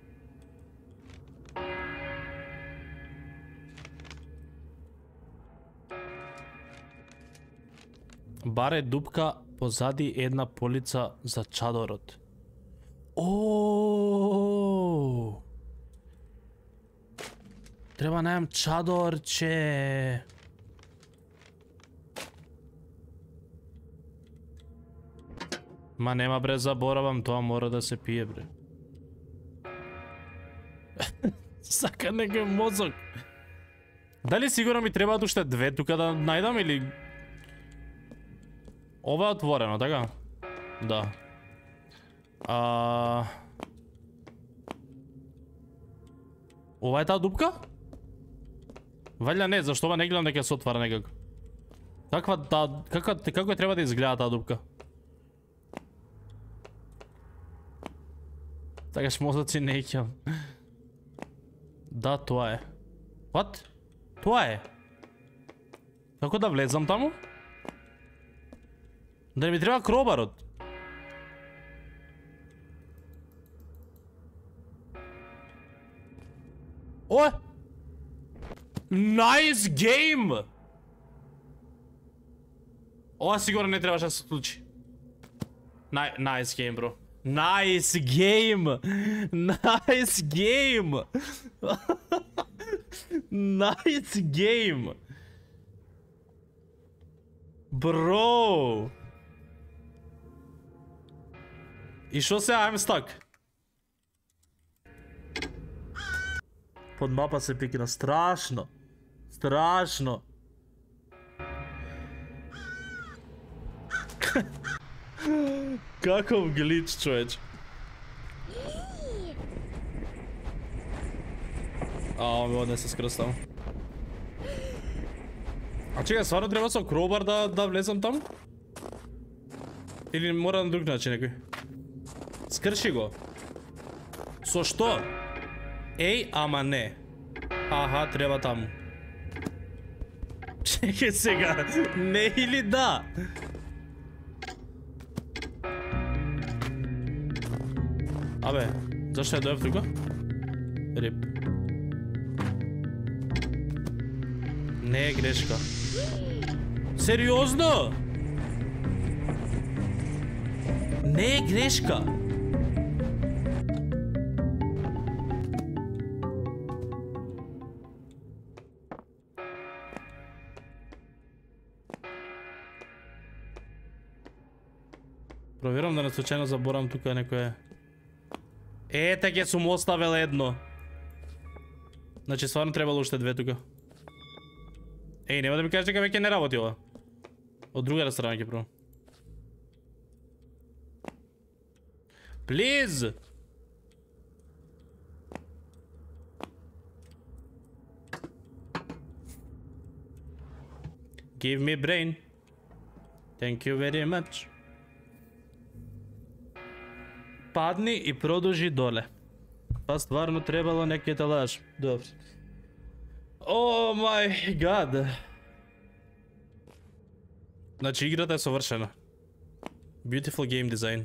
Баре дупка позади една полица за чадорот. О! Треба најам чадорче. Ма нема бре, заборавам, тоа мора да се пие бре. Сака некој мозок. Дали сигурно ми требаат уште две тука да најдам или... Ова е отворено, така? Да. А... Ова е таа дупка? Валја не, зашто ова не гледам дека се отвара некако. Каква таа... Како, како треба да изгледа таа дупка? Такаш мозоци не икјам. Да, тоа е. What? Тоа е. Како да влезам таму? Да не ми треба кробарот. О! Nice game! Ова сигурно не требаше да се случи. Nice game, бро. Nice game! Nice game! Nice game! Bro! И шо се I'm stuck? Под мапа се пикна. Страшно. Страшно. Каков глич, човеч. А, ми одне се скръстам. А чекай, стварно треба со кробар да, да влезам там? Или мора на друг начин некој? Скрши го. Со што? Еј, ама не. Аха, треба таму. Чекай сега. Не или да? Абе, зашто ја дојав тука? Рип. Не е грешка. Сериозно? Не е грешка. Проверам да не случайно заборам тука некој. Ете ќе сум оставил едно. Значи стварно требало уште две тука. Еј, нема да ми кажеш дека веќе не работи ова. Од другата страна ќе пробам. Please! Give me brain. Thank you very much. Падни и продолжи доле. Па стварно требало некој те лаж. Добро. О мај гад. Значи играта е совршена. Beautiful game design.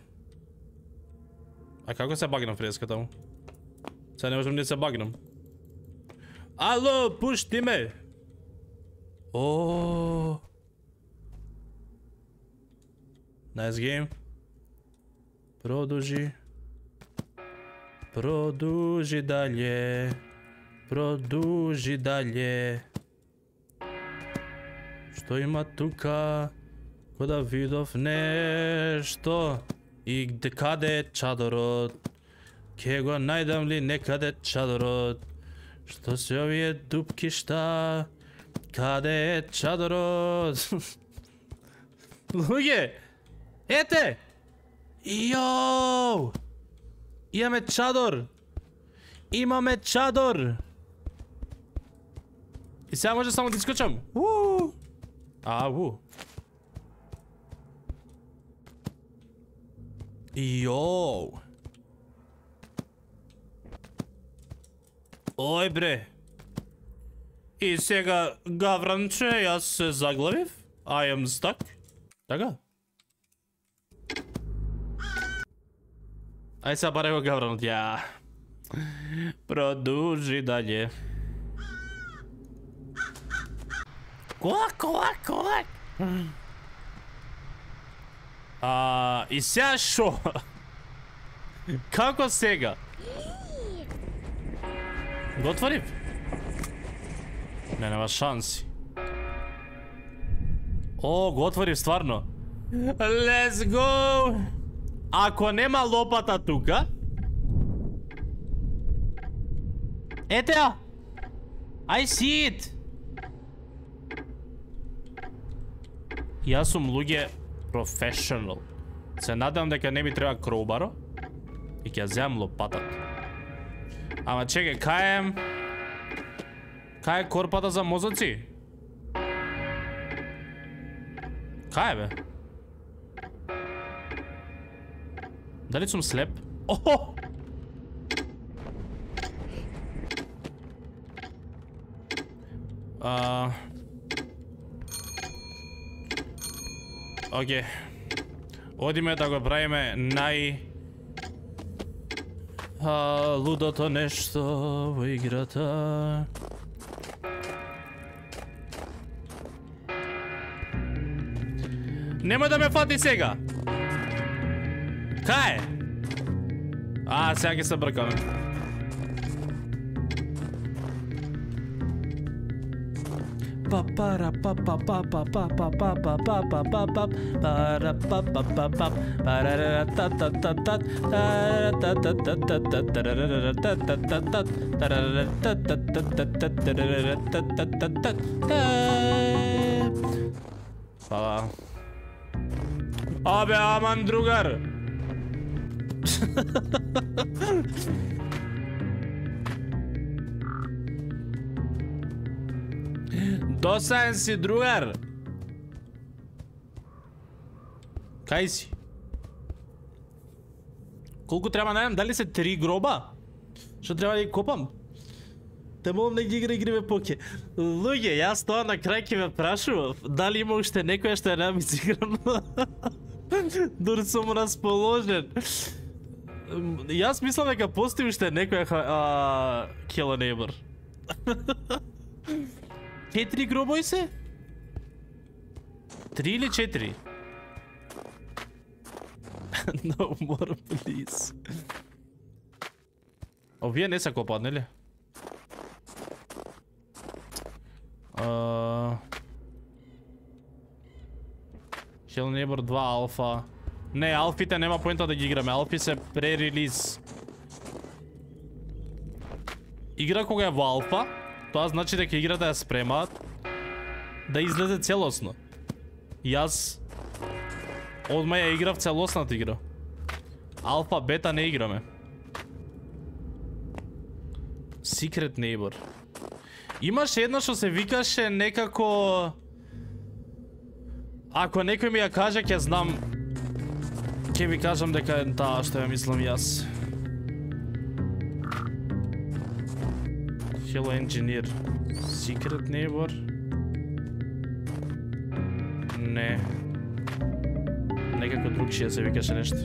А како се багнам фреска таму? Сега не можам да се багнам. Ало, пушти ме! О. Nice game. Продолжи. Продужи далje. Продужи далje. Što ima тука? Кода видов нешто. И где каде е чадорот? Ке го најдам ли некаде чадорот? Што се овие дупки шта? Каде е чадорот? Луѓе! Ете! Йоу! Имаме чадор! Имаме чадор! И сега може само да искочам. Уу! Ау! Йоу! Ој бре! И сега, гавранче, јас се заглавив. I am stuck. Така? Ај сега баре го гавранот, ја. Продужи далje. Кола, кола, кола. А, и сега шо? Како сега? Го отворив? Не, нема шанси. О, го отворив стварно. Let's go! Ако нема лопата тука... Ете ја! I see it! Јас сум луѓе professional. Се надам дека не ми треба кроубаро и ќе земам лопатата. Ама чекај, кај е... Кај е корпата за мозоци? Кај е, бе? Дали сум слеп? Охо! А... Окей. Одиме да го правиме нај... А, лудото нешто во играта. Немој да ме фати сега. Кај? А, сега ќе се бркаме. Па пара па па па па па па па па па па па па пара па па па па парара та та та та та та та та та та тарара та та та та тарара та та та та та тарара та та та та та. Фала. Абе, аман другар. Досаден си, другар. Кај си? Колку треба најдам? Дали се три гроба? Што треба да ги копам? Те молам да ги игра игриве поке. Луѓе, јас тоа на крај ќе ме прашував. Дали има уште некоја што ја нами играм? Дури сум расположен. Јас мислам дека постои уште некоја Kill a Neighbor. Четири гробој се? Три или четири? No more, please. Овие не се копаат, нели? Uh... Kill Neighbor два алфа. Не, алфите нема поинта да ги играме. Алфи се пререлиз. Игра кога е во алфа, тоа значи дека играта ја спремаат да излезе целосно. Јас одма ја играв целосната игра. Алфа, бета не играме. Secret Neighbor. Имаше една што се викаше некако... Ако некој ми ја каже, ќе знам. Ќе ви кажам дека е таа што ја мислам јас. Hello Engineer. Secret Neighbor. Не. Некако другшија се викаше нешто.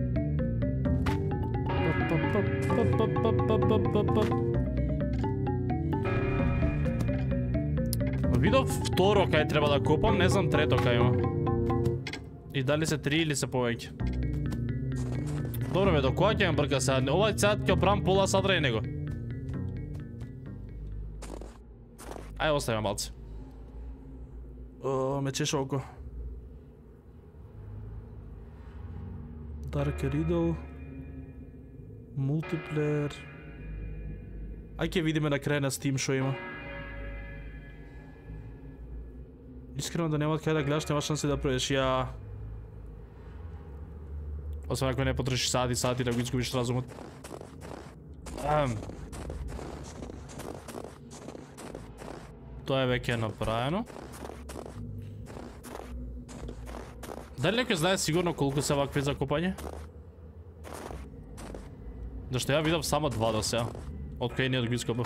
Видов второ кај треба да копам, не знам трето кај има. И дали се три или се повеќе. Добро бе, до кога ќе ме брка сега? Ова сега ќе правам пола сатра и него. Ај, остави малце. О, ме чеша око. Dark Riddle. Multiplayer. Ај ќе видиме на крај на Steam шо има. Искрено да нема кај да гледаш, нема шанси да проеш. Ја... Освен ако не потрошиш сати, сати да го изгубиш разумот. Ам. Тоа е веќе направено. Дали некој знае сигурно колку се вакви за копање? Зашто ја видав само два до сега. Од кој не го ископав.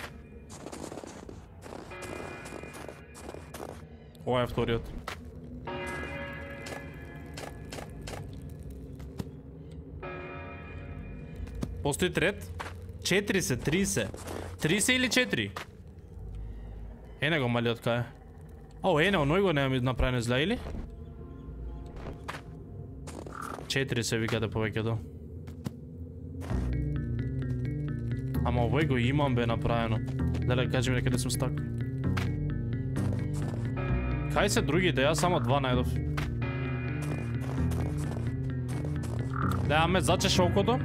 Ова е вториот. Постои трет? Четири се, три се. Три се или четири? Ене го малиот кај. О, ене, оној го нема ми направено зле, или? Четири се викате повеќето. Ама овој го имам бе направено. Дали кажи ми некаде сум стак. Кај се другите? Јас само два најдов. Да, ме зачеше окото.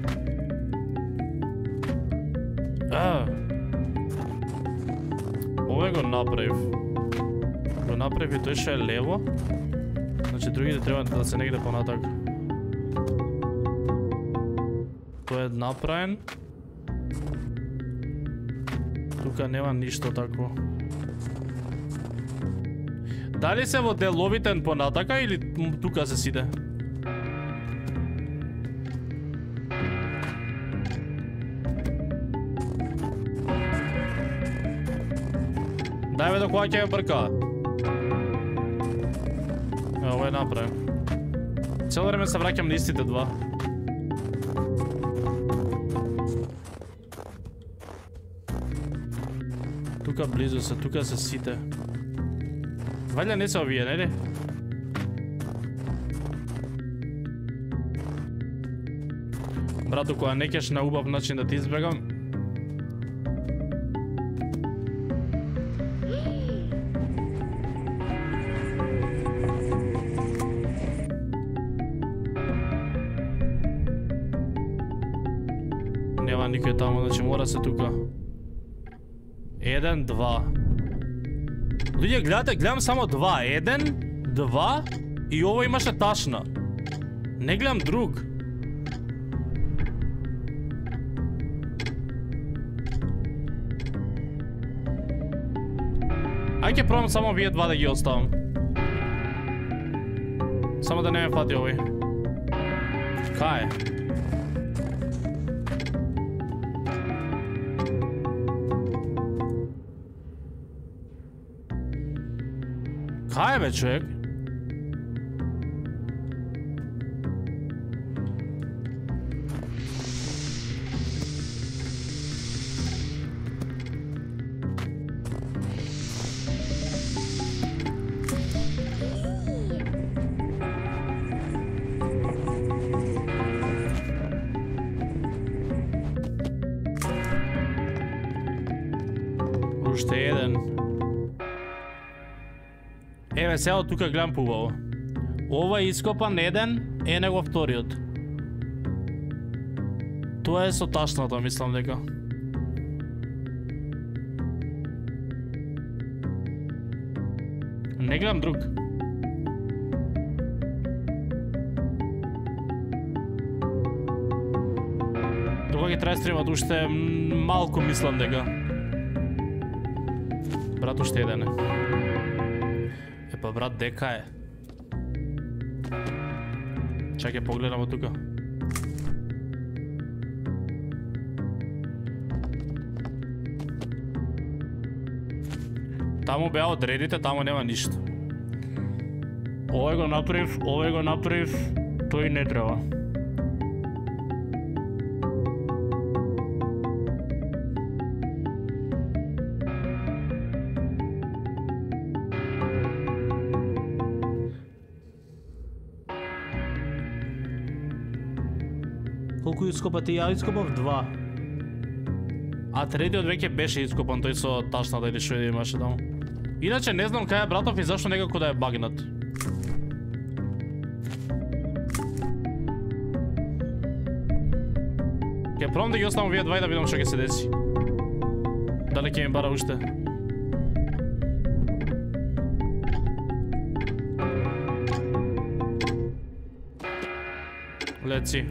А. Овој го направив. Го направив и тој ше е лево. Значи другите треба да се негде понатак. Тој е направен. Тука нема ништо такво. Дали се во деловите понатака или тука се сиде? Дај бе, до кога ќе ме брка. Ево, ово е направен. Цело време се враќам на истите два. Тука близо се, тука се сите. Вајде не се овие, нели? Брату, кога не кеш на убав начин да ти избегам. Нема никој таму, значи мора се тука. Еден, два. Луѓе, гледате, гледам само два. Еден, два и ово имаше ташна. Не гледам друг. Ај ќе пробам само вие два да ги оставам. Само да не ме фати овој. Кај е? Кај бе, човек? Уште еден. Еве, сега од тука гледам поубаво. Ова е ископан еден, е него вториот. Тоа е со ташната, мислам дека. Не гледам друг. Докога ги трае стримат, уште малку мислам дека. Брат, уште еден е. Епа, брат, дека е? Чакай, погледам од тука. Таму беа одредите, таму нема ништо. Овој го направив, овој го направив, тој не треба. Колку ископате? Ја ископав два. А третиот веќе беше ископан, тој со ташната или што имаше таму. Иначе не знам кај е братов и зашто некако да е багнат. Ке пробам да ги оставам вие два и да видам што ќе се деси. Дали ќе ми бара уште? Леци.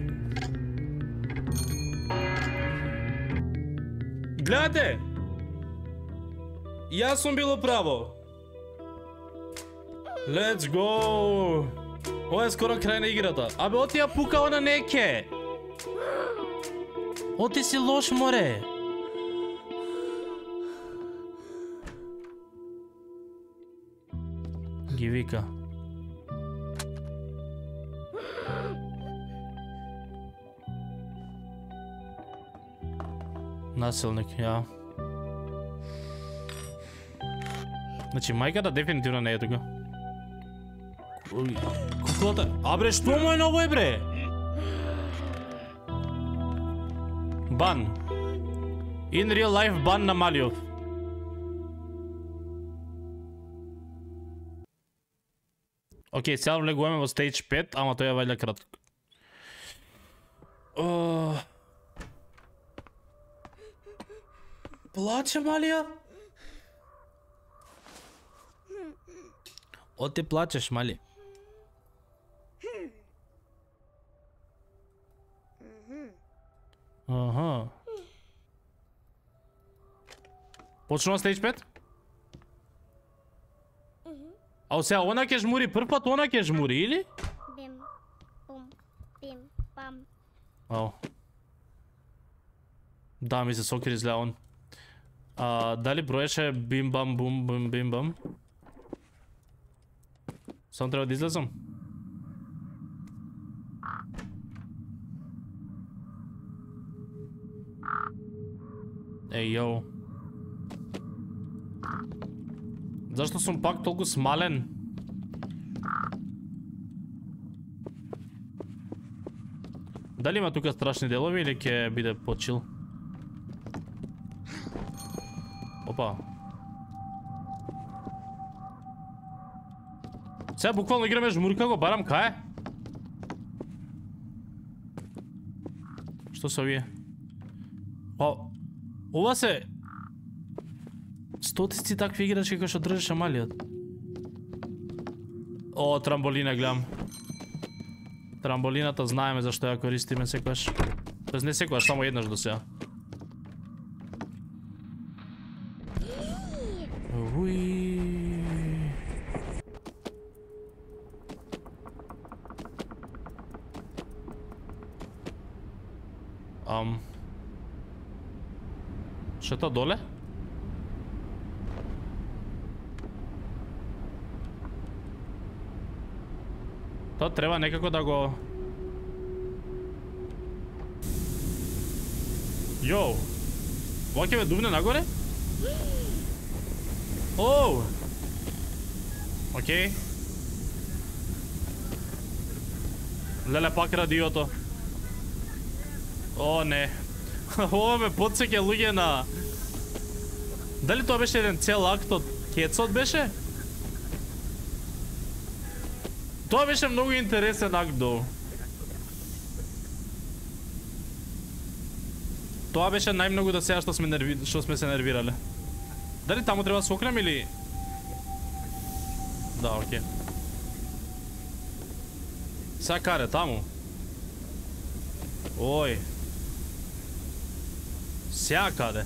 Гледате! Јас сум било право. Let's go! Ова е скоро крај на играта. Абе, оти ја пука она неке. Оти си лош, море. Ги вика. Насилник, ја. Значи, мајката дефинитивно не е тука. Куклата... А бре, што му е ново е, бре? Бан. In real life бан на Малиов. Окей, сега влегуваме во стейдж пет, ама тој е вајда кратко. Uh... Плаче, Малија? О, ти плачеш, Мали. Аха. Почнува стейдж пет? А сега она ќе жмури прв пат, она ќе жмури, или? Бим, бум, бим, бам. Ау. Да, ми се сокри зле он. А, дали броеше бим бам бум бум бим бам? Само треба да излезам. Еј, јоу. Зашто сум пак толку смален? Дали има тука страшни делови или ќе биде почил? Опа. Сега буквално играме жмурка, го барам кај? Што се овие? О, ова се стотици такви играчки кои што држеше Малиот. О, трамболина гледам. Трамболината знаеме зашто ја користиме секојаш. Тоест не секојаш, само еднаш до сега. Уи. Ам. Што е тоа доле? Тоа треба некако да го... Йоу! Ова ќе ме дувне нагоре? Оу! Окей. Леле, пак радиото. О, не. Ова ме подсеќа луѓе на... Дали тоа беше еден цел акт од Кецот беше? Тоа беше многу интересен акт, до. Тоа беше најмногу до сега што сме нерви... што сме се нервирале. Дали таму треба да сокрем или... Да, окей. Сега каре, таму. Ој. Сега каде?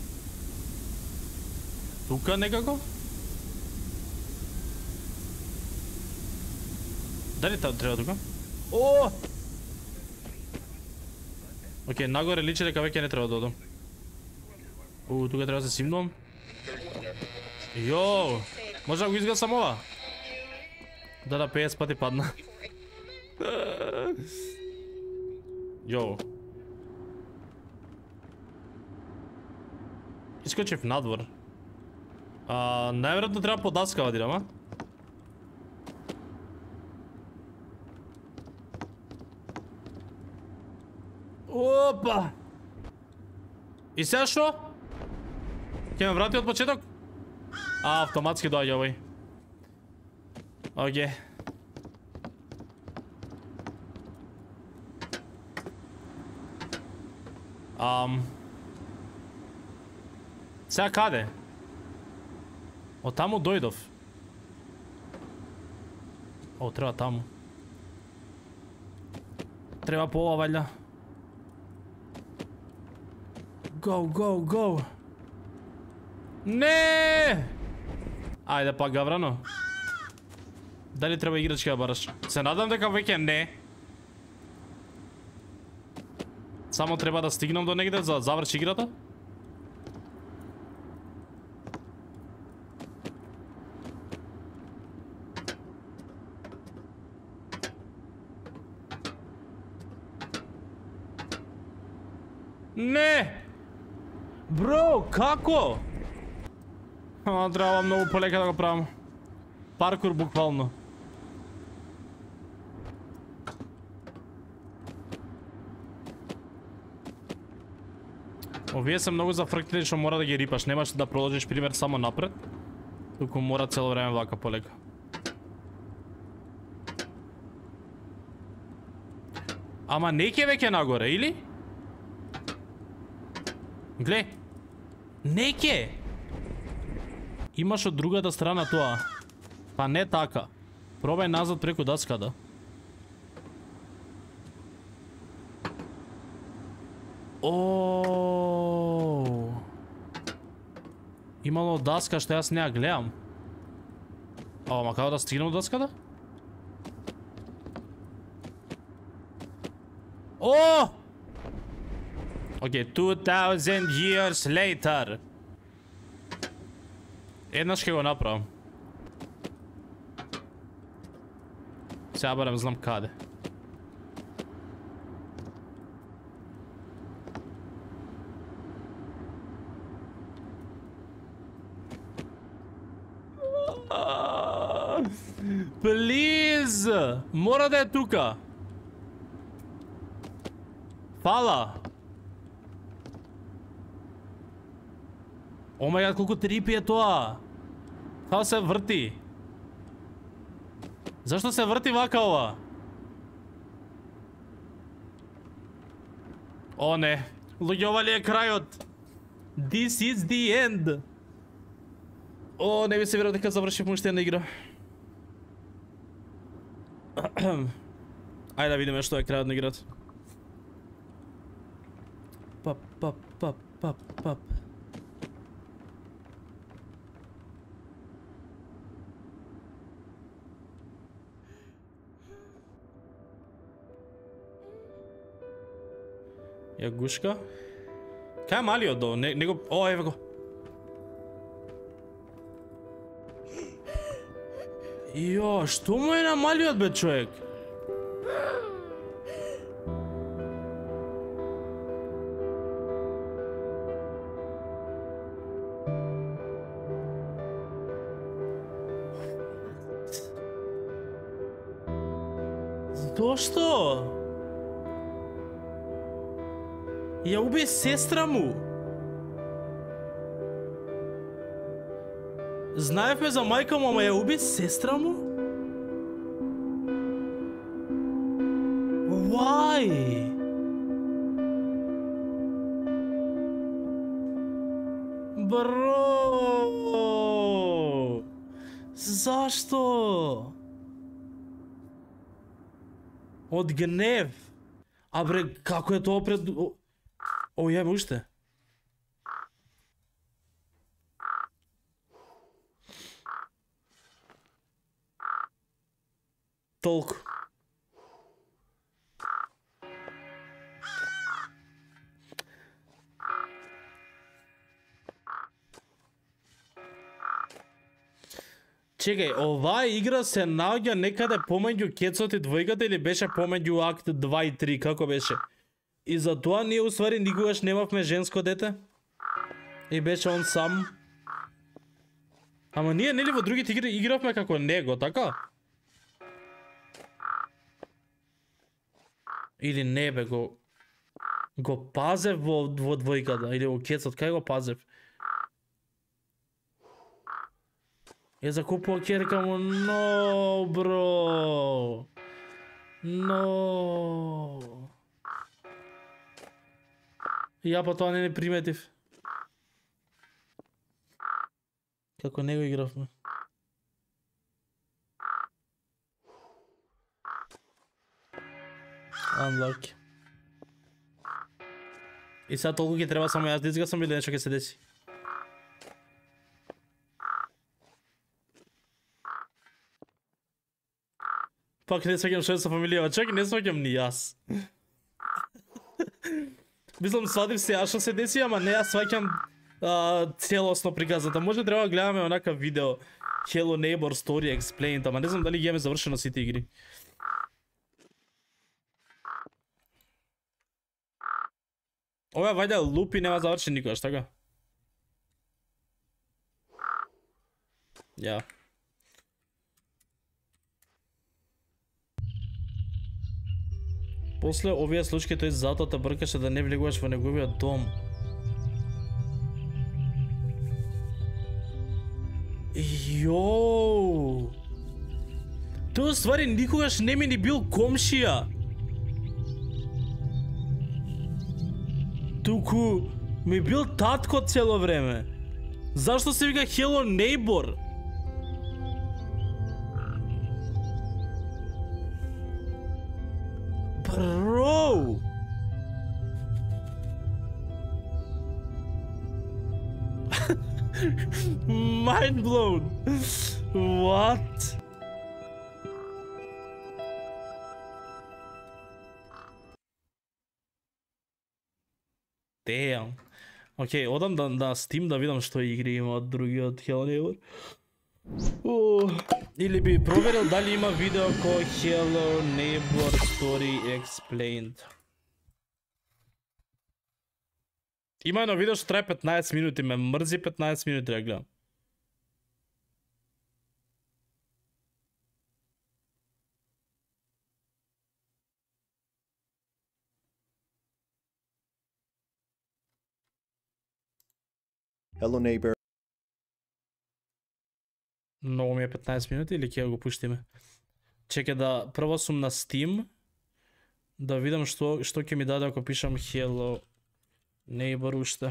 Тука некако? Дали та треба тука? О! Окей, нагоре личи дека веќе не треба да одам. У, тука треба да се симнувам. Йоу! Може да го изгасам ова? Да, да, петдесет пати падна. Йоу. Искочив надвор. А, најверојатно треба подаскава дирам, а? Опа! И сега шо? Ќе ме врати од почеток? А, автоматски доаѓа овој. Окей. Ам... Сега каде? Од таму дојдов. О, треба таму. Треба по ова, ваљда. Go, go, go. Не! Ајде па гаврано. Дали треба играчки да бараш? Се надам дека веќе не. Само треба да стигнам до негде за да заврши играта. Не! Бро, како? А, треба многу полека да го правам. Паркур буквално. Овие се многу зафрктени што мора да ги рипаш. Немаш да продолжиш пример само напред. Туку мора цело време вака полека. Ама не ке веќе нагоре, или? Гле. Не ке. Имаш од другата страна тоа. Па не така. Пробај назад преку даската. О. Имало даска што јас не ја гледам. Ама како да стигнам до даската? О! Окей, two thousand years later. Еднаш ќе го направам. Сега барем знам каде. Плиз! Мора да е тука. Фала. О мај гад, колку трипи е тоа. Како се врти? Зашто се врти вака ова? О не. Луѓе, ова ли е крајот? This is the end. О, не би се верувам дека завршив уште една игра. Ајде да видиме што е крајот на играта. Пап, пап, пап, пап, пап. Ја гушка. Кај е малиот до? Не, не го... О, еве го. Јо, што му е на малиот, бе, човек? Зошто? Ја уби сестра му. Знаевме за мајка му, ама ја уби сестра му? Why? Бро! Зашто? Од гнев. А бре, како е тоа пред... О, јајме уште. Толку. Чекај, оваа игра се наоѓа некаде помеѓу Кецот и двојката или беше помеѓу акт два и три, како беше? И затоа ние уствари никогаш немавме женско дете? И беше он сам? Ама ние нели во другите игри игравме како него, така? Или не бе го... Го пазев во, во двојката, или во кецот, кај го пазев? Е закупува керка му, но, бро. Но. Ја па тоа не не приметив. Како не го игравме. Unlucky. И сега толку ќе треба само јас да изгасам или нешто ќе се деси? Пак не сваќам што е со фамилија, чак не сваќам ни јас. Мислам свадив се ја што се деси, ама не ја сваќам целосно приказата. Може треба да гледаме онака видео Hello Neighbor Story Explained, ама не знам дали ги имаме завршено сите игри. Ова вајде лупи нема завршен никогаш, така? Ја. После овие случаи тој затоа те бркаше да не влегуваш во неговиот дом. Јоу! Тој ствари никогаш не ми ни бил комшија. Туку ми бил татко цело време. Зашто се вика Hello Neighbor? Бро! Mind blown. What? Damn. Океј, okay, одам да, на Steam да видам што игри има од другиот Hello Neighbor. Uh, или би проверил дали има видео кој Hello Neighbor Story Explained. Има едно видео што трае петнаесет минути, ме мрзи петнаесет минути да гледам. Hello Neighbor. Многу ми е петнаесет минути или ќе го пуштиме? Чекај да прво сум на Steam да видам што што ќе ми даде ако пишам Hello Neighbor уште.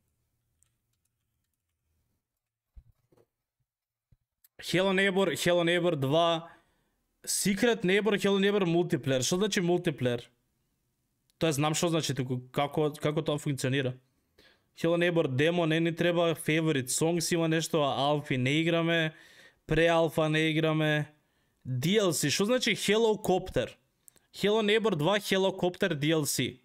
Hello Neighbor, Hello Neighbor два, Secret Neighbor, Hello Neighbor Multiplayer. Што значи Multiplayer? Тоа знам што значи туку, како како тоа функционира. Hello Neighbor demo не ни треба, favorite songs има нешто, а алфи не играме, преалфа не играме. ди ел си, што значи Hello Copter? Hello Neighbor два, Hello Copter ди ел си.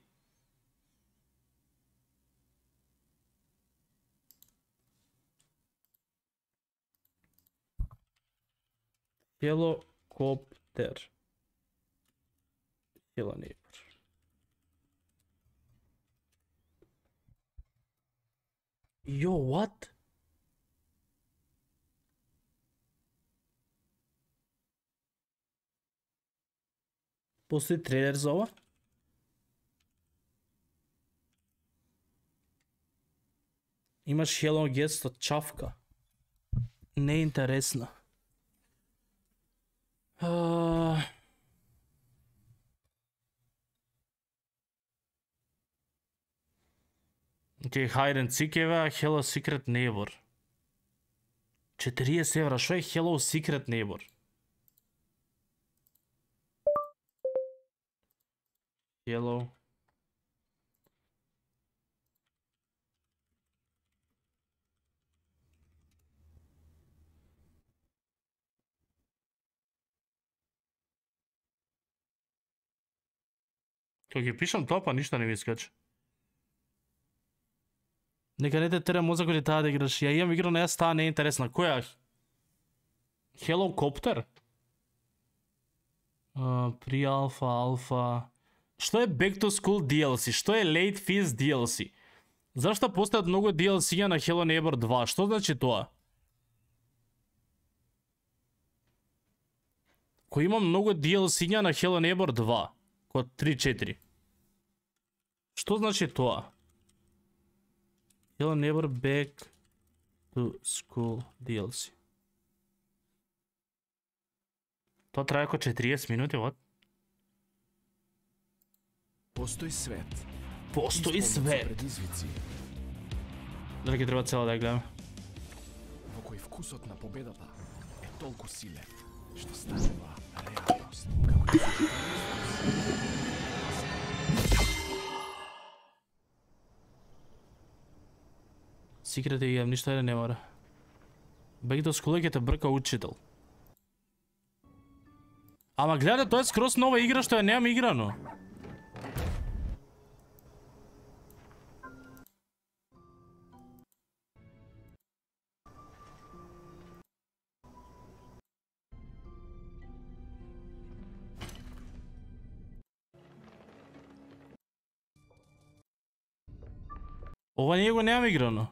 Hello Copter. Hello Neighbor. Yo, what? Постои трейлер за ова? Имаш Hello Guest од чавка. Не е интересна. Uh... Океј, hide and seek ева, Hello Secret Neighbor. четириесет евра, шо е Hello Secret Neighbor? Hello. Кога ги пишам тоа, па ништо не ми скача. Нека не те тера мозок или таа да играш. Ја имам игра, но јас таа не е интересна. Која? Hello Copter? Uh, при алфа, алфа... Што е Back to School ди ел си? Што е Late Fees ди ел си? Зашто постојат многу ди ел си на Hello Neighbor два? Што значи тоа? Кој има многу ди ел си на Hello Neighbor два? Код три четири. Што значи тоа? Hello neighbor back to school D L C. Тоа трае око четириесет минути, вот. Постои свет. Постои свет. Предизвици, Дали ќе треба цела да ја гледам? во кој вкусот на победата е толку силен, што станува реалност. Како и Секрете ги ништо е не мора. Back to school ќе те брка учител. Ама гледа, тоа е скрос нова игра што ја немам играно. Ова ние го немам играно.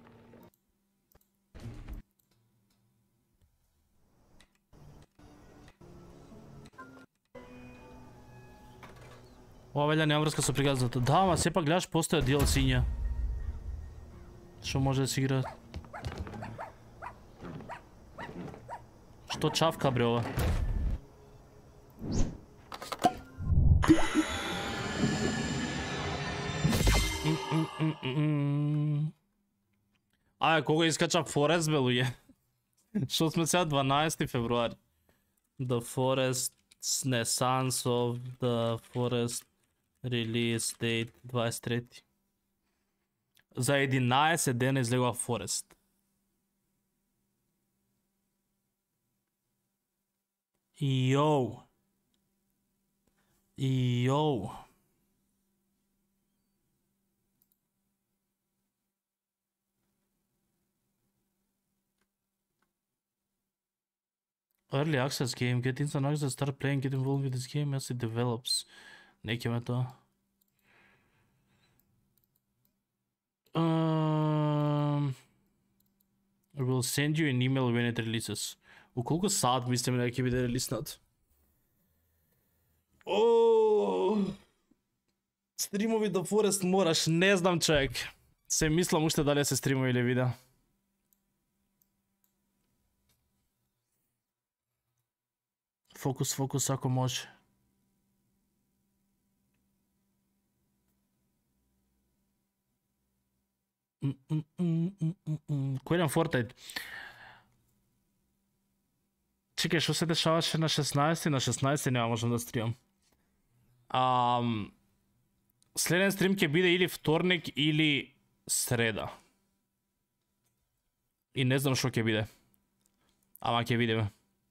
Ова велја нема врска со пригазната. Да, ама сепак гледаш постоја D L C-ња. Што може да се игра? Што чавка бре ова? Аје, кога искача Forest бе луѓе? Што сме сега дванаесети февруари? The Forest, не, Sons of the Forest Release date дваесет и трети. За единаесет дена излегува Forest. Йоу. Йоу. Early access game, get instant access, start playing, get involved with this game as it develops. Неќе ме тоа. Um, I will send you an email when it releases. У колку саат мислиме дека ќе биде релиснат? О! Стримови до Forest мораш, не знам човек. Се мислам уште дали се стримови или видео. Фокус, фокус ако може. Кој еден Fortnite? Чекај, што се дешаваше на шеснаесети? На шеснаесети нема можам да стримам. Ам... Следен стрим ќе биде или вторник или среда. И не знам што ќе биде. Ама ќе видиме.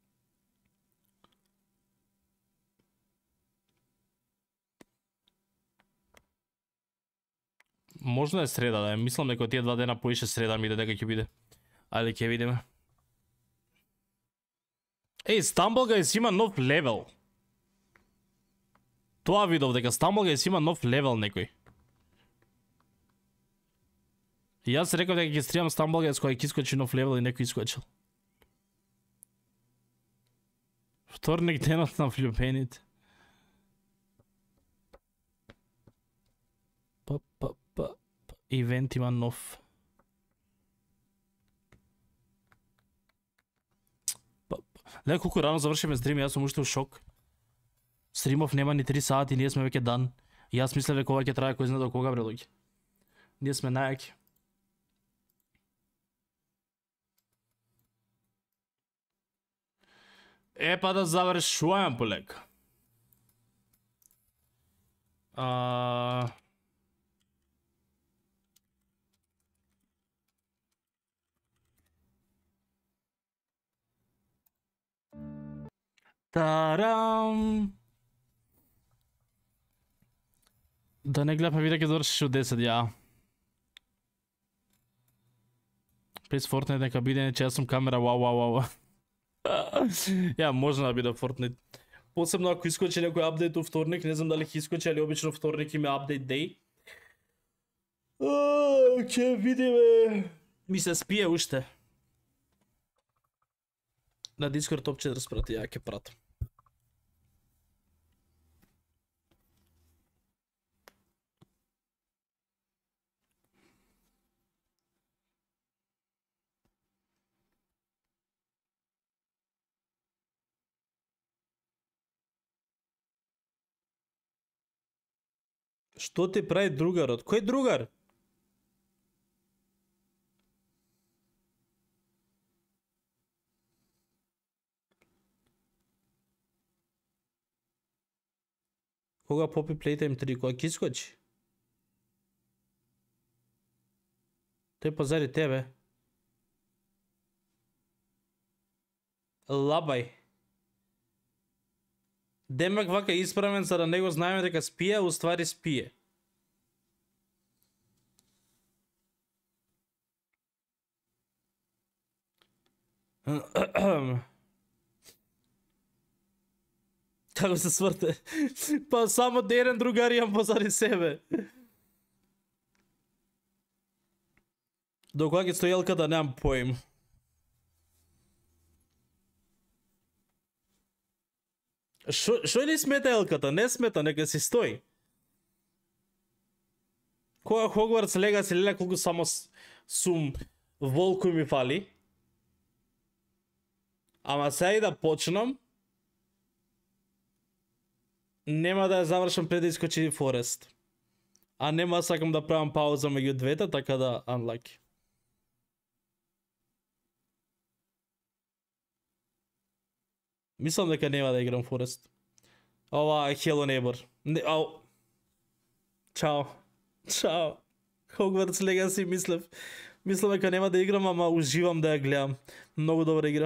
Можно е среда, да, мислам дека тие два дена поише среда ми дека ќе биде. Ајде ќе видиме. Еј, Stumble Guys има нов левел. Тоа видов дека Stumble Guys има нов левел некој. И јас реков дека ќе стримам Stumble Guys кога ќе искочи нов левел и некој искочил. Вторник денот на влюбените. Па, па, па, па. Ивент има нов. Па, па. Ле, колку рано завршиме стрим, јас сум уште у шок. Стримов нема ни три сати, ние сме веќе дан. И јас мислев дека ова ќе трае кој знае до кога, бре, луѓе. Ние сме најаки. Е, па да завршуваме полека. А... Тарам! Да не гледаме видео ќе завршиш од десет, ја. През Fortnite нека биде, не че јас сум камера, вау, вау, вау. Ја, можно да биде Fortnite. Посебно ако искочи некој апдейт у вторник, не знам дали ќе искочи, али обично вторник има апдейт дей. Ќе видиме. Ми се спие уште. На Discord опче да распрати, ја ќе пратам. Што ти прави другарот? Кој другар? Кога попи Playtime три, кога ќе искочи? Тој позади тебе. Лабај. Демек вака испрамен за да него знаеме дека спие, а уствари спие. Како се сврте? Па само еден другар имам позади себе. До кога ќе стои елката, немам поим. Шо, шо ли смета елката? Не смета, нека си стои. Кога Хогвартс Легаси леле колку само сум волку ми фали. Ама сега и да почнам, нема да ја завршам пред да искочи Форест. А нема сакам да правам пауза меѓу двете, така да unlucky. Мислам дека нема да играм Форест. Ова е Hello Neighbor. Не, ау. Чао. Чао. Hogwarts Legacy мислев. Мислам дека нема да играм, ама уживам да ја гледам. Многу добра игра.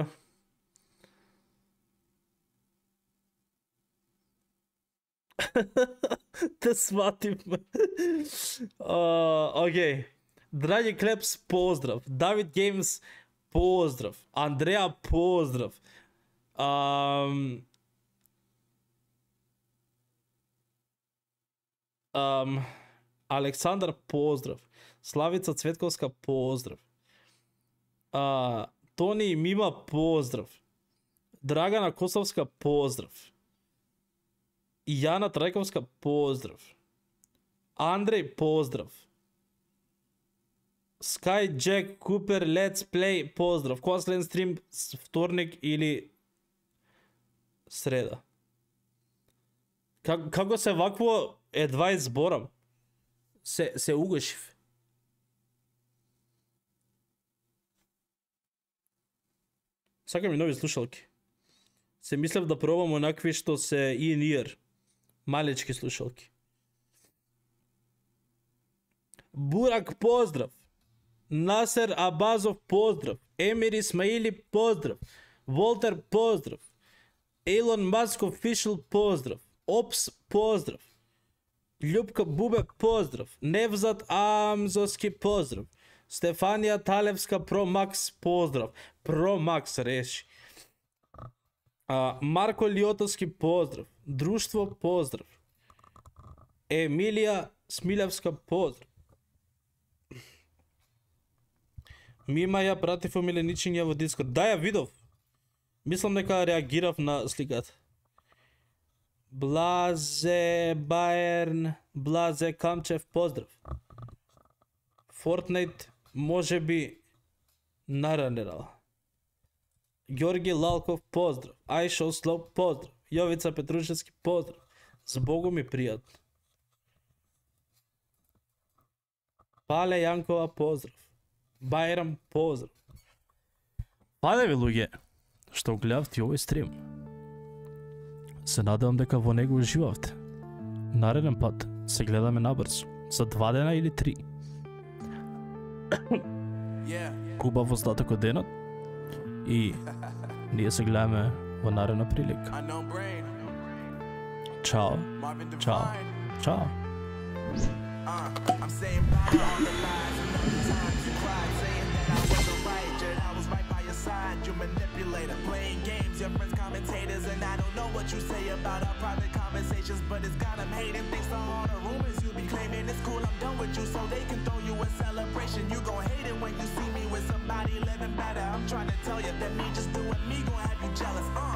Те сватим. Окей. Драги Клепс, поздрав. Давид Геймс, поздрав. Андреа, поздрав. Um, um, Александар, поздрав. Славица Цветковска, поздрав. Uh, Тони Мима, поздрав. Драгана Косовска, поздрав. Јана Трајковска, поздрав. Андреј, поздрав. Sky Jack Cooper, Let's Play, поздрав. Кога следен стрим, вторник или среда? Как, како се вакво едва изборам? Се, се угашив. Сакам и нови слушалки. Се мислев да пробам онакви што се in-ear. Малечки слушалки. Бурак, поздрав. Насер Абазов, поздрав. Емир Исмаили, поздрав. Волтер, поздрав. Ейлон Маск Official, поздрав. Опс, поздрав. Љупка Бубе, поздрав. Невзат Амзоски, поздрав. Стефанија Талевска, Про Макс, поздрав. Про Макс, реши. А, Марко Лиотовски, поздрав. Друштво, поздрав. Емилија Смилевска, поздрав. Мима ја пратив омиленичење во Дискорд. Да, ја видов. Мислам дека реагирав на сликата. Блазе Баерн, Блазе Камчев, поздрав. Fortnite може би наранерала. Ѓорги Лалков, поздрав. Ајшо Слоп, поздрав. Јовица Петрушевски, поздрав. Збогу ми пријатно. Пале Јанкова, поздрав. Бајрам, поздрав. Паде ви луѓе, што гледавте овој стрим. Се надевам дека во него уживавте. Нареден пат се гледаме набрзо, за два дена или три. Убав остаток од денот и ние се гледаме во наредна прилика. Чао. Чао. Чао. I'm saying bye to all the lies and all the times you cried, saying that I wasn't right, yet I was right by your side. You manipulator, playing games, your friends commentators, and I don't know what you say about our private conversations, but it's got them hating. Thanks to all the rumors you be claiming. It's cool, I'm done with you, so they can throw you a celebration. You gon' hate it when you see me with somebody living better. I'm trying to tell you that me just doing me gon' have you jealous. Uh.